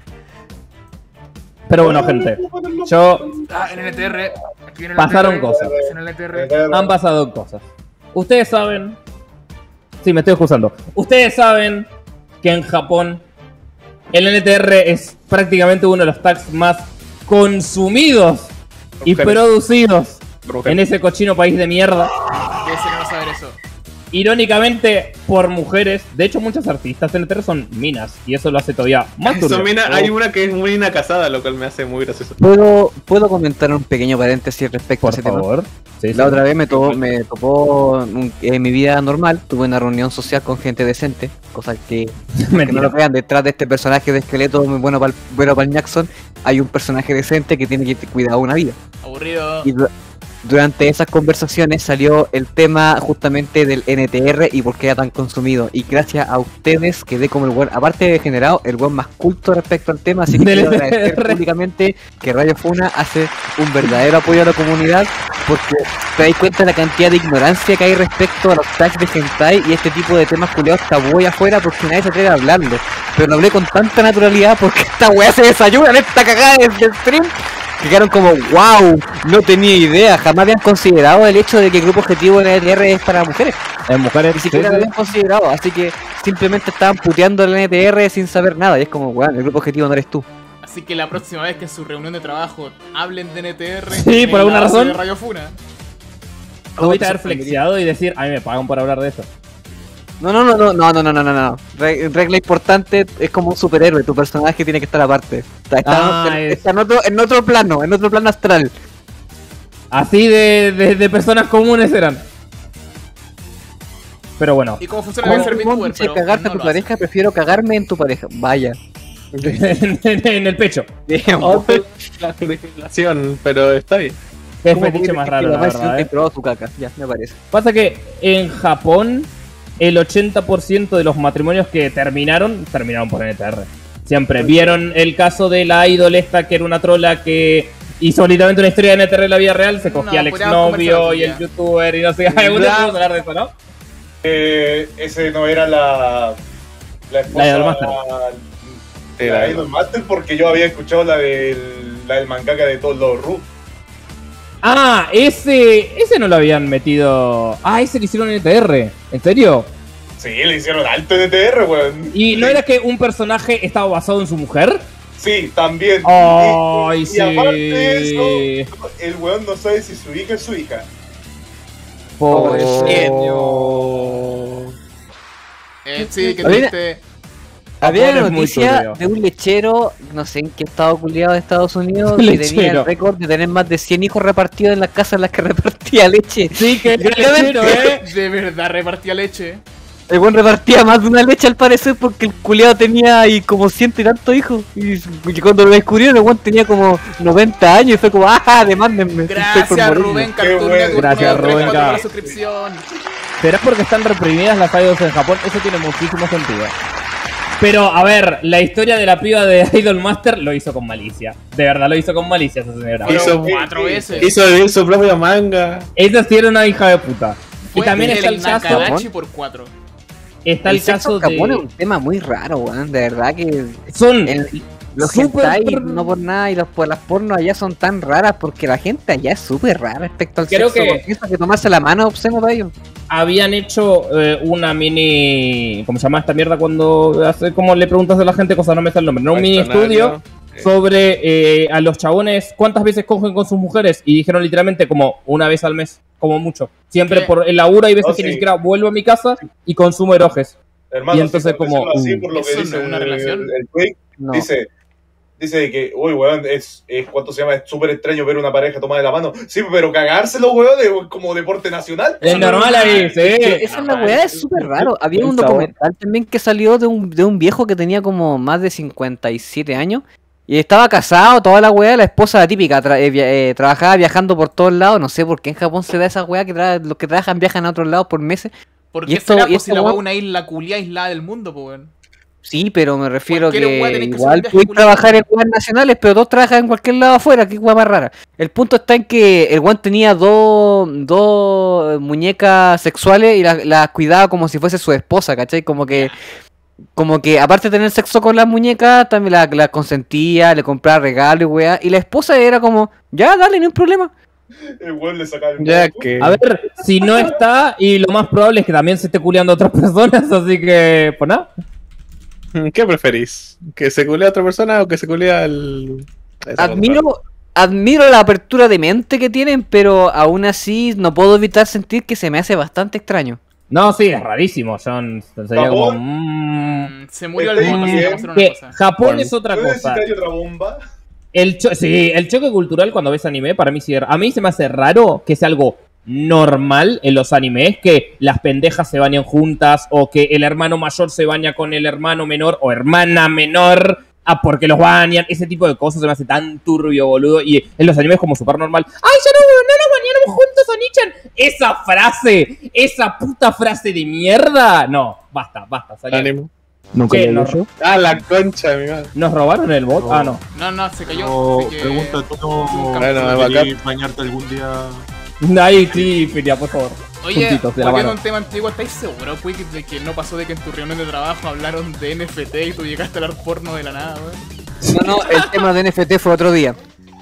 Pero bueno, gente. Yo. Ah, en el N T R. Aquí viene el Pasaron N T R, cosas. En el N T R. Han pasado cosas. Ustedes saben. Sí, me estoy excusando. Ustedes saben que en Japón el N T R es prácticamente uno de los tags más consumidos y Mujeres. producidos Mujeres. en ese cochino país de mierda. ¿Qué se no va a saber eso? Irónicamente, por mujeres. De hecho, muchas artistas de N T R son minas. Y eso lo hace todavía más Eso, turbio. mina, hay una que es muy mina casada, lo cual me hace muy gracioso. ¿Puedo, ¿Puedo comentar un pequeño paréntesis respecto a Por ese tema? favor. Sí, La sí. otra vez me, to me topó un- en mi vida normal, tuve una reunión social con gente decente, cosa que, que no Mentira. lo vean, detrás de este personaje de esqueleto muy bueno para el bueno pa'l Jackson, hay un personaje decente que tiene que cuidar una vida. Aburrido. Y du- durante esas conversaciones salió el tema justamente del N T R y por qué era tan consumido. Y gracias a ustedes quedé como el buen, aparte de generado, el buen más culto respecto al tema. Así que Del quiero agradecer N T R. públicamente que Radio Funa hace un verdadero apoyo a la comunidad, porque te das cuenta de la cantidad de ignorancia que hay respecto a los tags de hentai y este tipo de temas culiados tabú ahí afuera, porque nadie se atreve a hablarlo. Pero lo hablé con tanta naturalidad porque esta weá se desayuna en esta cagada del stream. Que quedaron como, wow, no tenía idea, jamás habían considerado el hecho de que el grupo objetivo en N T R es para mujeres. En mujeres. Ni siquiera lo habían considerado, así que simplemente estaban puteando el N T R sin saber nada. Y es como, weón, el grupo objetivo no eres tú. Así que la próxima vez que en su reunión de trabajo hablen de N T R. Sí, por en alguna la base razón. de Radio Funa. Tuviste haber flexiado y decir, a mí me pagan por hablar de eso. No, no, no, no, no, no, no, no, no, no. Re- regla importante, es como un superhéroe, tu personaje tiene que estar aparte. Está, está- Ah, está es- en, otro, en otro plano, en otro plano astral. Así de, de, de personas comunes eran. Pero bueno. ¿Y cómo funciona el ser Como VTuber? dice Pero cagarte no a tu lo pareja, prefiero cagarme en tu pareja. Vaya. en, en- en el pecho. Otra relación, pero está bien. Qué ¿Cómo fetiche puede más decir raro, que la mamá es verdad, que eh? probó tu caca? Ya, me parece. Pasa que en Japón el ochenta por ciento de los matrimonios que terminaron, terminaron por N T R. Siempre. Vieron el caso de la idol esta que era una trola que hizo literalmente una historia de N T R en la vida real, se cogía No, al podríamos exnovio conversar y el ya. youtuber y no sé qué. ¿Algún día podemos hablar de eso, no? Eh, ese no era la. La esposa. La Idolmaster. La, la Idolmaster, porque yo había escuchado la del, la del mangaka de todos los Ru. Ah, ese ese no lo habían metido. Ah, ese lo hicieron en N T R. ¿En serio? Sí, le hicieron alto N T R, weón. ¿Y no era que un personaje estaba basado en su mujer? Sí, también. Ay, y, y sí. aparte de eso, el weón no sabe si su hija es su hija. Pobre Eh, sí, que Había- triste. Había Japón una es muy noticia turbio. de un lechero, no sé en qué estado culiado de Estados Unidos, que Lechero. tenía el récord de tener más de cien hijos repartidos en las casas en las que repartía leche. Sí, que era Realmente, lechero, ¿eh? De verdad repartía leche. El buen repartía más de una leche al parecer porque el culiado tenía ahí como ciento y tantos hijos. Y, y cuando lo descubrieron, el buen tenía como noventa años y fue como, ¡ah, demándenme! Estoy por Gracias morirme". Rubén, Qué Cartoon bueno. Network. Gracias, nueve tres Rubén, cuatro por la K. suscripción. ¿Será porque están reprimidas las idols en Japón? Eso tiene muchísimo sentido. Pero, a ver, la historia de la piba de Idolmaster lo hizo con malicia. De verdad, lo hizo con malicia esa señora. Pero, Hizo- ¿qué- Cuatro qué- veces. Hizo de su propia manga. Esa sí era una hija de puta. Y Fue también está el caso, Nakagachi por cuatro. está el, El sexo caso en Japón es de... un tema muy raro, weón. De verdad que Son... el- los Súper- hentai, no por nada, y los, pues, las pornos allá son tan raras porque la gente allá es súper rara respecto al Creo sexo. que- porque Piensa que tomarse la mano es obsceno para ellos. Habían hecho eh, una mini... ¿Cómo se llama esta mierda cuando hace como le preguntas a la gente cosas? No me está el nombre. No un mini Cuestionario. estudio. sobre eh, a los chabones cuántas veces cogen con sus mujeres y dijeron literalmente como una vez al mes, como mucho. Siempre ¿Qué? por el laburo hay veces No, que sí. ni siquiera vuelvo a mi casa y consumo erojes. Hermano, Y entonces sí, por como, decirlo así, uh, por lo que ¿eso no dice es una el- relación? El, el tweet, No. dice, dice que, uy, weón, es, es, ¿cuánto se llama? Es súper extraño ver una pareja tomada de la mano. Sí, pero cagárselo, weón, es como deporte nacional. Es normal ahí, sí. Esa es la weá, es súper raro. Había un documental también que salió de un, de un viejo que tenía como más de cincuenta y siete años. Y estaba casado, toda la weá, la esposa típica, tra- eh, via- eh, trabajaba viajando por todos lados. No sé por qué en Japón se da esa weá que tra- los que trabajan viajan a otros lados por meses. ¿Por Y qué esto- será? y Pues si esta la weá weá- es una isla culia aislada del mundo, pues weón. Sí, pero me refiero Cualquier weá que tenés que hacer un igual viaje puedes culiao. trabajar en weas nacionales, pero todos trabajan en cualquier lado afuera, que weá más rara. El punto está en que el weón tenía dos dos muñecas sexuales y las las cuidaba como si fuese su esposa, ¿cachai? Como que como que aparte de tener sexo con las muñecas, también la, la consentía, le compraba regalos y weá. Y la esposa era como, ya, dale, no hay problema. El weón le saca el Ya moco. que. A ver, si no está, y lo más probable es que también se esté culeando a otras personas, así que, pues nada. ¿Qué preferís? ¿Que se culea a otra persona o que se culea al. esa Admiro, admiro la apertura de mente que tienen, pero aún así no puedo evitar sentir que se me hace bastante extraño. No, sí, es rarísimo, John. Sería como... ¿Japón? mm, Mm, Se murió el Está mundo, así que bien. vamos a hacer una que cosa. Japón es otra ¿Puedes cosa. decir que hay otra bomba? El cho- sí, el choque cultural cuando ves anime, para mí sí. A mí se me hace raro que sea algo normal en los animes, que las pendejas se bañan juntas, o que el hermano mayor se baña con el hermano menor, o hermana menor, ah, porque los bañan. Ese tipo de cosas se me hace tan turbio, boludo. Y en los animes como súper normal. ¡Ay, ya no, no nos bañaron juntos, Onichan! Esa frase, esa puta frase de mierda. No, basta, basta. Salí. Ánimo. Nunca ¿Qué? ¿Nos, Ah, la concha de mi madre. ¿Nos robaron el bot? No. Ah, no. No, no, se cayó. No, así que- pregunta, ¿tú no, Nunca Bueno, no me va querías bañarte algún día? Ahí sí, Firia, por favor. Oye, Juntitos de la volviendo a mano. un tema antiguo, ¿estáis seguros, Quick, de que no pasó de que en tu reunión de trabajo hablaron de N F T y tú llegaste a hablar porno de la nada, weón? No, no, el tema de N F T fue otro día.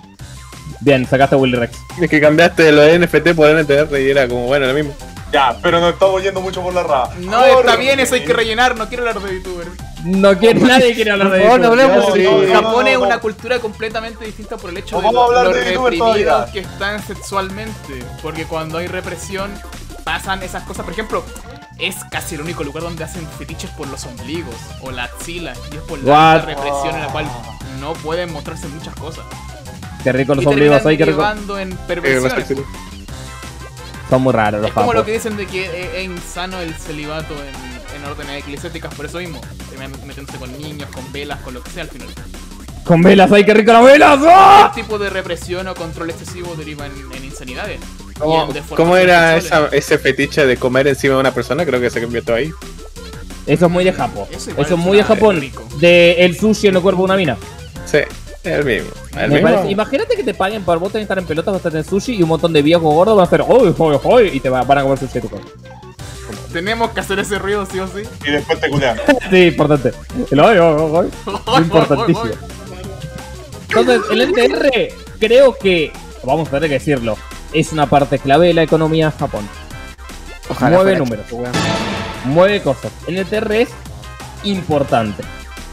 Bien, sacaste a Willy Rex. Es que cambiaste de lo de N F T por N T R y era como, bueno, lo mismo. Ya, pero nos estamos yendo mucho por la rama. No, está bien, eso hay que rellenar, no quiero hablar de VTuber. No quiere, nadie quiere hablar de Por favor, eso. no hablemos de- no, no, Japón es no, no. una cultura completamente distinta por el hecho No de vamos a lo, hablar lo de VTuber reprimidos todavía. que están sexualmente. Porque cuando hay represión pasan esas cosas. Por ejemplo, es casi el único lugar donde hacen fetiches por los ombligos o la axila. Y es por la What? alta represión en la cual no pueden mostrarse muchas cosas. Qué rico los y ombligos, terminan ay, qué rico. llevando en Eh, perversiones. respecto- Son muy raros los Es como japos. lo que dicen de que es, es insano el celibato en, en órdenes eclesiásticas, por eso mismo. Terminan metiéndose con niños, con velas, con lo que sea al final. Con velas, ay, qué rico las velas. ¡Ah! Cualquier tipo de represión o control excesivo deriva en, en insanidades. y ¿Cómo, en deformaciones cómo era sexuales. esa, ese fetiche de comer encima de una persona? Creo que se convirtió ahí. Eso es muy de Japón. Eso Eso, igual es muy de suena Japón. rico. De el sushi en el cuerpo de una mina. Sí, el mismo. El Me mismo. parece- imagínate que te paguen por vos tenés que estar en pelotas, vas a tener sushi y un montón de viejos gordos van a hacer ¡Oy, oy, oy! Y te va- van a comer sushi de tu cuerpo. Tenemos que hacer ese ruido sí o sí. Y después te culean. Sí, importante. El oy, oy, oy. Importantísimo. Entonces, el N T R creo que, vamos a tener que decirlo, es una parte clave de la economía de Japón. Ojalá Mueve fuera números, chico, weón. mueve cosas. El N T R es importante.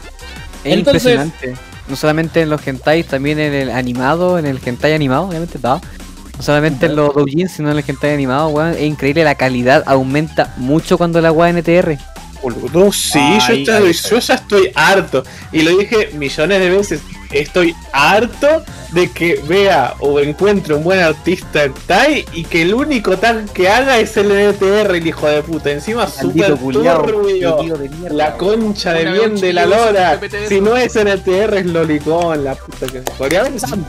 Es Entonces- impresionante. No solamente en los hentai, también en el animado, en el hentai animado, obviamente estaba. No solamente en los doujins, sino en el hentai animado, weón. Es increíble, la calidad aumenta mucho cuando la weá N T R. Boludo, sí, Ay, yo, ay, estoy- yo ya estoy harto. Y lo dije millones de veces. Estoy harto de que vea o encuentre un buen artista en Tai y que el único tal que haga es el N T R, el hijo de puta. Encima Maldito super culiao, turbio. metido de mierda, La weón. concha de Una vez bien un de la chico hizo un lora. P P T de Si eso. no es N T R, es lolicón, la puta que podría haber sido.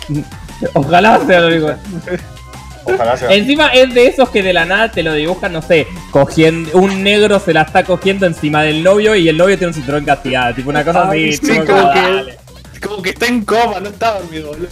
Ojalá sea lo único. Ojalá sea. Encima es de esos que de la nada te lo dibujan, no sé, cogiendo, un negro se la está cogiendo encima del novio y el novio tiene un cinturón castigado, tipo una cosa Ay, así. sí, tipo, como que- dale. Como que está en coma, no está dormido, boludo.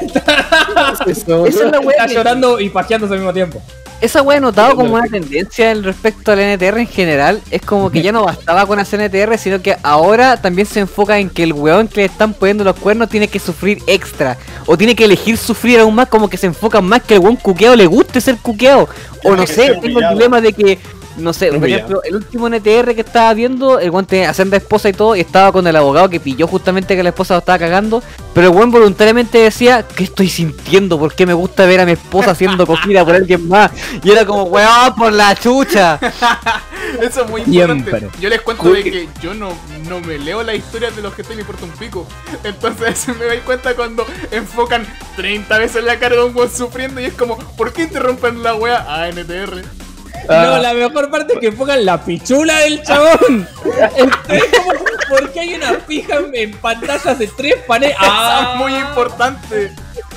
Esa es la weá Está que- llorando y pajeándose al mismo tiempo. Esa weá he notado como una tendencia en respecto al N T R en general. Es como que ya no bastaba con hacer N T R, sino que ahora también se enfoca en que el weón que le están poniendo los cuernos tiene que sufrir extra. O tiene que elegir sufrir aún más, como que se enfocan más que el weón cuqueado le guste ser cuqueado. O no que sé, ser tengo el humillado. dilema de que No sé, por Ya. ejemplo, el último N T R que estaba viendo, el weón tenía senda esposa y todo, y estaba con el abogado que pilló justamente que la esposa lo estaba cagando, pero el weón voluntariamente decía, ¿qué estoy sintiendo? ¿Por qué me gusta ver a mi esposa siendo cogida por alguien más? Y era como, weón, por la chucha. Eso es muy importante. Siempre. Yo les cuento de que yo no, no me leo las historias de los que estoy me importa un pico. Entonces me doy cuenta cuando enfocan treinta veces la cara de un weón sufriendo y es como, ¿por qué interrumpen la wea a N T R? No, la mejor parte es que pongan la pichula del chabón. Es como, ¿por qué hay una pija en, en pantallas de tres paneles? Ah, eso es muy importante.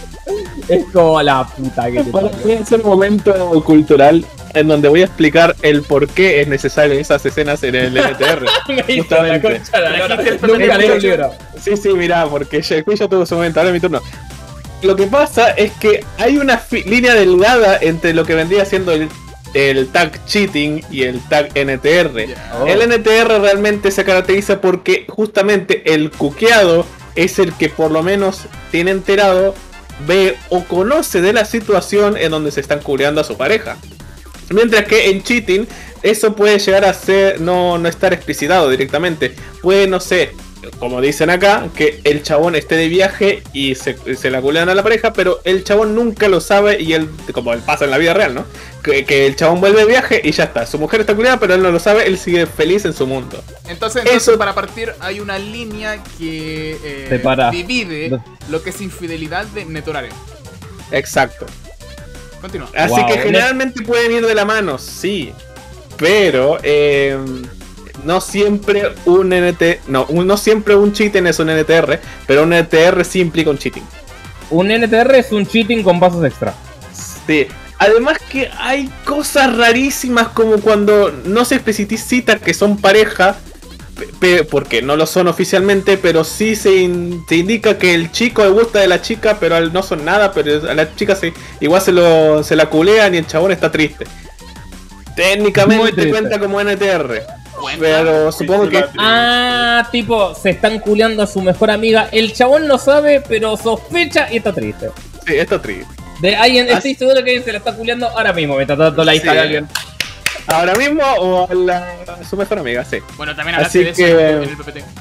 Es como la puta que te Para parió. mí es el momento cultural en donde voy a explicar el por qué es necesario esas escenas en el N T R. Me hizo la concha de la lora. Trajiste el Nunca papel leí un de libro. Sí, sí, mirá, porque ya ya tuvo su momento, ahora es mi turno. Lo que pasa es que hay una fi- línea delgada entre lo que vendría siendo el, el tag cheating y el tag N T R. Yeah. El N T R realmente se caracteriza porque justamente el cuqueado es el que por lo menos tiene enterado, ve o conoce de la situación en donde se están culeando a su pareja. Mientras que en cheating eso puede llegar a ser no, no estar explicitado directamente. Puede, no sé, como dicen acá, que el chabón esté de viaje y se, se la culean a la pareja, pero el chabón nunca lo sabe y él, como él pasa en la vida real, ¿no? Que, que el chabón vuelve de viaje y ya está. Su mujer está culeada, pero él no lo sabe, él sigue feliz en su mundo. Entonces, entonces para partir hay una línea que eh, Separa. divide lo que es infidelidad de netorario. Exacto. Continúa. Así Wow. que generalmente pueden ir de la mano, sí. Pero eh, no siempre un N T no, un- no siempre un cheating es un N T R, pero un N T R sí implica un cheating. Un N T R es un cheating con pasos extra. Sí. Además que hay cosas rarísimas como cuando no se explicita que son pareja, pe- pe- porque no lo son oficialmente, pero sí se, in- se indica que el chico le gusta de la chica, pero al- no son nada, pero a la chica se, igual se, lo, se la culean y el chabón está triste. Muy Técnicamente triste. cuenta como N T R, pero supongo que... Ah, tipo, se están culeando a su mejor amiga. El chabón lo sabe, pero sospecha y está triste. Sí, está triste. De alguien, Así- estoy seguro que alguien se la está culeando ahora mismo, me está dando la hija Sí. de alguien. Ahora mismo o a, la, a su mejor amiga, sí. Bueno, también hablaste Así de eso que- en el P P T.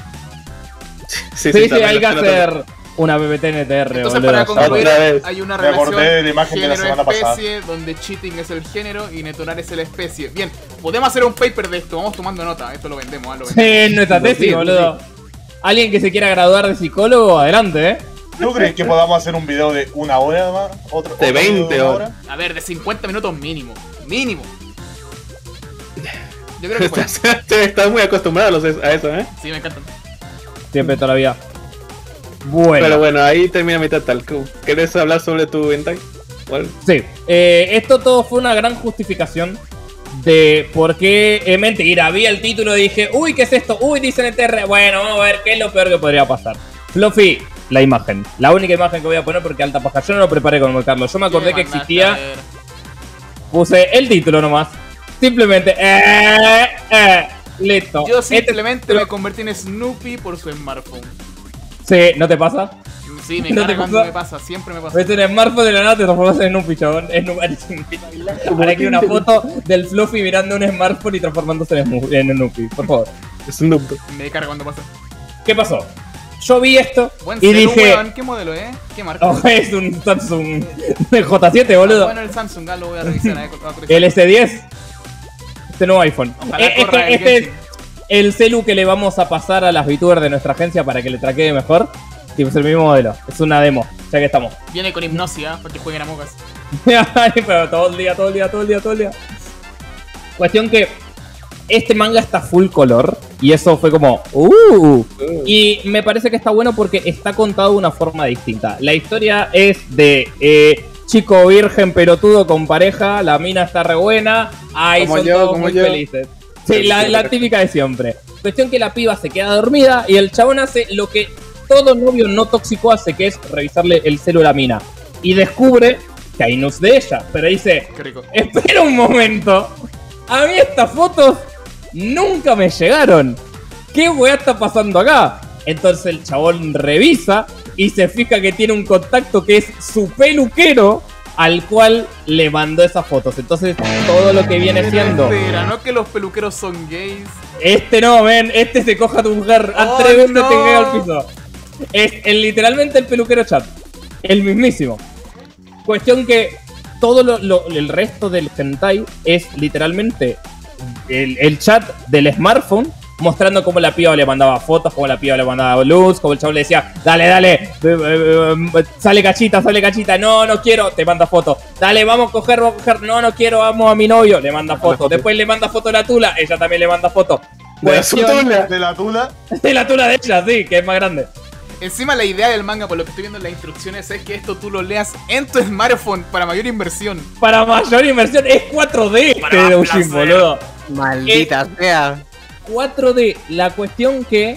Sí, Sí, sí, también hay lo- que lo- hacer una B B T N T R, Entonces, boludo. para concluir, Otra vez. hay una Me acordé relación de la imagen de la semana pasada. género-especie donde cheating es el género y netorar es la especie. Bien, podemos hacer un paper de esto, vamos tomando nota, esto lo vendemos, ah, lo vendemos. Sí, en nuestra tesis, Sí, boludo. Alguien que se quiera graduar de psicólogo, adelante, eh. ¿Tú crees que podamos hacer un video de una hora más? ¿Otro, De otro video veinte una horas. A ver, de cincuenta minutos mínimo, mínimo. Yo creo que puede. Estás estás muy acostumbrado a, los- a eso, ¿eh? Sí, me encantan. Siempre toda la vida. Bueno. Pero bueno, ahí termina mi tal. ¿Querés hablar sobre tu hentai? ¿Cuál? Sí, eh, esto todo fue una gran justificación de por qué, eh, mentira, vi el título y dije, uy, ¿qué es esto? Uy, dice N T R, bueno, vamos a ver qué es lo peor que podría pasar. Fluffy, la imagen, la única imagen que voy a poner porque alta paja, yo no lo preparé con Carlos, yo me acordé que ¿Qué mandaste a existía, ver? puse el título nomás, simplemente, eh, eh, listo. Yo Este- simplemente me convertí en Snoopy por su smartphone. Sí, ¿no te pasa? Sí, me ¿No te carga cuando pasa? me pasa, siempre me pasa. Ves un smartphone de la nada, te transformas en un pichón. Ahora aquí una foto del Fluffy mirando un smartphone y transformándose en Snoopy, en Snoopy, por favor. Snoop. Me carga cuando pasa. ¿Qué pasó? Yo vi esto Buen y celu, dije, weón. ¿Qué modelo, eh? ¿Qué marca? oh, es un Samsung J siete, boludo. Ah, bueno, el Samsung, ah, lo voy a revisar. eh, a- a- El S diez. Este nuevo iPhone. Ojalá Eh, corra Este, el este es Genshin. el celu que le vamos a pasar a las VTubers de nuestra agencia para que le traquee mejor. Tipo, es el mismo modelo. Es una demo, ya que estamos. Viene con hipnosis, ¿ah? Porque jueguen a mocas. Ay, pero todo el día, todo el día, todo el día, todo el día. Cuestión que este manga está full color. Y eso fue como, uh. Y me parece que está bueno porque está contado de una forma distinta. La historia es de eh, chico virgen pelotudo con pareja. La mina está re buena. Ay, Como son yo, todos como muy yo. felices. Sí, la, la típica de siempre. Cuestión que la piba se queda dormida y el chabón hace lo que todo novio no tóxico hace, que es revisarle el celu a la mina. Y descubre que hay nudes de ella. Pero dice, Qué rico. espera un momento. A mí estas fotos nunca me llegaron. ¿Qué weá está pasando acá? Entonces el chabón revisa y se fija que tiene un contacto que es su peluquero al cual le mandó esas fotos. Entonces, todo lo que viene siendo... Espera, no que los peluqueros son gays. Este no, men, este se coja a tu mujer, Oh, atrévete, no. te cae al piso. Es el, literalmente el peluquero chat, el mismísimo. Cuestión que todo lo, lo- el resto del hentai es literalmente el, el chat del smartphone mostrando cómo la piba le mandaba fotos, cómo la piba le mandaba luz, cómo el chavo le decía, dale, dale, eh, eh, eh, sale cachita, sale cachita, no, no quiero, te manda fotos, dale, vamos a coger, vamos a coger, no, no quiero, vamos a mi novio, le manda fotos, después le manda fotos de la tula, ella también le manda fotos. De la Cuestión- tula. De la tula. de la tula de ella, sí, que es más grande. Encima la idea del manga, por lo que estoy viendo en las instrucciones, es que esto tú lo leas en tu smartphone para mayor inversión. Para mayor inversión, es cuatro D Para este más Deushin, placer. boludo. Maldita sea. cuatro D, la cuestión que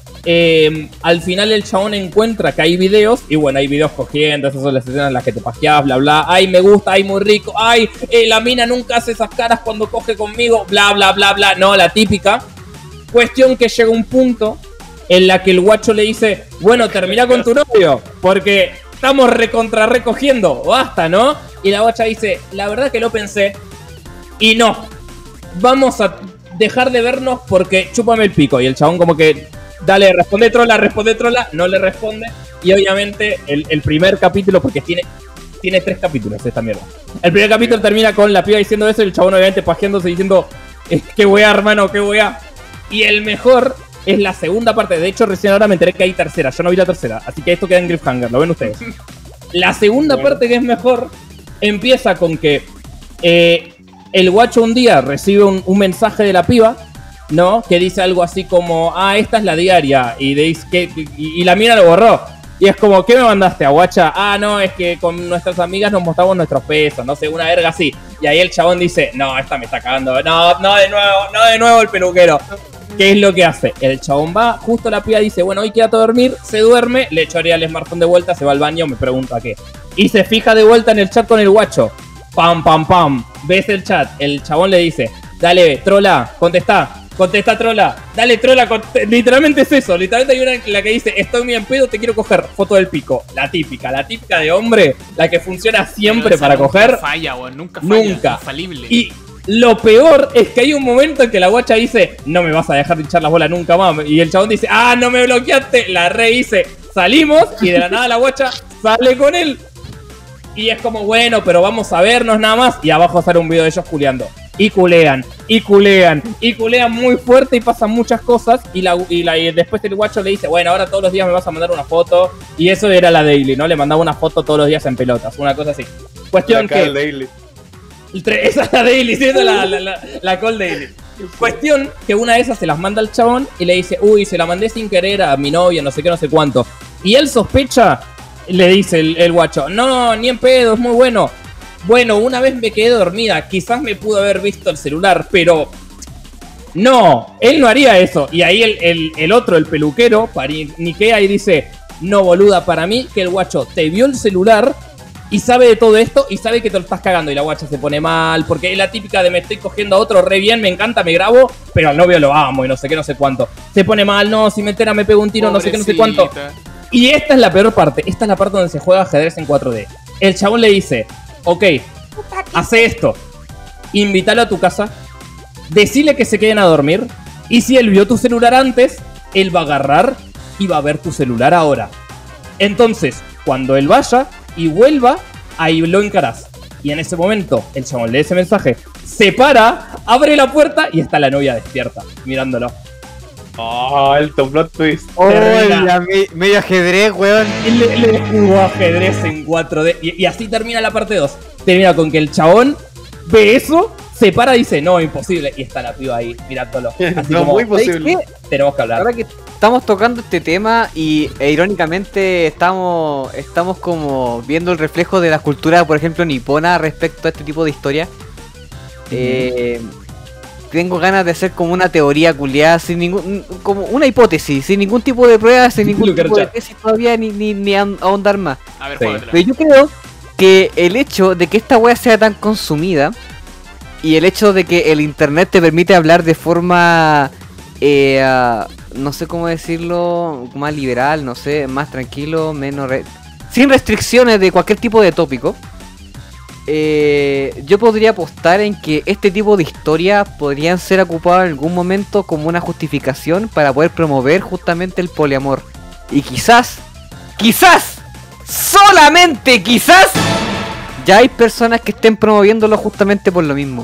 eh, al final el chabón encuentra que hay videos, y bueno, hay videos cogiendo, esas son las escenas en las que te pajeas, bla, bla, ay, me gusta, ay, muy rico, ay, eh, la mina nunca hace esas caras cuando coge conmigo, bla, bla, bla, bla, no, la típica. Cuestión que llega un punto en la que el guacho le dice, bueno, termina con tu novio, porque estamos recontra recogiendo, basta, ¿no? Y la guacha dice, la verdad que lo pensé, y no, vamos a dejar de vernos porque chúpame el pico. Y el chabón como que, dale, responde trola, responde trola, no le responde. Y obviamente el, el primer capítulo, porque tiene, tiene tres capítulos esta mierda. El primer capítulo termina con la piba diciendo eso y el chabón obviamente pajeándose diciendo, eh, qué weá, hermano, qué weá. Y el mejor es la segunda parte. De hecho, recién ahora me enteré que hay tercera. Yo no vi la tercera, así que esto queda en Cliffhanger, lo ven ustedes. La segunda Bueno. parte, que es mejor, empieza con que eh, el guacho un día recibe un, un mensaje de la piba, ¿no? Que dice algo así como, ah, esta es la diaria. Y, dice que, y, y la mina lo borró. Y es como, ¿qué me mandaste, a guacha? Ah, no, es que con nuestras amigas nos mostramos nuestros pesos, no sé, una verga así. Y ahí el chabón dice, no, esta me está cagando. No, no de nuevo, no de nuevo el peluquero. ¿Qué es lo que hace? El chabón va, justo la piba dice, bueno, hoy quédate a dormir, se duerme, le chorea el smartphone de vuelta, se va al baño, me pregunta qué. Y se fija de vuelta en el chat con el guacho. Pam, pam, pam. Ves el chat, el chabón le dice, dale, trola, contestá. Contesta, trola. Dale, trola. cont- Literalmente es eso. Literalmente hay una en la que dice, estoy muy en pedo, te quiero coger. Foto del pico. La típica. La típica de hombre. La que funciona siempre Esa para nunca coger. falla, weón, nunca falla. Nunca. Infalible. Y lo peor es que hay un momento en que la guacha dice, no me vas a dejar de hinchar las bolas nunca más. Y el chabón dice, ah, no me bloqueaste. La re dice, salimos. Y de la nada la guacha sale con él. Y es como, bueno, pero vamos a vernos nada más. Y abajo sale un video de ellos culeando. Y culean, y culean, y culean muy fuerte y pasan muchas cosas. Y, la, y, la, y después el guacho le dice, bueno, ahora todos los días me vas a mandar una foto. Y eso era la daily, ¿no? Le mandaba una foto todos los días en pelotas, una cosa así. Cuestión Acá que... el daily. el tre- Esa es la daily, ¿sí? Esa es la, la, la, la call daily. Cuestión que una de esas se las manda al chabón y le dice, uy, se la mandé sin querer a mi novia, no sé qué, no sé cuánto. Y él sospecha, le dice el, el guacho, no, ni en pedo, es muy bueno. Bueno, una vez me quedé dormida, quizás me pudo haber visto el celular, pero... No, él no haría eso. Y ahí el, el, el otro, el peluquero, paniquea y dice, no, boluda, para mí que el guacho te vio el celular y sabe de todo esto y sabe que te lo estás cagando. Y la guacha se pone mal, porque es la típica de me estoy cogiendo a otro re bien, me encanta, me grabo, pero al novio lo amo y no sé qué, no sé cuánto. Se pone mal, no, si me entera me pego un tiro, no sé qué, no sé cuánto. Y esta es la peor parte, esta es la parte donde se juega ajedrez en cuatro D. El chabón le dice, ok, hace esto, invítalo a tu casa, decile que se queden a dormir, y si él vio tu celular antes, él va a agarrar y va a ver tu celular ahora. Entonces, cuando él vaya y vuelva, ahí lo encarás. Y en ese momento, el chabón lee ese mensaje, se para, abre la puerta y está la novia despierta, mirándolo. Oh, el top plot twist. Oh, Termina. la me- medio ajedrez, weón. Y le, le jugó ajedrez en cuatro D. Y, y así termina la parte dos. Termina con que el chabón ve eso, se para y dice, no, imposible. Y está la piba ahí mirándolo. Así No, como, muy posible. ¿sabes qué? Tenemos que hablar. Ahora que estamos tocando este tema y e, irónicamente estamos estamos como viendo el reflejo de la cultura, por ejemplo, nipona respecto a este tipo de historia. Eh, tengo ganas de hacer como una teoría culiada sin ningún, como una hipótesis, sin ningún tipo de prueba, sin ningún tipo de tesis todavía ni, ni, ni ahon- ahondar más. A ver, Sí. juégatela. Pero yo creo que el hecho de que esta wea sea tan consumida y el hecho de que el internet te permite hablar de forma, eh, ah, no sé cómo decirlo, más liberal, no sé, más tranquilo, menos... re- sin restricciones de cualquier tipo de tópico, eh, yo podría apostar en que este tipo de historias podrían ser ocupadas en algún momento como una justificación para poder promover justamente el poliamor. Y quizás, quizás, solamente quizás, ya hay personas que estén promoviéndolo justamente por lo mismo.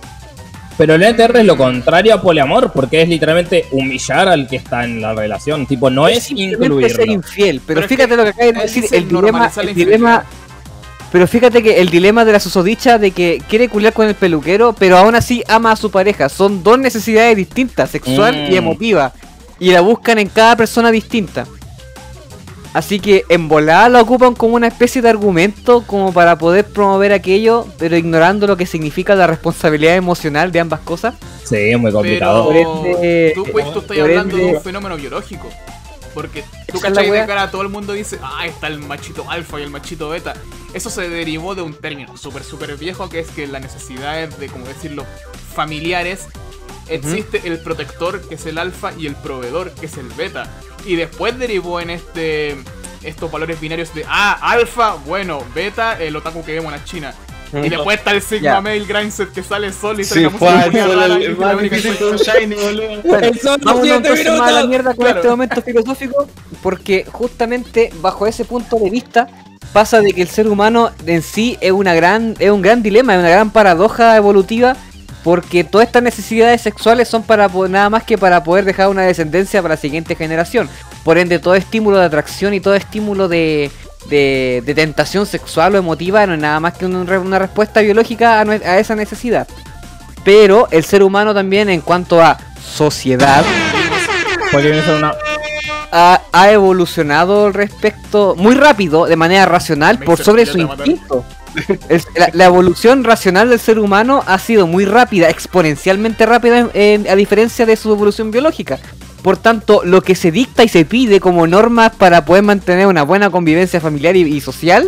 Pero el N T R es lo contrario a poliamor, porque es literalmente humillar al que está en la relación. Tipo, no es, es incluirlo. Ser infiel, pero, pero fíjate es que lo que acaba de decir, el dilema, el dilema, pero fíjate que el dilema de la susodicha de que quiere culiar con el peluquero, pero aún así ama a su pareja. Son dos necesidades distintas, sexual mm. y emotiva, y la buscan en cada persona distinta. Así que en volada la ocupan como una especie de argumento como para poder promover aquello, pero ignorando lo que significa la responsabilidad emocional de ambas cosas. Sí, es muy complicado. Pero ende, tú, pues, tú estás hablando ende, de un fenómeno biológico. Porque tú cachai de cara, todo el mundo dice, ah, está el machito alfa y el machito beta. Eso se derivó de un término súper, súper viejo, que es que las necesidades de, como decirlo, familiares, existe uh-huh. el protector, que es el alfa, y el proveedor, que es el beta. Y después derivó en este estos valores binarios de ah, alfa, bueno, beta, el otaku que vemos en la China. Y después está el Sigma yeah. Male Grindset que sale sol y sale sí, la música muy rara. El más difícil con Shiny, boludo. El sol no siete minutos. Más a la mierda con claro. este momento filosófico, porque justamente bajo ese punto de vista pasa de que el ser humano en sí es una gran es un gran dilema, es una gran paradoja evolutiva. Porque todas estas necesidades sexuales son para nada más que para poder dejar una descendencia para la siguiente generación. Por ende, todo estímulo de atracción y todo estímulo de, de, de tentación sexual o emotiva no es nada más que un, una respuesta biológica a, a esa necesidad. Pero el ser humano también, en cuanto a sociedad, una... ha, ha evolucionado al respecto muy rápido, de manera racional, por sobre su instinto. El, la, la evolución racional del ser humano ha sido muy rápida, exponencialmente rápida en, en, a diferencia de su evolución biológica. Por tanto, lo que se dicta y se pide como normas para poder mantener una buena convivencia familiar y, y social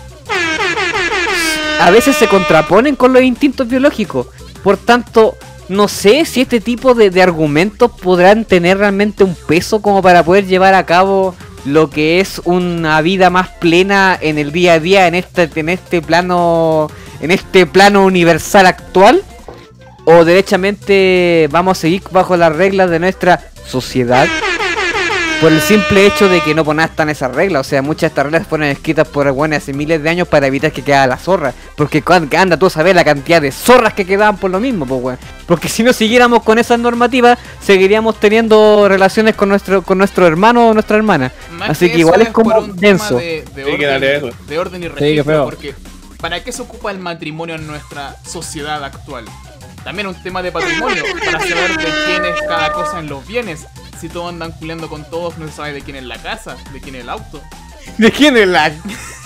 a veces se contraponen con los instintos biológicos. Por tanto, no sé si este tipo de, de argumentos podrán tener realmente un peso como para poder llevar a cabo lo que es una vida más plena en el día a día en este en este plano en este plano universal actual, o derechamente vamos a seguir bajo las reglas de nuestra sociedad por el simple hecho de que no por nada están esas reglas. O sea, muchas de estas reglas fueron escritas por buenas hace miles de años para evitar que quedara la zorra, porque anda tú a saber la cantidad de zorras que quedaban por lo mismo, pues bueno. Porque si no siguiéramos con esas normativas, seguiríamos teniendo relaciones con nuestro con nuestro hermano o nuestra hermana. Más así que, que igual es como un denso de, de, orden, de orden y registro, porque ¿para qué se ocupa el matrimonio en nuestra sociedad actual? También un tema de patrimonio, para saber de quién es cada cosa en los bienes. Si todos andan culeando con todos, no se sabe de quién es la casa, de quién es el auto. ¿De quién es la...? ¿De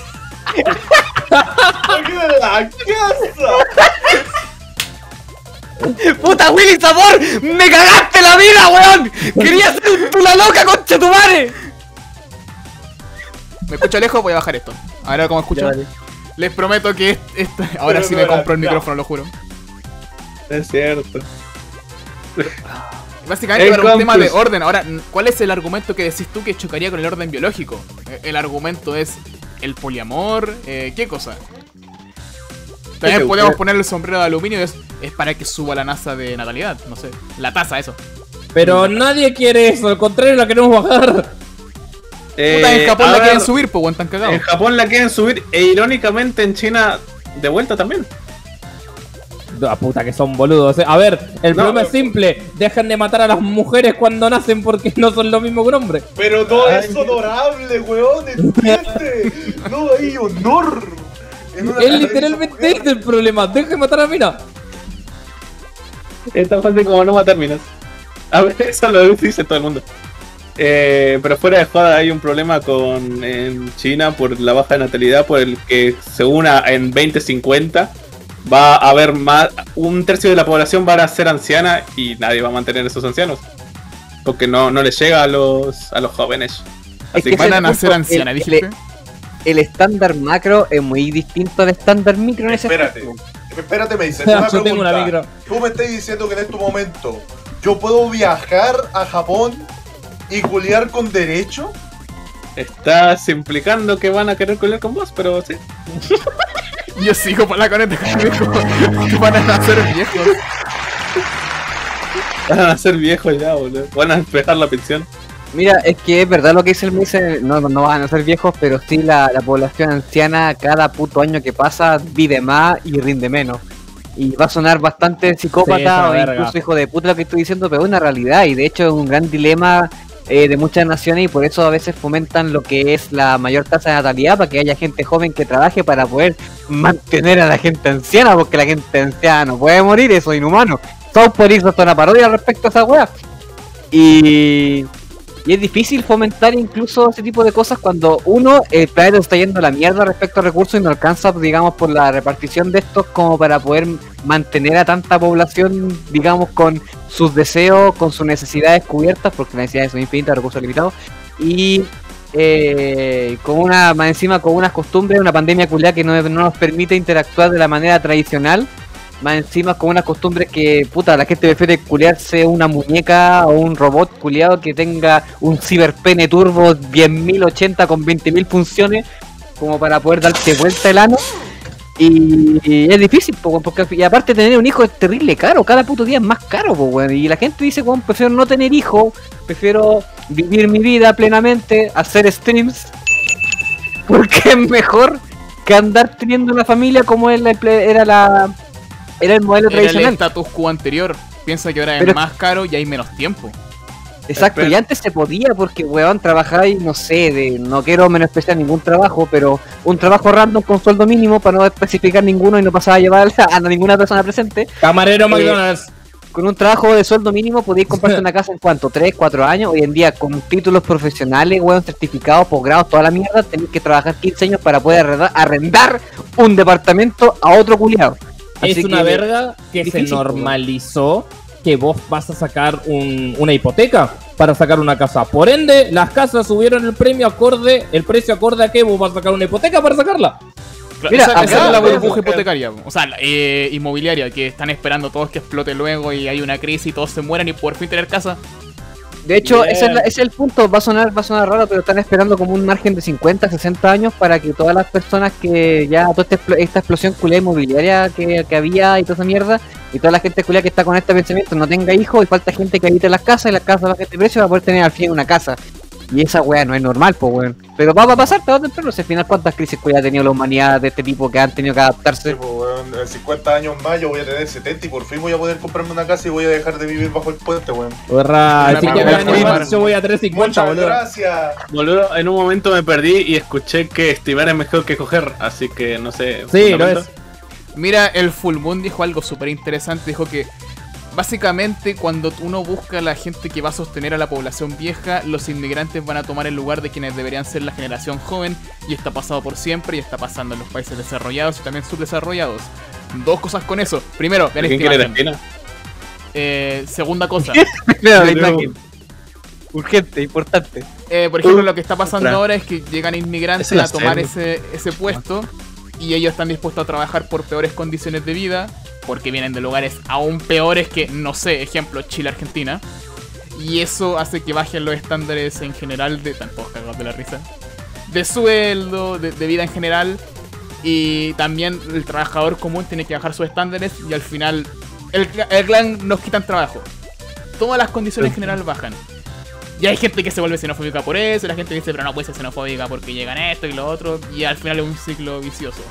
quién es la casa? ¡Puta Willy Sabor! ¡Me cagaste la vida, weón! ¡Quería ser un tula loca, concha tu madre! ¿Me escucha lejos? Voy a bajar esto. A ver cómo escucho. Vale. Les prometo que este... ahora Pero sí me compro el micrófono, lo juro. Es cierto. Básicamente el para un tema de orden. Ahora, ¿cuál es el argumento que decís tú que chocaría con el orden biológico? El argumento es el poliamor, eh, ¿qué cosa? También podemos ponerle el sombrero de aluminio, es, es para que suba la tasa de natalidad, no sé, la tasa, eso. Pero nadie quiere eso, al contrario la queremos bajar. Eh, Puta, en Japón la ver, quieren subir, pues, están cagados. En Japón la quieren subir e irónicamente en China de vuelta también. Ah, puta que son boludos. A ver, el no, problema no. es simple. Dejan de matar a las mujeres cuando nacen porque no son lo mismo que un hombre. Pero no Ay. es honorable, weón, ¿entiendes? No hay honor. Es literalmente este el problema. Deja de matar a mina. Es tan fácil como no matar minas. A ver, eso lo dice todo el mundo. Eh, pero fuera de joda hay un problema con en China por la baja de natalidad, por el que según a, en veinte cincuenta va a haber más, un tercio de la población va a ser anciana y nadie va a mantener a esos ancianos porque no, no les llega a los a los jóvenes. Así que, que van a nacer ancianas, dijiste. El estándar macro es muy distinto al estándar micro en ese Espérate, aspecto. espérate, me dice, una yo tengo una micro. Tú me estás diciendo que en este momento yo puedo viajar a Japón y culiar con derecho. Estás implicando que van a querer culiar con vos, pero sí. Yo sigo por la coneta conmigo. Van a nacer viejos. Van a ser viejos ya, boludo. Van a despejar la pensión. Mira, es que es verdad lo que dice el Moise, no, no van a ser viejos, pero sí la, la población anciana cada puto año que pasa vive más y rinde menos. Y va a sonar bastante psicópata Sí, esa o verga. incluso hijo de puta lo que estoy diciendo, pero es una realidad y de hecho es un gran dilema eh, de muchas naciones y por eso a veces fomentan lo que es la mayor tasa de natalidad para que haya gente joven que trabaje para poder mantener a la gente anciana, porque la gente anciana no puede morir, eso es inhumano. South Park hizo hasta una parodia respecto a esa wea. Y... Y es difícil fomentar incluso ese tipo de cosas cuando uno, el planeta está yendo a la mierda respecto a recursos y no alcanza, digamos, por la repartición de estos como para poder mantener a tanta población, digamos, con sus deseos, con sus necesidades cubiertas, porque las necesidades son infinitas, recursos limitados, y eh, con una, más encima con unas costumbres, una pandemia culiada que no, no nos permite interactuar de la manera tradicional. Más encima con unas costumbres que, puta, la gente prefiere culiarse una muñeca o un robot culiado que tenga un ciberpene turbo diez mil ochenta con veinte mil funciones como para poder darte vuelta el ano. Y, y es difícil, po, porque y aparte tener un hijo es terrible caro, cada puto día es más caro, po, weón. Y la gente dice, weón, prefiero no tener hijo, prefiero vivir mi vida plenamente, hacer streams, porque es mejor que andar teniendo una familia como es la- era la... Era el modelo Era el tradicional. status quo anterior. Piensa que ahora es Pero- más caro y hay menos tiempo. Exacto, y antes se podía porque, weón, trabajáis, no sé, de, no quiero menospreciar ningún trabajo, pero un trabajo random con sueldo mínimo para no especificar ninguno y no pasar a llevar a ninguna persona presente. Camarero Eh, McDonald's. Con un trabajo de sueldo mínimo podéis comprarte una casa en cuanto, tres, cuatro años. Hoy en día con títulos profesionales, weón, certificados, posgrados, toda la mierda, tenéis que trabajar quince años para poder arrendar, arrendar un departamento a otro culiado. Es Así una que- verga que difícil, se normalizó que vos vas a sacar un- una hipoteca para sacar una casa. Por ende, las casas subieron el premio acorde, el precio acorde a que vos vas a sacar una hipoteca para sacarla. Mira, esa, acá- esa es la acá- burbuja hipotecaria, o sea, la, eh, inmobiliaria, que están esperando todos que explote luego y hay una crisis y todos se mueran y por fin tener casa. De hecho, Bien. ese es, la- ese es el punto, va a sonar va a sonar raro, pero están esperando como un margen de cincuenta, sesenta años para que todas las personas que ya, toda esta, explo- esta explosión culé inmobiliaria que, que había y toda esa mierda, y toda la gente culé que está con este pensamiento no tenga hijos y falta gente que habite las casas y las casas bajen de precio para poder tener al fin una casa. Y esa weá no es normal, pues weón. Pero va, va a pasar, tarde o temprano. Si al final, ¿cuántas crisis culiá ha tenido la humanidad de este tipo que han tenido que adaptarse? Sí, pues, weón, en cincuenta años más yo voy a tener setenta y por fin voy a poder comprarme una casa y voy a dejar de vivir bajo el puente, weón. Porra, Una cincuenta mamá, años weón. más, yo voy a tres cincuenta, Muchas boludo. gracias. Boludo, en un momento me perdí y escuché que estimar es mejor que coger, así que no sé. Sí, lo fundamento. es. Mira, el Full Moon dijo algo súper interesante, dijo que básicamente cuando uno busca a la gente que va a sostener a la población vieja, los inmigrantes van a tomar el lugar de quienes deberían ser la generación joven, y está pasado por siempre y está pasando en los países desarrollados y también subdesarrollados. Dos cosas con eso. Primero, vean ¿Quién esta quiere la imagen. esquina? Eh, segunda cosa. Mira, la De nuevo. imagen. Urgente, importante. Eh, por ejemplo, lo que está pasando Otra. ahora es que llegan inmigrantes Es la a tomar serie. ese, ese puesto y ellos están dispuestos a trabajar por peores condiciones de vida porque vienen de lugares aún peores que, no sé, ejemplo, Chile, Argentina. Y eso hace que bajen los estándares en general de... Tampoco cagados de la risa. De sueldo, de, de vida en general. Y también el trabajador común tiene que bajar sus estándares y al final el, el clan nos quitan trabajo. Todas las condiciones en general bajan. Y hay gente que se vuelve xenofóbica por eso, y la gente dice, pero no puede ser xenofóbica porque llegan esto y lo otro, y al final es un ciclo vicioso.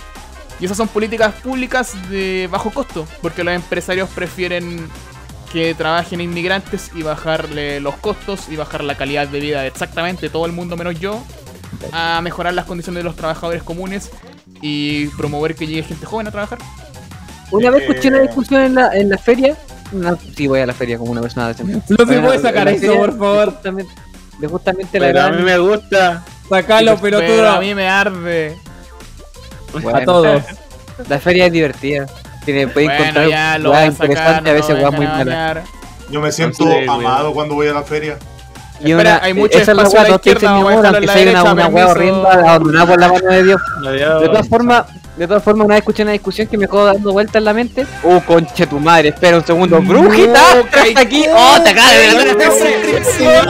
Y esas son políticas públicas de bajo costo, porque los empresarios prefieren que trabajen inmigrantes y bajarle los costos y bajar la calidad de vida de exactamente todo el mundo menos yo, a mejorar las condiciones de los trabajadores comunes y promover que llegue gente joven a trabajar. Una vez Eh, escuché una discusión en la, en la feria. No, sí, voy a la feria como una persona decente. No se Bueno, puede sacar en la eso, feria, por favor. De justamente, de justamente la Pero a gran. mí me gusta. Sacalo, Pero pelotudo. a mí me arde. Bueno, A todos. La feria es divertida. Tiene, puede Bueno, encontrar ya lo voy weas a sacar, interesantes, no a veces lo weas muy vengan a malas. bañar. Yo me siento Sí, weón. amado cuando voy a la feria. Y Espera, una, hay mucho esa es la espacio a wea, la todos te izquierda, dicen mi vamos a amor, dejarlo aunque en la sea derecha, una, una wea permiso. horrenda, abandonada por la mano de Dios. Adiós. De todas formas, de todas formas, una vez escuché una discusión que me quedó dando vuelta en la mente. Oh, conche tu madre, espera un segundo. ¡Brujita! ¿Estás aquí? ¡Oh, te acaba de ver la suscripción!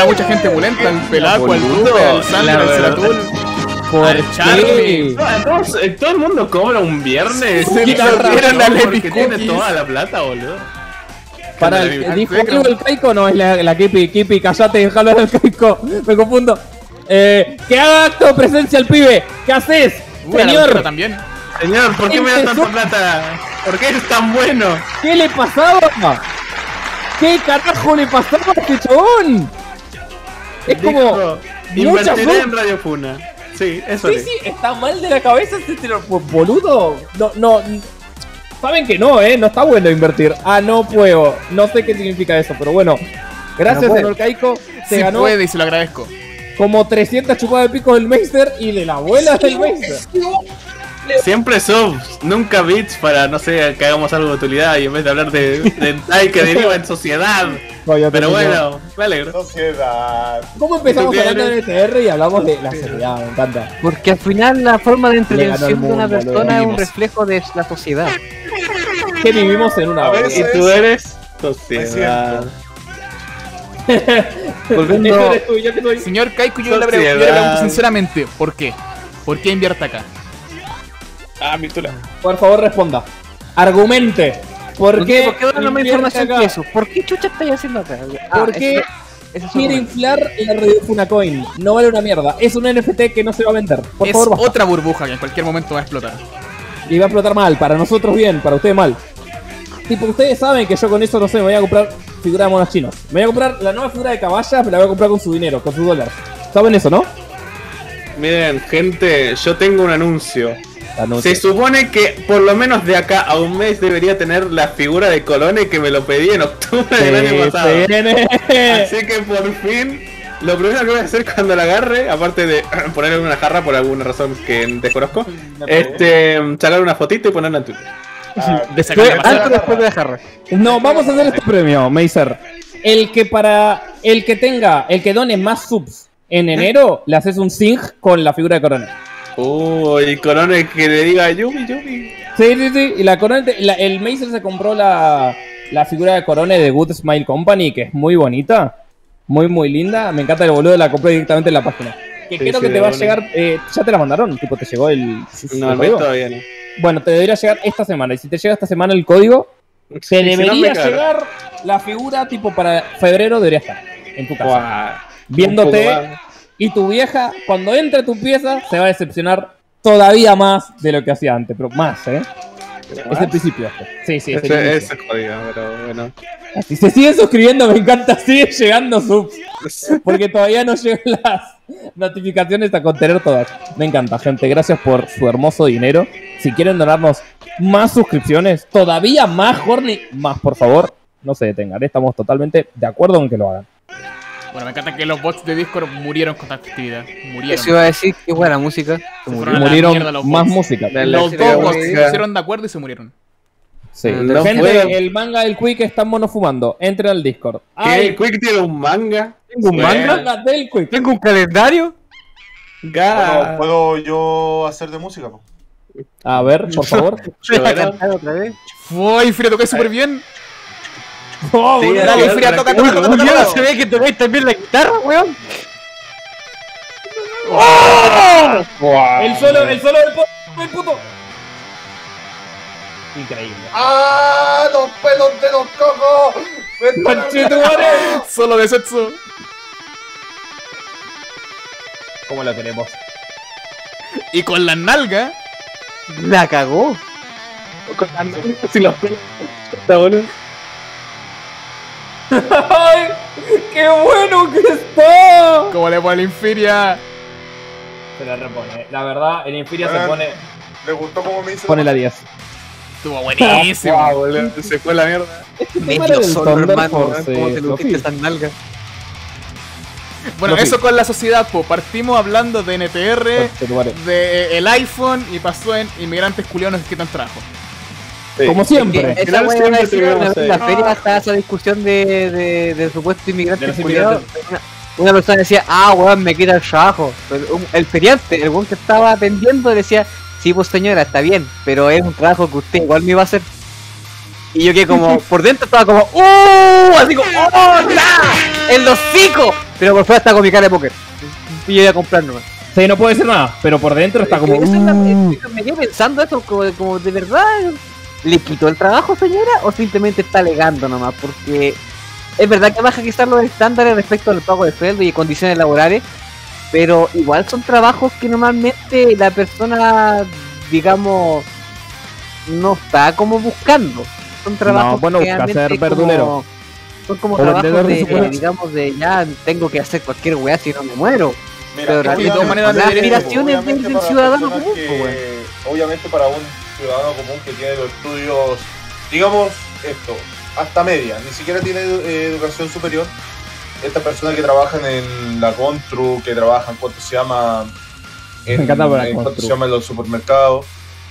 mucha gente pulenta, al Pelaco, al Boludo, Dupe, al Sandra, la al verdad. Zeratul, ¿Por al Charlie. No, todos- eh, todo el mundo cobra un viernes. Se Y lo razón, dieron a Lepi porque tiene Cookies. toda la plata, boludo. Para Al el, Lepi- dijo al algo el Kaiko, no, es la, la Kipi, Kipi, callate, déjalo al Kaiko, me confundo. Eh, que haga acto de presencia el pibe, ¿qué haces? Uy, a la Señor, mujer también. Señor, ¿por qué me da Empezó- tanta plata? ¿Por qué es tan bueno? ¿qué le pasaba? ¿Qué carajo le pasaba a este chabón? Es como... Dijo, mucha invertiré fe- en Radio Funa. Sí, eso Sí, es. sí, está mal de la cabeza este tiro- boludo. No, no. Saben que no, eh, no está bueno invertir. Ah, no puedo. No sé qué significa eso, pero bueno. Gracias, No puede. señor Kaiko. Se Sí ganó puede y se lo agradezco. como trescientas chupadas de pico del Meister y de la abuela del Meister. Siempre subs, nunca bits para, no sé, que hagamos algo de utilidad y en vez de hablar de, de hentai que deriva en sociedad. Cállate, Pero señor. bueno, me alegro. Sociedad. ¿Cómo empezamos ¿Tú qué hablando de eres? N T R y hablamos de la seriedad? Me encanta. Porque al final la forma de Le ganó el entretención de una mundo, persona lo es un vimos. reflejo de la sociedad. Que vivimos en una A banda. veces- Y tú eres Es sociedad. Volviendo- Ese eres tú, yo que soy. Señor Kaiko, yo le, pre- yo le Sociedad. pregunto sinceramente, ¿por qué? ¿Por qué invierte acá? Ah, mi tula. Por favor, responda. Argumente. ¿Por ¿Por qué? qué? ¿Por qué dame más invierte información acá? que eso? ¿Por qué chucha estáis haciendo acá? Ah, ¿Por qué eso- ese es quiere otro. inflar la red Funacoin? No vale una mierda. Es un N F T que no se va a vender. Por Es favor, basta. otra burbuja que en cualquier momento va a explotar. Y va a explotar mal. Para nosotros bien, para ustedes mal. Tipo, ustedes saben que yo con eso, no sé, me voy a comprar figura de monos chinos. Me voy a comprar la nueva figura de caballas, me la voy a comprar con su dinero, con sus dólares. ¿Saben eso, no? Miren, gente, yo tengo un anuncio. Anuncio. Se supone que por lo menos de acá a un mes debería tener la figura de Colone que me lo pedí en octubre del año pasado. Se viene. Así que por fin, lo primero que voy a hacer cuando la agarre, aparte de ponerle en una jarra por alguna razón que desconozco, este, sacar una fotito y ponerla en Twitter. Ah, De sacar la pasada. Antes o después de la jarra. No, vamos a hacer este premio, Meiser. El que para. El que tenga. El que done más subs en enero, le haces un sync con la figura de Corona. Uy, Colone que le diga Yumi, Yumi. Sí, sí, sí. Y la Corona. la- el Meiser se compró la. La figura de Corona de Good Smile Company, que es muy bonita. Muy, muy linda. Me encanta el boludo, la compré directamente en la página. Que Sí, creo sí, que te de va a una. llegar. eh, ya te la mandaron, tipo, te llegó el. No, el el mes código? todavía no. Bueno, te debería llegar esta semana. Y si te llega esta semana el código, te Si no, me debería cago. llegar la figura, tipo, para febrero debería estar en tu casa. Guau. Viéndote. Un poco más. Y tu vieja, cuando entre a tu pieza, se va a decepcionar todavía más de lo que hacía antes. Pero más, ¿eh? Es el principio. esto. Sí, sí, es el Ese, inicio. ese es jodido, pero bueno. Si se siguen suscribiendo, me encanta, sigue llegando subs. Porque todavía no llegan las notificaciones a contener todas. Me encanta, gente. Gracias por su hermoso dinero. Si quieren donarnos más suscripciones, todavía más horny, más por favor, no se detengan. Estamos totalmente de acuerdo en que lo hagan. Bueno, me encanta que los bots de Discord murieron con esta actividad. Murieron. Eso iba a decir que buena música. Se Se murió. fueron a la Murieron mierda los más bots. música. Los electricidad dos bots se música. pusieron de acuerdo y se murieron. Sí. No Gente, puedo. el manga del Quick está monofumando. Entren al Discord. ¿Qué? Ay, ¿Quick tiene un manga? ¿Tengo un Bueno. manga? manga del Quick. ¿Tengo un calendario? Ga- ¿Puedo, puedo yo hacer de música? Po? A ver, por favor. ¿Voy a Bueno. cantar otra vez? Uy, Fira, toqué súper bien. Oh, Sí, boludo. Dale, dale, Fira, dale, toca, dale. toca, toca, Uy, toca. se ve que tocáis también la guitarra, weón. El solo, el solo del puto. El puto. Increíble. ¡Ah! ¡Los pelos de los cocos! ¡Me están Conchetumare. Solo de sexo. ¿Cómo lo queremos? Y con la nalga. La cagó. Si los pelos. Está bueno. ¡Ay! ¡Qué bueno que está! Como le pone la Infiria. Se la repone. La verdad, el Infiria se Ah. pone. ¿Le gustó cómo me hizo? Pone la diez. Estuvo buenísimo. Guau, boludo. Se fue la mierda. Medio solo, Thunder hermano. Force, ¿Cómo te lo Sofi. viste tan nalga? Bueno, Sofi. eso con la sociedad, po. Partimos hablando de N T R, Conchetumare. de eh, el iPhone y pasó en inmigrantes culianos que quitan trabajo. Sí. Como siempre. Esa Claro, weá siempre decía, tuvimos en la ahí. feria estaba esa discusión de, de, de supuesto inmigrante De los culiao. inmigrantes. Una, una persona decía, ah, weón, me quita el trabajo. Pero un- el feriante, el weón que estaba atendiendo, decía, sí, pues señora, está bien, pero es un trabajo que usted igual me iba a hacer. Y yo que como, por dentro estaba como, ¡uh! Así como, ¡oh, ya! ¡El hocico! Pero por fuera está con mi cara de póker. Y yo voy a comprar nomás. Sí, no puede ser nada, pero por dentro está como... Eso es la- uh. me quedé pensando eso, como, como de verdad, ¿le quitó el trabajo, señora? ¿O simplemente está alegando nomás? Porque es verdad que baja quizás los estándares respecto al pago de sueldo y condiciones laborales, pero igual son trabajos que normalmente la persona, digamos, no está como buscando. Son trabajos No, bueno, que busca realmente ser verdulero. como- son como O trabajos vendedor de de, chocolate. digamos, de ya tengo que hacer cualquier weá si no me muero. Mira, Pero que realmente de todas maneras las debería- aspiraciones del, obviamente del para ciudadano personas común, que- pues, weón. obviamente para un ciudadano común que tiene los estudios, digamos esto, hasta media, ni siquiera tiene eh, educación superior. Estas personas que trabajan en la Contru, que trabajan, ¿cuánto se llama? En, Me encanta la en ¿cuánto Contru. se llama en los supermercados?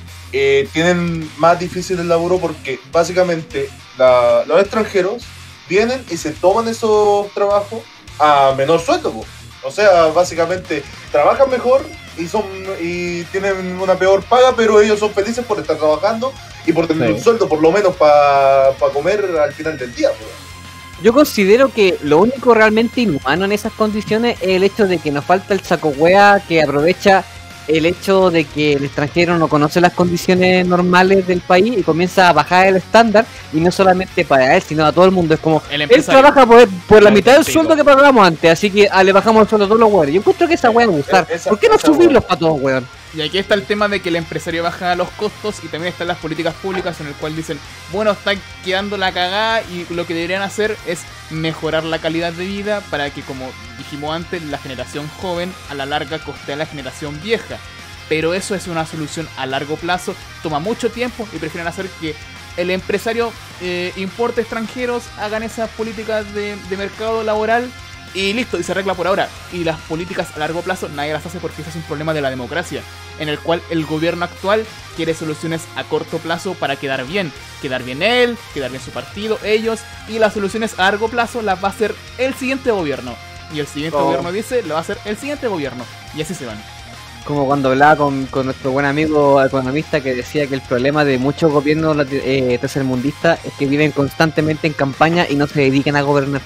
Eh, tienen más difícil el laburo porque básicamente la- los extranjeros vienen y se toman esos trabajos a menor sueldo, po. O sea, básicamente trabajan mejor y son y tienen una peor paga, pero ellos son felices por estar trabajando y por tener Sí. un sueldo por lo menos para comer al final del día, po. Yo considero que lo único realmente inhumano en esas condiciones es el hecho de que nos falta el saco wea que aprovecha el hecho de que el extranjero no conoce las condiciones normales del país y comienza a bajar el estándar, y no solamente para él, sino a todo el mundo. Es como, El él empresario. trabaja por, por la Claro, mitad del contigo. sueldo que pagábamos antes, así que ah, le bajamos el sueldo a todos los weones. Yo encuentro que esa wea es abusar. esa- ¿Por qué no esa subirlos para todos, weón? Y aquí está el tema de que el empresario baja los costos, y también están las políticas públicas en el cual dicen, bueno, está quedando la cagada y lo que deberían hacer es mejorar la calidad de vida para que, como dijimos antes, la generación joven a la larga costee a la generación vieja. Pero eso es una solución a largo plazo, toma mucho tiempo y prefieren hacer que el empresario eh, importe extranjeros, hagan esas políticas de, de mercado laboral y listo, y se arregla por ahora. Y las políticas a largo plazo nadie las hace porque ese es un problema de la democracia, en el cual el gobierno actual quiere soluciones a corto plazo para quedar bien. Quedar bien él, quedar bien su partido, ellos, y las soluciones a largo plazo las va a hacer el siguiente gobierno. Y el siguiente Oh. gobierno dice, lo va a hacer el siguiente gobierno. Y así se van. Como cuando hablaba con, con nuestro buen amigo economista que decía que el problema de muchos gobiernos lati- eh, tercermundistas es que viven constantemente en campaña y no se dedican a gobernar.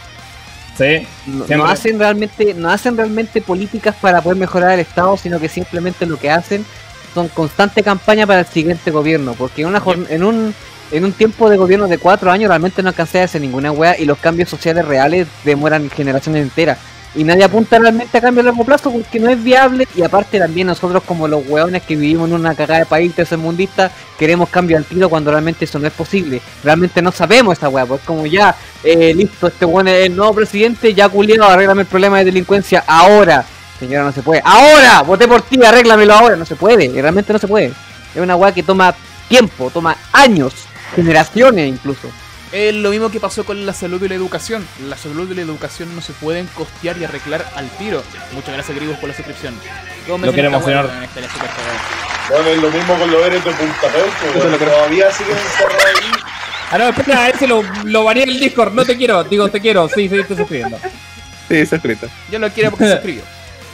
Sí, No, no siempre. hacen realmente, no hacen realmente políticas para poder mejorar el Estado, sino que simplemente lo que hacen son constante campaña para el siguiente gobierno, porque en una jorn- en un en un tiempo de gobierno de cuatro años realmente no alcancé a hacer ninguna wea, y los cambios sociales reales demoran generaciones enteras. Y nadie apunta realmente a cambio a largo plazo porque no es viable, y aparte también nosotros como los hueones que vivimos en una cagada de país tercermundista queremos cambio al tiro cuando realmente eso no es posible. Realmente no sabemos esa wea, pues como ya, eh, listo, este hueón es el nuevo presidente, ya culiado, arréglame el problema de delincuencia ahora. Señora, no se puede. ¡Ahora! Voté por ti, arréglamelo ahora. No se puede, y realmente no se puede. Es una wea que toma tiempo, toma años, generaciones incluso. Es lo mismo que pasó con la salud y la educación. La salud y la educación no se pueden costear y arreglar al tiro. Muchas gracias, Grigos, por la suscripción. Dos meses Lo quiere en esta emocionar. wea, weón, estaría súper cagado. Bueno, es lo mismo con los héroes de Punta Peuco, bueno, todavía siguen encerrados ahí. Ah, no, espera, ese lo, lo baneé en el Discord. No te quiero, digo, te quiero. Sí, sí, estoy suscribiendo. Sí, está escrito. Yo lo quiero porque se suscribió.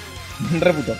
Reputo.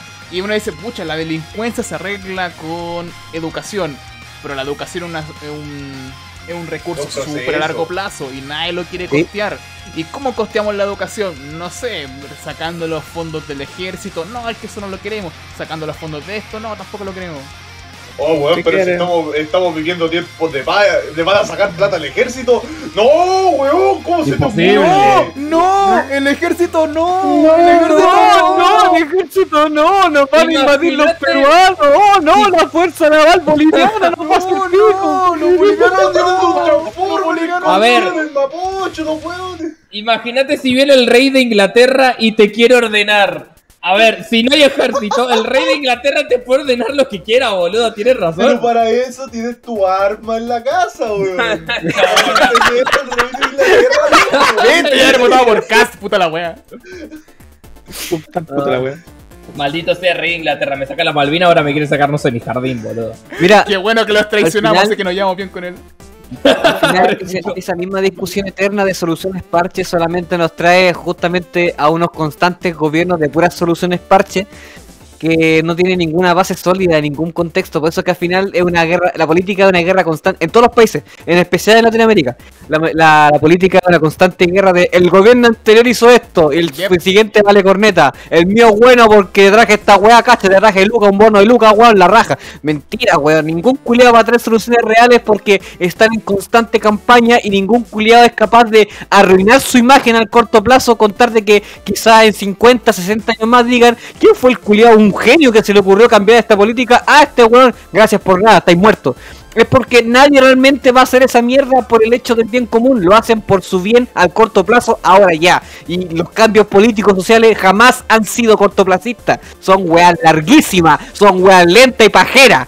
Y uno dice, pucha, la delincuencia se arregla con educación. Pero la educación es, una- es un, es un recurso Un proceso. súper a largo plazo y nadie lo quiere Sí. costear. ¿Y cómo costeamos la educación? No sé, sacando los fondos del ejército. No, es que eso no lo queremos. Sacando los fondos de esto, no, tampoco lo queremos. Oh, weón, ¿Qué pero si quieren? estamos, estamos viviendo tiempos de paz, ¿le van a sacar plata al ejército? No, weón, ¿cómo se te Imposible. ocurre? ¡No! ¡El ejército no! No, ¡El ejército no, no, el ejército no, nos van a invadir los Imagínate. peruanos, oh no, la fuerza naval boliviana nos va a hacer pico. no, los Pero bolivianos tienen un no. transforme, A ver. el mapocho, los weones. Imagínate si viene el rey de Inglaterra y te quiere ordenar. A ver, si no hay ejército, el rey de Inglaterra te puede ordenar lo que quiera, boludo. Tienes razón. Pero para eso tienes tu arma en la casa, weón. Vente, ya he votado por Cast, puta la wea. Puta, puta la wea. Maldito sea rey de Inglaterra, me saca la Malvina, ahora me quiere sacar, no sé, mi jardín, boludo. Mira, Qué bueno que los traicionamos, Al final- así que nos llevamos bien con él. al final esa, esa misma discusión eterna de soluciones parches solamente nos trae justamente a unos constantes gobiernos de puras soluciones parches, que no tiene ninguna base sólida, ningún contexto. Por eso es que al final es una guerra, la política es una guerra constante en todos los países, en especial en Latinoamérica. La, la, la política es una constante guerra de el gobierno anterior hizo esto, el Yep. siguiente vale corneta, el mío es bueno porque traje esta weá, cacha, te traje Luca, un bono de Luca, weón, la raja. Mentira, weón, ningún culiado va a traer soluciones reales porque están en constante campaña y ningún culiado es capaz de arruinar su imagen al corto plazo, contar de que quizás en cincuenta, sesenta años más digan ¿quién fue el culiado? Un genio que se le ocurrió cambiar esta política. Ah, este weón, gracias por nada, estáis muertos. Es porque nadie realmente va a hacer esa mierda por el hecho del bien común, lo hacen por su bien al corto plazo, ahora ya. Y los cambios políticos sociales jamás han sido cortoplacistas, son weas larguísimas, son weas lentas y pajeras.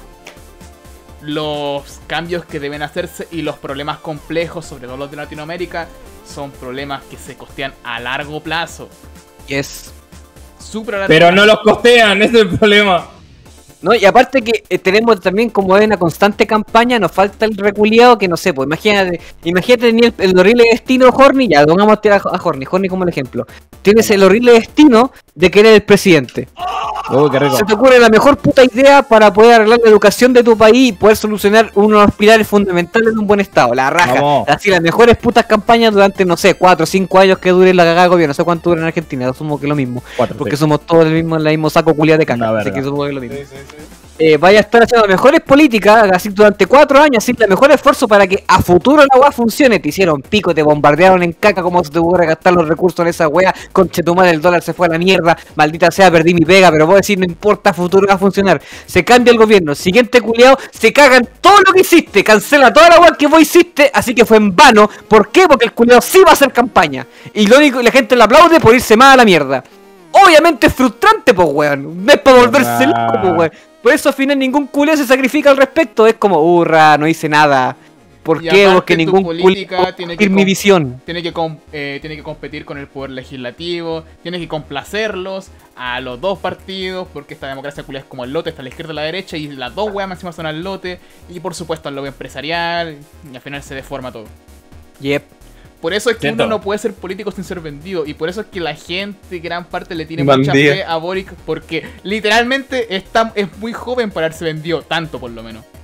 Los cambios que deben hacerse y los problemas complejos, sobre todo los de Latinoamérica, son problemas que se costean a largo plazo. Yes. Súper a largo Pero plazo. no los costean, ese es el problema. No, y aparte que eh, tenemos también, como es una constante campaña, nos falta el reculeado que no sé, pues imagínate, imagínate tenía el, el horrible destino Horny, ya, pongamos a, a Horny, Horny como el ejemplo. Tienes el horrible destino de que eres el presidente. Oh, qué rico. Se te ocurre la mejor puta idea para poder arreglar la educación de tu país y poder solucionar uno de los pilares fundamentales de un buen estado, la raja. Vamos. Así las mejores putas campañas durante, no sé, cuatro o cinco años que dure la cagada de gobierno, no sé cuánto dura en Argentina, asumo que es lo mismo. Cuatro, porque sí. somos todos el mismo, en el mismo saco culiado de Una caca, así verga. que asumo que es lo mismo. Sí, sí, sí. Eh, vaya a estar haciendo mejores políticas así durante cuatro años, así el mejor esfuerzo para que a futuro la weá funcione. Te hicieron pico, te bombardearon en caca, como se te ocurre gastar los recursos en esa weá. Conchetumar, el dólar se fue a la mierda, maldita sea, perdí mi pega, pero vos decís no importa, a futuro va a funcionar. Se cambia el gobierno, siguiente culiao, se cagan todo lo que hiciste, cancela toda la weá que vos hiciste, así que fue en vano. ¿Por qué? Porque el culiao sí va a hacer campaña. Y lo único, la gente le aplaude por irse más a la mierda. Obviamente es frustrante, pues weón. No es para volverse loco, pues weón. Por eso al final ningún culé se sacrifica al respecto. Es como, hurra, no hice nada. ¿Por Y qué? aparte, Porque tu ningún política culé tiene puede que mi com- visión. Tiene que, com- eh, tiene que competir con el poder legislativo, tiene que complacerlos a los dos partidos, porque esta democracia culia es como el lote, está a la izquierda y a la derecha, y las dos weas encima son al lote, y por supuesto al lobby empresarial, y al final se deforma todo. Yep. Por eso es que Siento. uno no puede ser político sin ser vendido, y por eso es que la gente, gran parte, le tiene Bandido. mucha fe a Boric, porque literalmente está, es muy joven para haberse vendido tanto, por lo menos.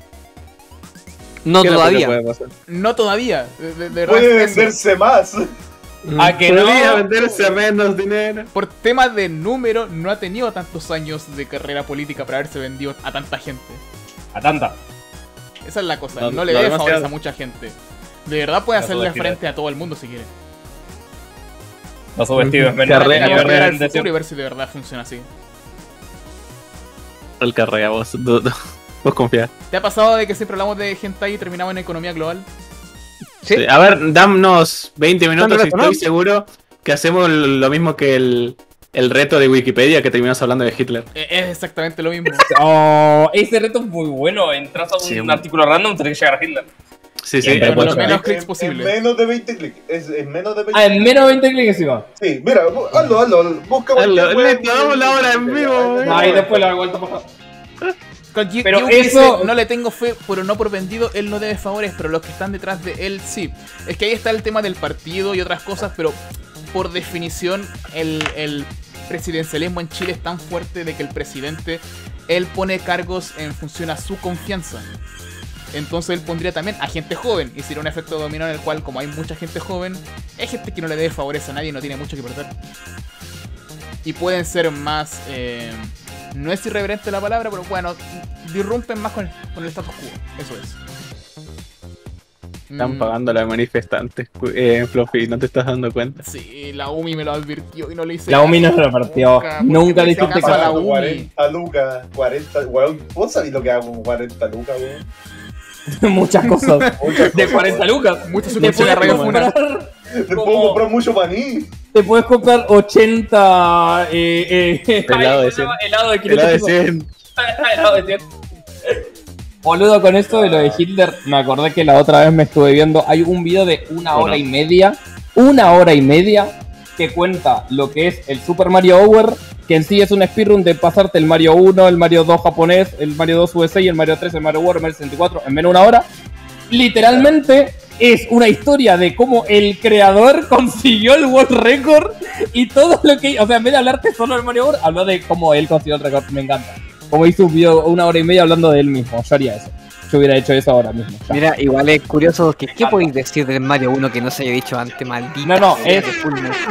No ¿Qué es lo que todavía. puede pasar? No todavía, de, de- de verdad Puede es eso. venderse más. ¿A que no? Podría venderse a menos dinero. Por temas de número, no ha tenido tantos años de carrera política para haberse vendido a tanta gente. A tanta. Esa es la cosa, No, no, le no debe demasiado. favorecer a mucha gente. De verdad puede No hacerle subestimes. frente a todo el mundo si quiere. Los subestimes, menos. Carrera, Tenemos que ver carrera, al futuro y ver si de verdad funciona así. El carrera, vos, dudo. Vos confías. ¿Te ha pasado de que siempre hablamos de hentai y terminamos en economía global? ¿Sí? Sí, a ver, danos veinte minutos y Dame rato, estoy ¿no? seguro que hacemos lo mismo que el, el reto de Wikipedia que terminamos hablando de Hitler. Eh, Es exactamente lo mismo. Oh, ese reto es muy bueno. Entras a un Sí, artículo random, tenés que llegar a Hitler. Sí, sí. Siempre, Con pues, lo menos En- clics en- posible. En menos de veinte clics. Es, en menos de veinte Ah, en menos de veinte clics encima. Sí, mira, bu- hazlo, hazlo. Busca Hazlo, cualquier web. listo, hagamos la hora en vivo, Ahí, Ahí después la vuelta por Con Yu- Pero Yu dice, eso- no le tengo fe, pero no por vendido, él no debe favores, pero los que están detrás de él sí. Es que ahí está el tema del partido y otras cosas, pero por definición el, el presidencialismo en Chile es tan fuerte de que el presidente, él pone cargos en función a su confianza. Entonces él pondría también a gente joven, y sería un efecto dominó en el cual, como hay mucha gente joven, hay gente que no le debe favores a nadie y no tiene mucho que perder. Y pueden ser más... eh, no es irreverente la palabra, pero bueno, disrumpen más con el, con el status quo. Eso es. Están Mm, pagando a los manifestantes, cu- eh, Fluffy, no te estás dando cuenta. Sí, la U M I me lo advirtió y no le hice La U M I no caso. se lo partió. Nunca, ¿por qué Nunca le le hice hiciste caso a la caso. U M I? cuarenta lucas, cuarenta, weón. ¿Vos sabés lo que hago con cuarenta lucas, weón? Muchas cosas. Muchas De cosas, cuarenta weón. lucas. Mucho Te suscripción a puedes Radio Funa. comprar. Te puedo como- comprar mucho maní. Te puedes comprar ochenta eh, eh, Helado de ay, cien. helado de Helado quinientos de pesos. cien. Helado de cien. Boludo, con esto de lo de Hitler, me acordé que la otra vez me estuve viendo. Hay un video de una hora Bueno. y media. Una hora y media que cuenta lo que es el Super Mario Hour, que en sí es un speedrun de pasarte el Mario uno, el Mario dos japonés, el Mario dos U S A y el Mario tres, el Mario World, el Mario sesenta y cuatro en menos de una hora. Literalmente es una historia de cómo el creador consiguió el World Record Y todo lo que... O sea, en vez de hablarte solo del Mario World, habló de cómo él consiguió el récord. Me encanta. Como hizo un video una hora y media hablando de él mismo. Yo haría eso. Yo hubiera hecho eso ahora mismo. Ya. Mira, igual es curioso que ¿qué podéis decir del Mario uno que no se haya dicho antes, maldita? No, no, es... Conche tu madre,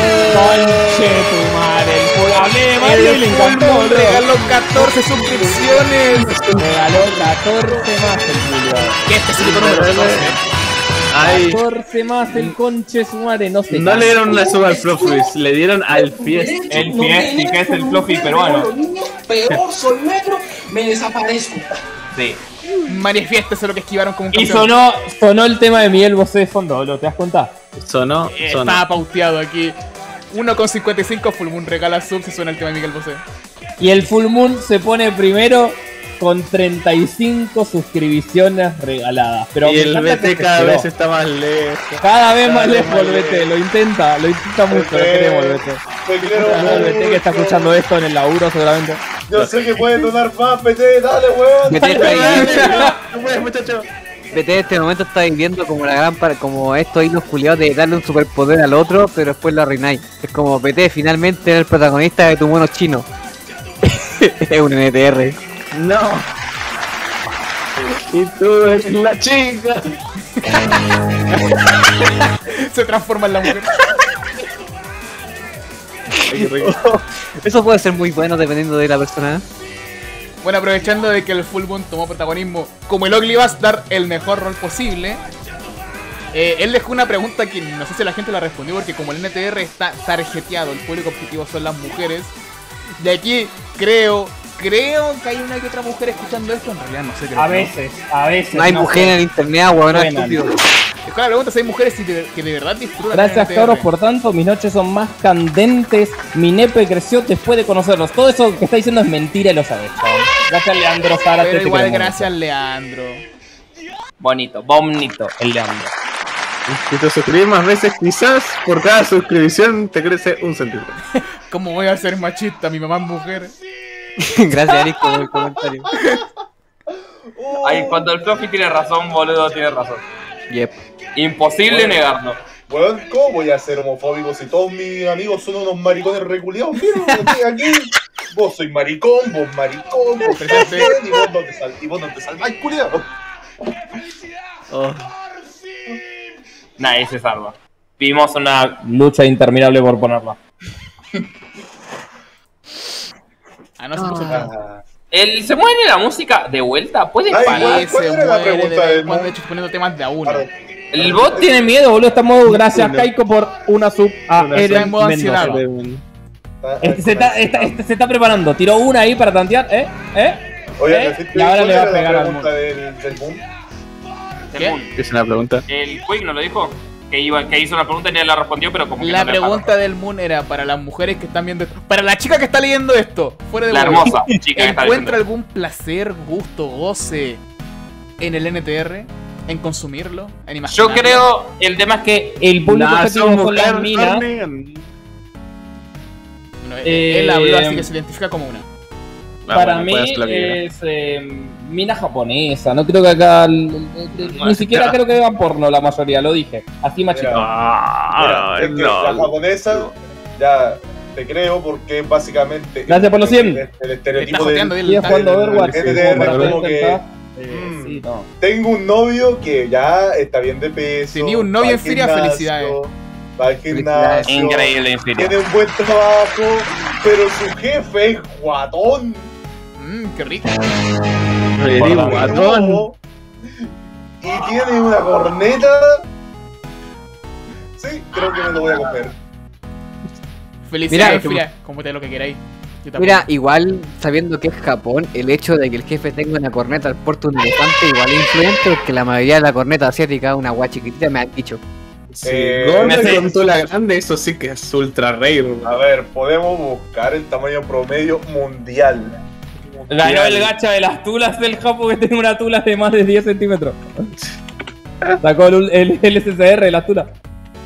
el full hablé de Mario y le encantó. Regaló catorce suscripciones. Regaló catorce más el Julio. ¿Qué específico número? Ay. catorce más el conche su madre, no sé. No le dieron una sub al Fluffy, le dieron al Fiesti. El Fiesti, que es el Fluffy peruano. Peor soy negro, me desaparezco. Sí. Manifiéstese lo que esquivaron como un Y campeón. sonó, sonó el tema de Miguel Bosé de fondo, ¿lo te das cuenta? Sonó, Eh, sonó. Estaba pauteado aquí. uno con cincuenta y cinco, Full Moon regala subs y suena el tema de Miguel Bosé. Y el Full Moon se pone primero con treinta y cinco suscripciones regaladas. Pero Y me el encanta B T que cada se vez quedó. está más lejos. Cada vez más Cada vez lejos el B T, lo intenta, lo intenta mucho, lo queremos el B T. Te quiero El B T que está escuchando esto en el laburo seguramente. Yo sé que puedes donar más, P T, dale, weón. B T está viviendo, No puedes, muchacho. B T en este momento está viviendo como la gran para, como estos hilos culiados de darle un superpoder al otro, pero después lo arruináis. Es como B T finalmente eres el protagonista de tu mono chino. Es un N T R. No. Y tú eres la chica. Se transforma en la mujer. Eso puede ser muy bueno dependiendo de la persona. Bueno, aprovechando de que el Full Moon tomó protagonismo como el Ugly Bass, dar el mejor rol posible. Eh, él dejó una pregunta que no sé si la gente la respondió, porque como el N T R está tarjeteado, el público objetivo son las mujeres. De aquí creo, creo que hay una que otra mujer escuchando esto. En realidad no sé qué. A veces, a veces. No hay no mujer sé. en internet, agua, no Buena. estúpido. Es que la pregunta si hay mujeres que de, que de verdad disfrutan Gracias, del N T R. cabros, por tanto, mis noches son más candentes. Mi nepe creció después de conocerlos. Todo eso que está diciendo es mentira y lo sabes, chabón. Gracias, Leandro Zárate. Pero te igual queremos gracias, Leandro. mucho. Bonito, bonito, el Leandro. Si te suscribes más veces, quizás por cada suscripción te crece un centímetro. ¿Cómo voy a ser machista? Mi mamá es mujer. Gracias, Eric, por el comentario. Ay, cuando el Fluffy tiene razón, boludo, tiene razón. Yep. Imposible Bueno. negarlo. Weón, ¿cómo voy a ser homofóbico si todos mis amigos son unos maricones reculeados? Mira, estoy aquí. Vos sois maricón, vos maricón, vos Presente. también, y vos no te sal, y vos no te salváis, culiado. Oh. Nadie se salva. Vimos una lucha interminable por ponerla. Ah, no se puso Ah. El, ¿Se mueve la música de vuelta? ¿Puede Ay, parar? ¿cuál- Sí, cuál se era la muere de pregunta vez en del cuando, mo- de hecho, poniendo temas de a uno. Perdón. El bot tiene miedo, boludo. Está en modo gracias, Uno. Kaiko, por una sub a Una está Eren en modo Mendoza. ansiedad. Este se, está, está- este se está preparando. Tiró una ahí para tantear, ¿eh? ¿Eh? Oye, ¿Eh? ¿refiste Y ahora cuál le va a era la pegar al pregunta mundo. del, del boom? ¿Qué? Es una pregunta. El Quick no lo dijo. Que, iba, que hizo una pregunta y nadie la respondió, pero como que La no le pregunta del Moon era para las mujeres que están viendo esto. Para la chica que está leyendo esto, fuera de La huevo, hermosa chica que está ¿encuentra diciendo. algún placer, gusto, goce en el N T R? ¿En consumirlo? ¿En Yo imaginarlo? creo, el tema es que el público Nah, objetivo son son las mujeres, minas. Barney. Bueno, Eh, él habló así que se identifica como una. Ah, Para bueno, mí puedes lo que quieras. es eh, mina japonesa. No creo que acá. l- l- No, ni siquiera ya. creo que vean porno la mayoría, lo dije. Así machito. Ah, Mira, es que no. la japonesa, ya te creo porque es básicamente. Gracias por los cien. El, el Te está estereotipo joteando del. bien. Sigue jugando del- Overwatch. del sí, N T R, como para como que- intentar. Eh, Mm. sí, no. Tengo un novio que ya está bien de peso. Tenía un novio va en al Firia, gimnasio, felicidades. Va al gimnasio. Increíble, Infinito. Tiene un buen trabajo, pero su jefe es guatón. Mmm, qué rico. Feliz guatón. No. Y tiene una corneta. Sí, creo que me lo voy a coger. Felicidades, Mira, Firia. Como te lo que queráis. Yo te Mira, apoyo. igual sabiendo que es Japón, el hecho de que el jefe tenga una corneta al porte de un elefante igual es influente, porque la mayoría de la corneta asiática es una guay chiquitita, me han dicho. Sí, Eh, gorda me y hace- con tula grande, eso sí que es ultra rare. A ver, podemos buscar el tamaño promedio mundial. Ganó el gacha de las tulas del Japo que tiene una tula de más de diez centímetros. Sacó el, el, el S C R de las tulas.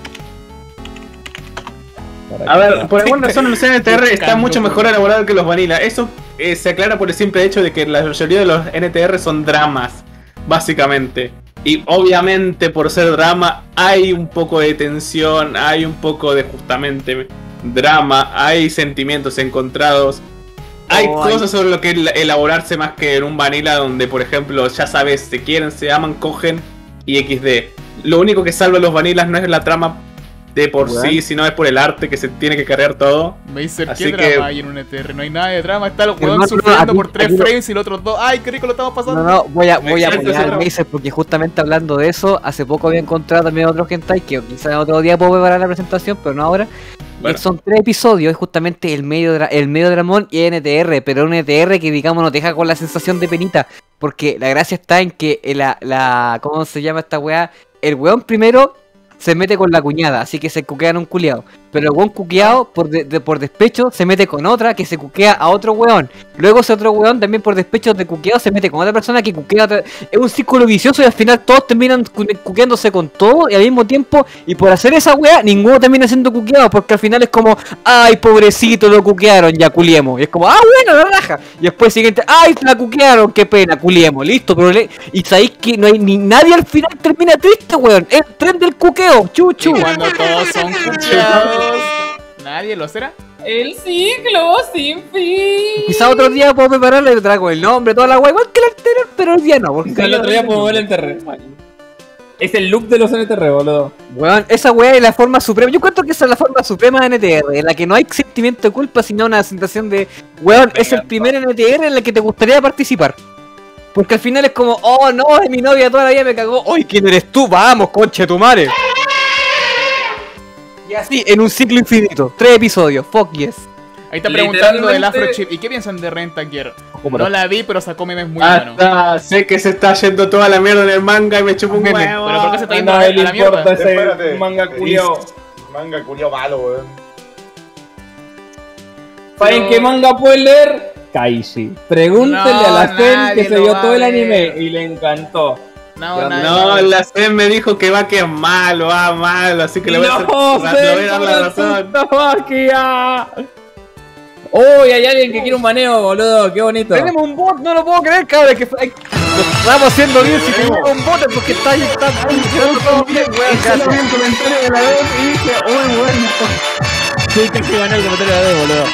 A ver, por alguna razón el N T R está Buscando. mucho mejor elaborado que los vanilla. Eso eh, se aclara por el simple hecho de que la mayoría de los N T R son dramas, básicamente. Y obviamente por ser drama hay un poco de tensión, hay un poco de justamente drama, hay sentimientos encontrados. Hay Oh, cosas hay- sobre lo que el- elaborarse más que en un vanilla donde, por ejemplo, ya sabes, se quieren, se aman, cogen y equis de. Lo único que salva a los vanillas no es la trama de por Bueno. sí, sino es por el arte que se tiene que cargar todo. Me dice, ¿qué Así drama que- hay en un E T R? No hay nada de drama, está el Hermano, weón no, sufriendo aquí- por tres aquí lo- frames y los otros dos. ¡Ay, qué rico lo estamos pasando! No, no, voy a, voy a Exacto, apoyar a exacto. Mazer porque justamente hablando de eso, hace poco había encontrado también otro hentai que quizás otro día puedo preparar la presentación, pero no ahora. Bueno. Y son tres episodios, es justamente el medio dra- el medio dramón y N T R, pero un N T R que digamos nos deja con la sensación de penita, porque la gracia está en que la, la ¿cómo se llama esta weá? El weón primero se mete con la cuñada, así que se cuquean un culiao. Pero el weón cuqueado, por, de- de- por despecho, se mete con otra que se cuquea a otro weón. Luego ese otro weón también por despecho de cuqueado se mete con otra persona que cuquea a otra. Es un círculo vicioso y al final todos terminan cu- cuqueándose con todo y al mismo tiempo. Y por hacer esa weá, ninguno termina siendo cuqueado porque al final es como, ay, pobrecito, lo cuquearon, ya culiemos. Y es como, ah, bueno, la raja. Y después siguiente, ay, la cuquearon, qué pena, culiemos, listo. Pero le- y sabéis que no hay ni nadie al final termina triste, weón. El tren del cuqueo, chuchu. Y cuando todos son cuqueados, nadie lo será. El ciclo sin fin. Quizá otro día puedo prepararle y traigo el nombre, toda la weá, igual que el anterior, pero hoy día no. Porque El otro día puedo ver el N T R. Es el look de los N T R, boludo. Weón, esa weá es la forma suprema. Yo cuento que esa es la forma suprema de N T R, en la que no hay sentimiento de culpa, sino una sensación de, weón, es el primer N T R en el que te gustaría participar. Porque al final es como, oh no, es mi novia toda la vida me cagó. Oye, ¿quién eres tú? Vamos, conche tu madre. Y así, en un ciclo infinito. Tres episodios, fuck yes. Ahí está preguntando del Literalmente- Afrochip. ¿Y qué piensan de Renta Gear? ¿Cómo No no? la vi, pero sacó memes muy buenos. Hasta sé que se está yendo toda la mierda en el manga y me chupa un Meme, huevo. pero ¿por qué se está A yendo a nadie la, a la le importa mierda? ese Espérate. manga culiao. Manga culiao malo, weón. ¿Saben qué manga puede leer? Kaishi. Pregúntenle No, a la Zen nadie que se lo vio va todo el a anime ver. y le encantó. No, nadie No, lo- la C me dijo que va que es malo, va malo, así que le voy a, hacer- ¡No, le voy a dar la Zen, razón. puta magia! ¡Uy, hay alguien que quiere un baneo, boludo! ¡Qué bonito! Tenemos un bot, no lo puedo creer, cabrón, que hay- lo estamos haciendo bien. Si tenemos un bot es porque está ahí, está funcionando todo bien, weón. Solo vi Gracias. el comentario de la vez y dije, uy, bueno. Sí, que se ganó el comentario de la boludo.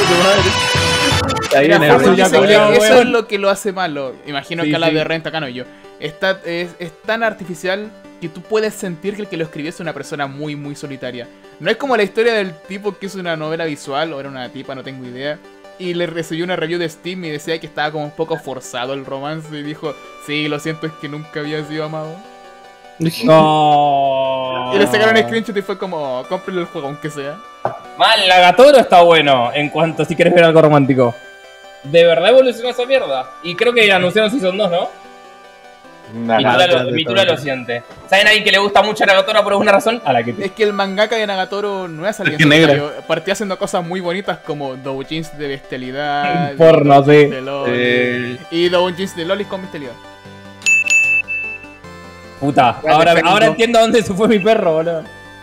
Ahí Mira, viene, Jorge boludo. dice que Culiao, eso weón. es lo que lo hace malo. Imagino Sí, que a la sí. de Renta acá no yo. Está, es, es tan artificial que tú puedes sentir que el que lo escribió es una persona muy, muy solitaria. No es como la historia del tipo que hizo una novela visual, o era una tipa, no tengo idea. Y le recibió una review de Steam y decía que estaba como un poco forzado el romance. Y dijo, sí, lo siento, es que nunca había sido amado. No. Y le sacaron screenshot y fue como, oh, cómprenle el juego aunque sea. Man, Nagatoro está bueno en cuanto si quieres ver algo romántico. De verdad evolucionó esa mierda. Y creo que anunciaron Season dos, ¿no? Mi tula lo, mi tula lo siente. ¿Saben a alguien que le gusta mucho a Nagatoro por alguna razón? A la que Es que el mangaka de Nagatoro no es alguien Es que negra. solitario. Partía haciendo cosas muy bonitas como doujins de bestialidad. Porno, sí. de LOL, Eh. Y doujins de lolis con bestialidad. Puta, Gran ahora, efecto. ahora entiendo dónde se fue mi perro, boludo.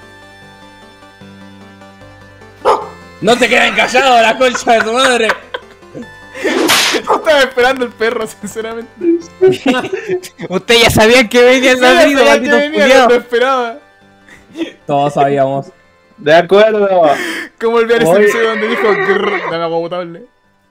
No te queden callados, la concha de tu madre. No estaba esperando el perro, sinceramente. Ustedes ya sabían que venía el Sí, ya ladrido, sabía que maldito venía, culiao. no lo esperaba. Todos sabíamos. De acuerdo. Como el ese Oye. episodio donde dijo grrr, de agua potable.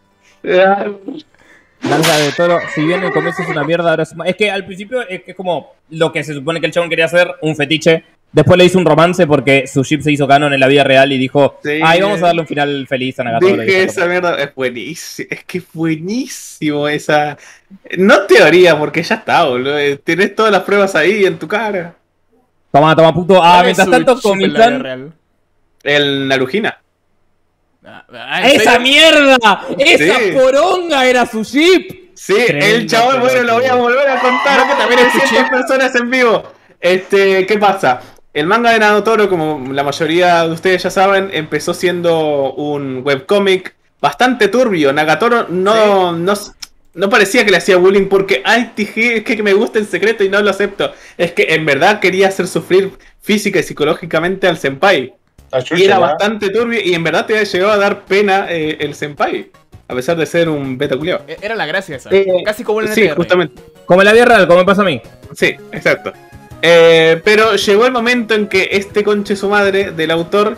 Danza de Toro, si bien el comienzo es una mierda, ahora es, es que al principio es, que es como lo que se supone que el chabón quería hacer, un fetiche. Después le hizo un romance porque su ship se hizo canon en la vida real y dijo, Sí. ay, vamos a darle un final feliz a Nagatoro. y Dije esa esa mierda, es buenísimo, es que es buenísimo esa... No teoría, porque ya está, boludo, eh, tenés todas las pruebas ahí en tu cara. Toma, toma, puto. Ah, ¿Cuál es mientras su tanto, chip en la vida Komi-chan. real? El Narujina. Ah, ah, ¿en ¡Esa serio? mierda! ¡Esa Sí. poronga era su ship! Sí, el chabón, bueno, lo voy a volver a contar, No, que también es tu trescientas chip. personas en vivo. Este, ¿qué pasa? El manga de Nagatoro, como la mayoría de ustedes ya saben, empezó siendo un webcomic bastante turbio. Nagatoro no, no, no parecía que le hacía bullying porque, ay, tije, es que me gusta en secreto y no lo acepto. Es que en verdad quería hacer sufrir física y psicológicamente al senpai. Y era bastante turbio y en verdad te llegó a dar pena eh, el senpai. A pesar de ser un beta culiao. Era la gracia esa. Eh, Casi como el Sí, N T R. justamente. Como en la vida real, como me pasa a mí. Sí, exacto. Eh, pero llegó el momento en que este conche su madre del autor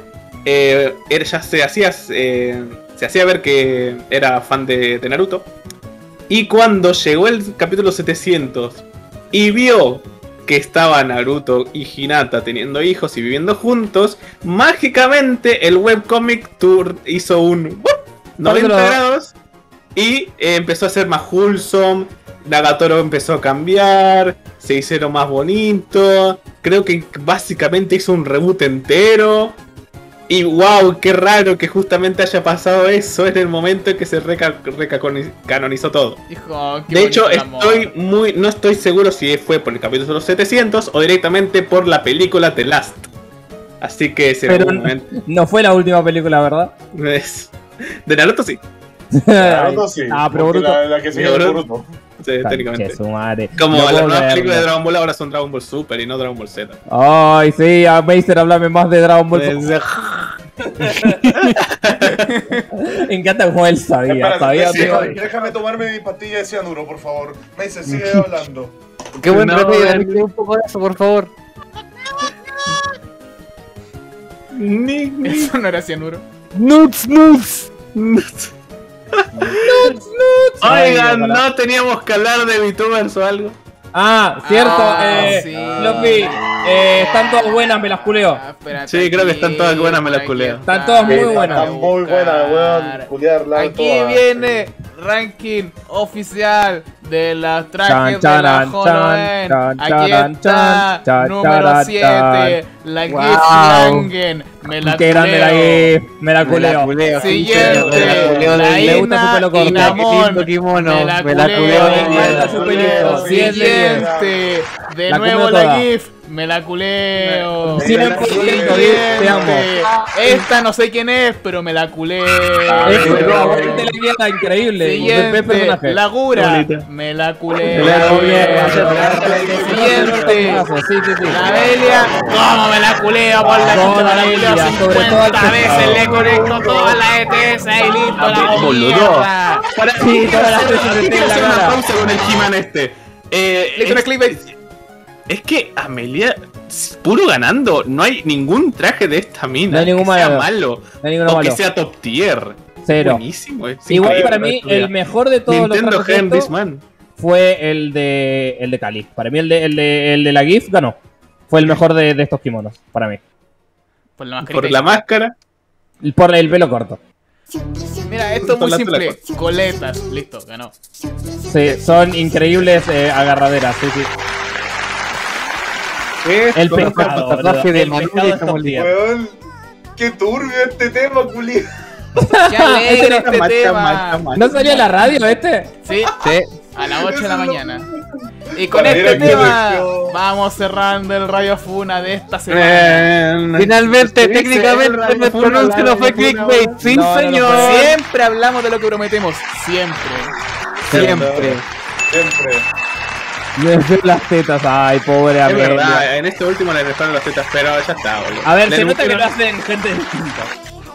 eh, ella se hacía, eh, se hacía ver que era fan de, de Naruto. Y cuando llegó el capítulo setecientos y vio que estaba Naruto y Hinata teniendo hijos y viviendo juntos, mágicamente el webcomic tour hizo un noventa grados y eh, empezó a ser más wholesome. Nagatoro empezó a cambiar, se hicieron más bonito. Creo que básicamente hizo un reboot entero. Y wow, qué raro que justamente haya pasado eso en el momento en que se recanonizó todo. Hijo, qué de hecho, bonito el estoy amor. muy, no estoy seguro si fue por el capítulo setecientos o directamente por la película The Last. Así que ese Pero momento. no fue la última película, ¿verdad? Es... De Naruto sí. Naruto sí. Ah, pero porque Boruto. La, la que sigue es Boruto. Sí, técnicamente. Che, su madre. Como No las puedo nuevas creerlo. películas de Dragon Ball ahora son Dragon Ball Super y no Dragon Ball Z. Ay, sí, a Meister, háblame más de Dragon Ball. Me encanta cómo él sabía. Espérate, sabía Messi, todo. déjame tomarme mi pastilla de cianuro, por favor. Messi, sigue hablando. Qué buen No, remedio, eh. dame un poco de eso, por favor. Eso no era cianuro. Nuts, nuts. Oigan, no teníamos que hablar de VTubers o algo. Ah, cierto, Ah, eh, sí. Floppy, eh, están todas buenas, me las culeo. Ah, espérate Sí, creo que aquí, están todas buenas, me las por culeo. aquí Están todas muy está. buenas. Están muy buenas, weón. Culiarla Aquí todas. viene ranking oficial de las trajes Chan, de la charan, Holoen. chan, Aquí charan, está, chan, chan, número charan, siete, la Wow. GIF Langen. Me la Qué grande la culeo. GIF, me la culeo. culeo, Siguiente, me la culeo, la le gusta su Ina pelo corto. Inamon. Lindo kimono, Me la me la culeo. culeo, me encanta su pelito. Siete, diez. Siguiente, de La nuevo culeo la toda. GIF. Me la culeo. cien por ciento, GIF, te amo. Esta no sé quién es, pero me la culeo. Es una aguante la mierda increíble. Siguiente, Buen personaje. la Gura. Bonita. Me la culeo. Me la culeo. Siguiente, Sí, sí, sí. la Belia. ¿Cómo me la culeo? Por la Con chucha, me la la culeo Belia, sobre todo al cincuenta veces. pescado. Le conecto toda la E T S y listo, la hago Boludo. mierda. Para Sí, todas las veces Quiero se te hacer la una cara. pausa con el He-Man este. Eh, Le hice una es, clickbait. es que Amelia, puro ganando, no hay ningún traje de esta mina No hay ningún que sea malo. malo. No hay ninguno o malo. que sea top tier. Cero. Buenísimo, es Igual increíble para mí, estudiar. el mejor de todos Nintendo los trajes Hand de this esto man. fue el de el de Cali. Para mí el de, el de, el de la GIF ganó. Fue el mejor de, de estos kimonos, para mí. Por la mascarita. Por la máscara. Por el pelo corto. Mira, esto es muy Por la simple. tela. Coletas, listo, ganó. Sí, son increíbles eh, agarraderas, sí, sí. El Con el pescado, tatuaje boludo. de El Manu pescado de es top Samuel tier. Weón, qué turbio este tema, culiado. ¡Qué alegre Macha, este macha, tema! macha, macha. ¿No salía en la radio este? Sí, Sí. a las ocho de la mañana. Y con Para este ir a tema conexión. vamos cerrando el Radio Funa de esta semana. Eh, Finalmente, se dice, técnicamente, Radio nuestro Funa, anuncio no fue Radio Funa, clickbait. Sí, No, no, no señor. fue. Siempre hablamos de lo que prometemos, siempre. Siempre. Siempre. Me fue las tetas, ay, pobre Es Amelia. verdad, en este último le dejaron las tetas, pero ya está, boludo. A ver, Le se nota que pusieron- lo hacen gente distinta.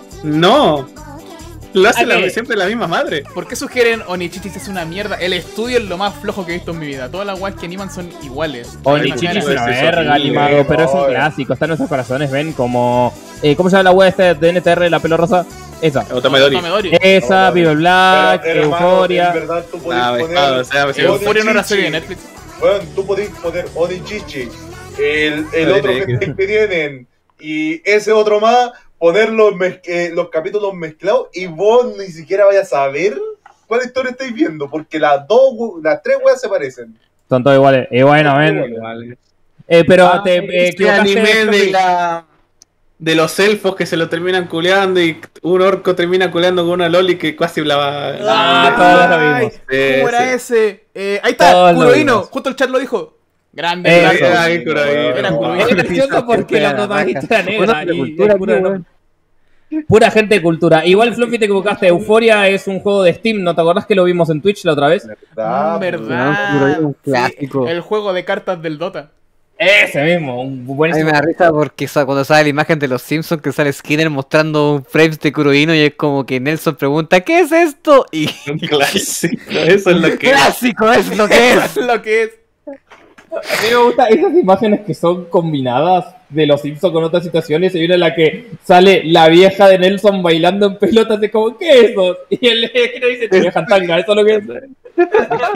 No. Lo hace ¿A la- qué? siempre la misma madre. ¿Por qué sugieren Onichichi es una mierda? El estudio es lo más flojo que he visto en mi vida. Todas las guas que animan son iguales. Onichichi Hay es una una cara. es verga horrible, animado, pero es un no, clásico. Está en nuestros corazones, ven como... Eh, ¿Cómo se llama la web esta de N T R, la pelo rosa? Esa. Otamedori. Otamedori. Esa, No, Vive Black, Pero, hermano, Euforia. En verdad, tú podés Ah, poner. ah, o sea, sí, Euphoria no era Onichichi. serie de Netflix. Bueno, tú podés poner Onichichi, el, el Ay, otro de que, que- que tienen, y ese otro más, poner los, mez- eh, los capítulos mezclados y vos ni siquiera vayas a saber cuál historia estáis viendo, porque las dos, we- las tres weas se parecen. Son todos iguales. Y bueno, ven. Vale. Eh, pero Ah, te eh, este equivocaste. anime de Floppy. la de los elfos que se lo terminan culeando y un orco termina culeando con una loli que casi hablaba. Ah, todos lo vimos. Sí, ¿Cómo era sí. ese? Eh, ahí está, Todos lo Kurohino. vimos. Justo el chat lo dijo. Grande, Eh, Blanco. Ay, Kurohino. Era Kurohino. Es gracioso porque la protagonista era negra. Bueno, de y cultura, es pura, tío, no- weón. pura gente de cultura. Igual, Fluffy, te equivocaste. Euforia es un juego de Steam. ¿No te acordás que lo vimos en Twitch la otra vez? Ah, Mm, verdad. Kurohino es un Sí, clásico. el juego de cartas del Dota. Ese mismo. Un A mí buenísimo. me da risa porque sa- cuando sale la imagen de los Simpsons que sale Skinner mostrando frames de Kurohino y es como que Nelson pregunta ¿qué es esto? Y Un clásico. Eso es lo que clásico es lo que es. lo que es. A mí me gustan esas imágenes que son combinadas de los Simpsons con otras situaciones. Hay una en la que sale la vieja de Nelson bailando en pelotas de como, ¿qué es eso? Y él le dice, te vieja en tanga, eso es lo que es.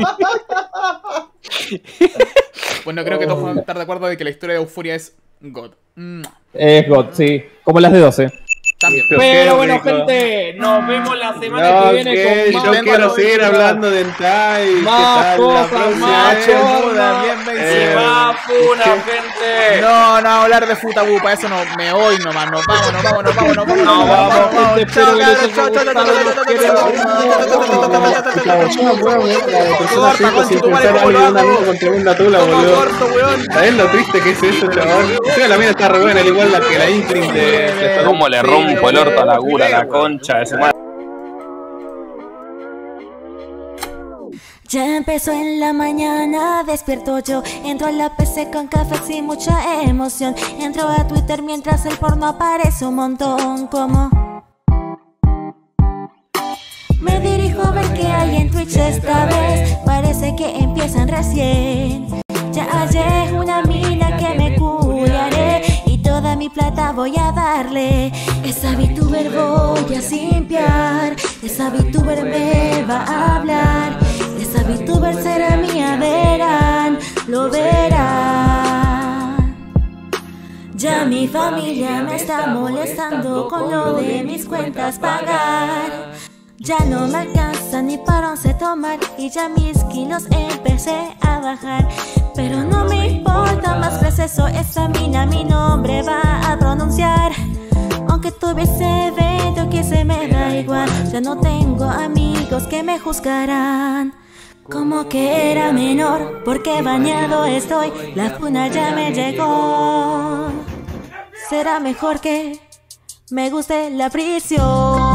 Bueno, creo que todos podemos estar de acuerdo de que la historia de Euphoria es God. Mm. Es God, sí. Como las de doce. También. Pero bueno, gente, nos vemos la semana No, que viene que con yo más quiero cosas. seguir hablando de hentai. ¿Qué Más tal? cosas, La próxima más vez. cosas. bien Y vencido. más funa, gente. No, no hablar de Futabu, para eso no me voy nomás. Nos vamos, nos vamos, nos vamos, nos vamos. Nos vamos, gente. Espero que les haya Chao, chao, chao, Corta, concha tu madre, ¿cómo lo hago? Con tremenda tula, boludo. corto, weón. ¿Sabés lo triste que es eso, chabón? Sí, la mina está re buena, al igual la que la Incrin de... de- ¿Cómo le rompo el orto a la gura, la concha de su madre? Ya empezó en la mañana, despierto yo. Entro a la P C con café sin mucha emoción. Entro a Twitter mientras el porno aparece un montón. Como me dirijo a ver qué hay en Twitch esta vez. Parece que empiezan recién. Ya hallé una mina que me curaré y toda mi plata voy a darle. Esa VTuber voy a simpiar, esa VTuber me va a hablar. Esa VTuber será mía, verán, lo verán. Ya mi familia me está molestando con lo de mis cuentas pagar. Ya no me alcanza ni para once tomar y ya mis kilos empecé a bajar. Pero no me importa más pues eso, esa mina mi nombre va a pronunciar. Aunque tuviese evento que se me da igual, ya no tengo amigos que me juzgarán. Como que era menor, porque bañado estoy, la funa ya me llegó. Será mejor que me guste la prisión.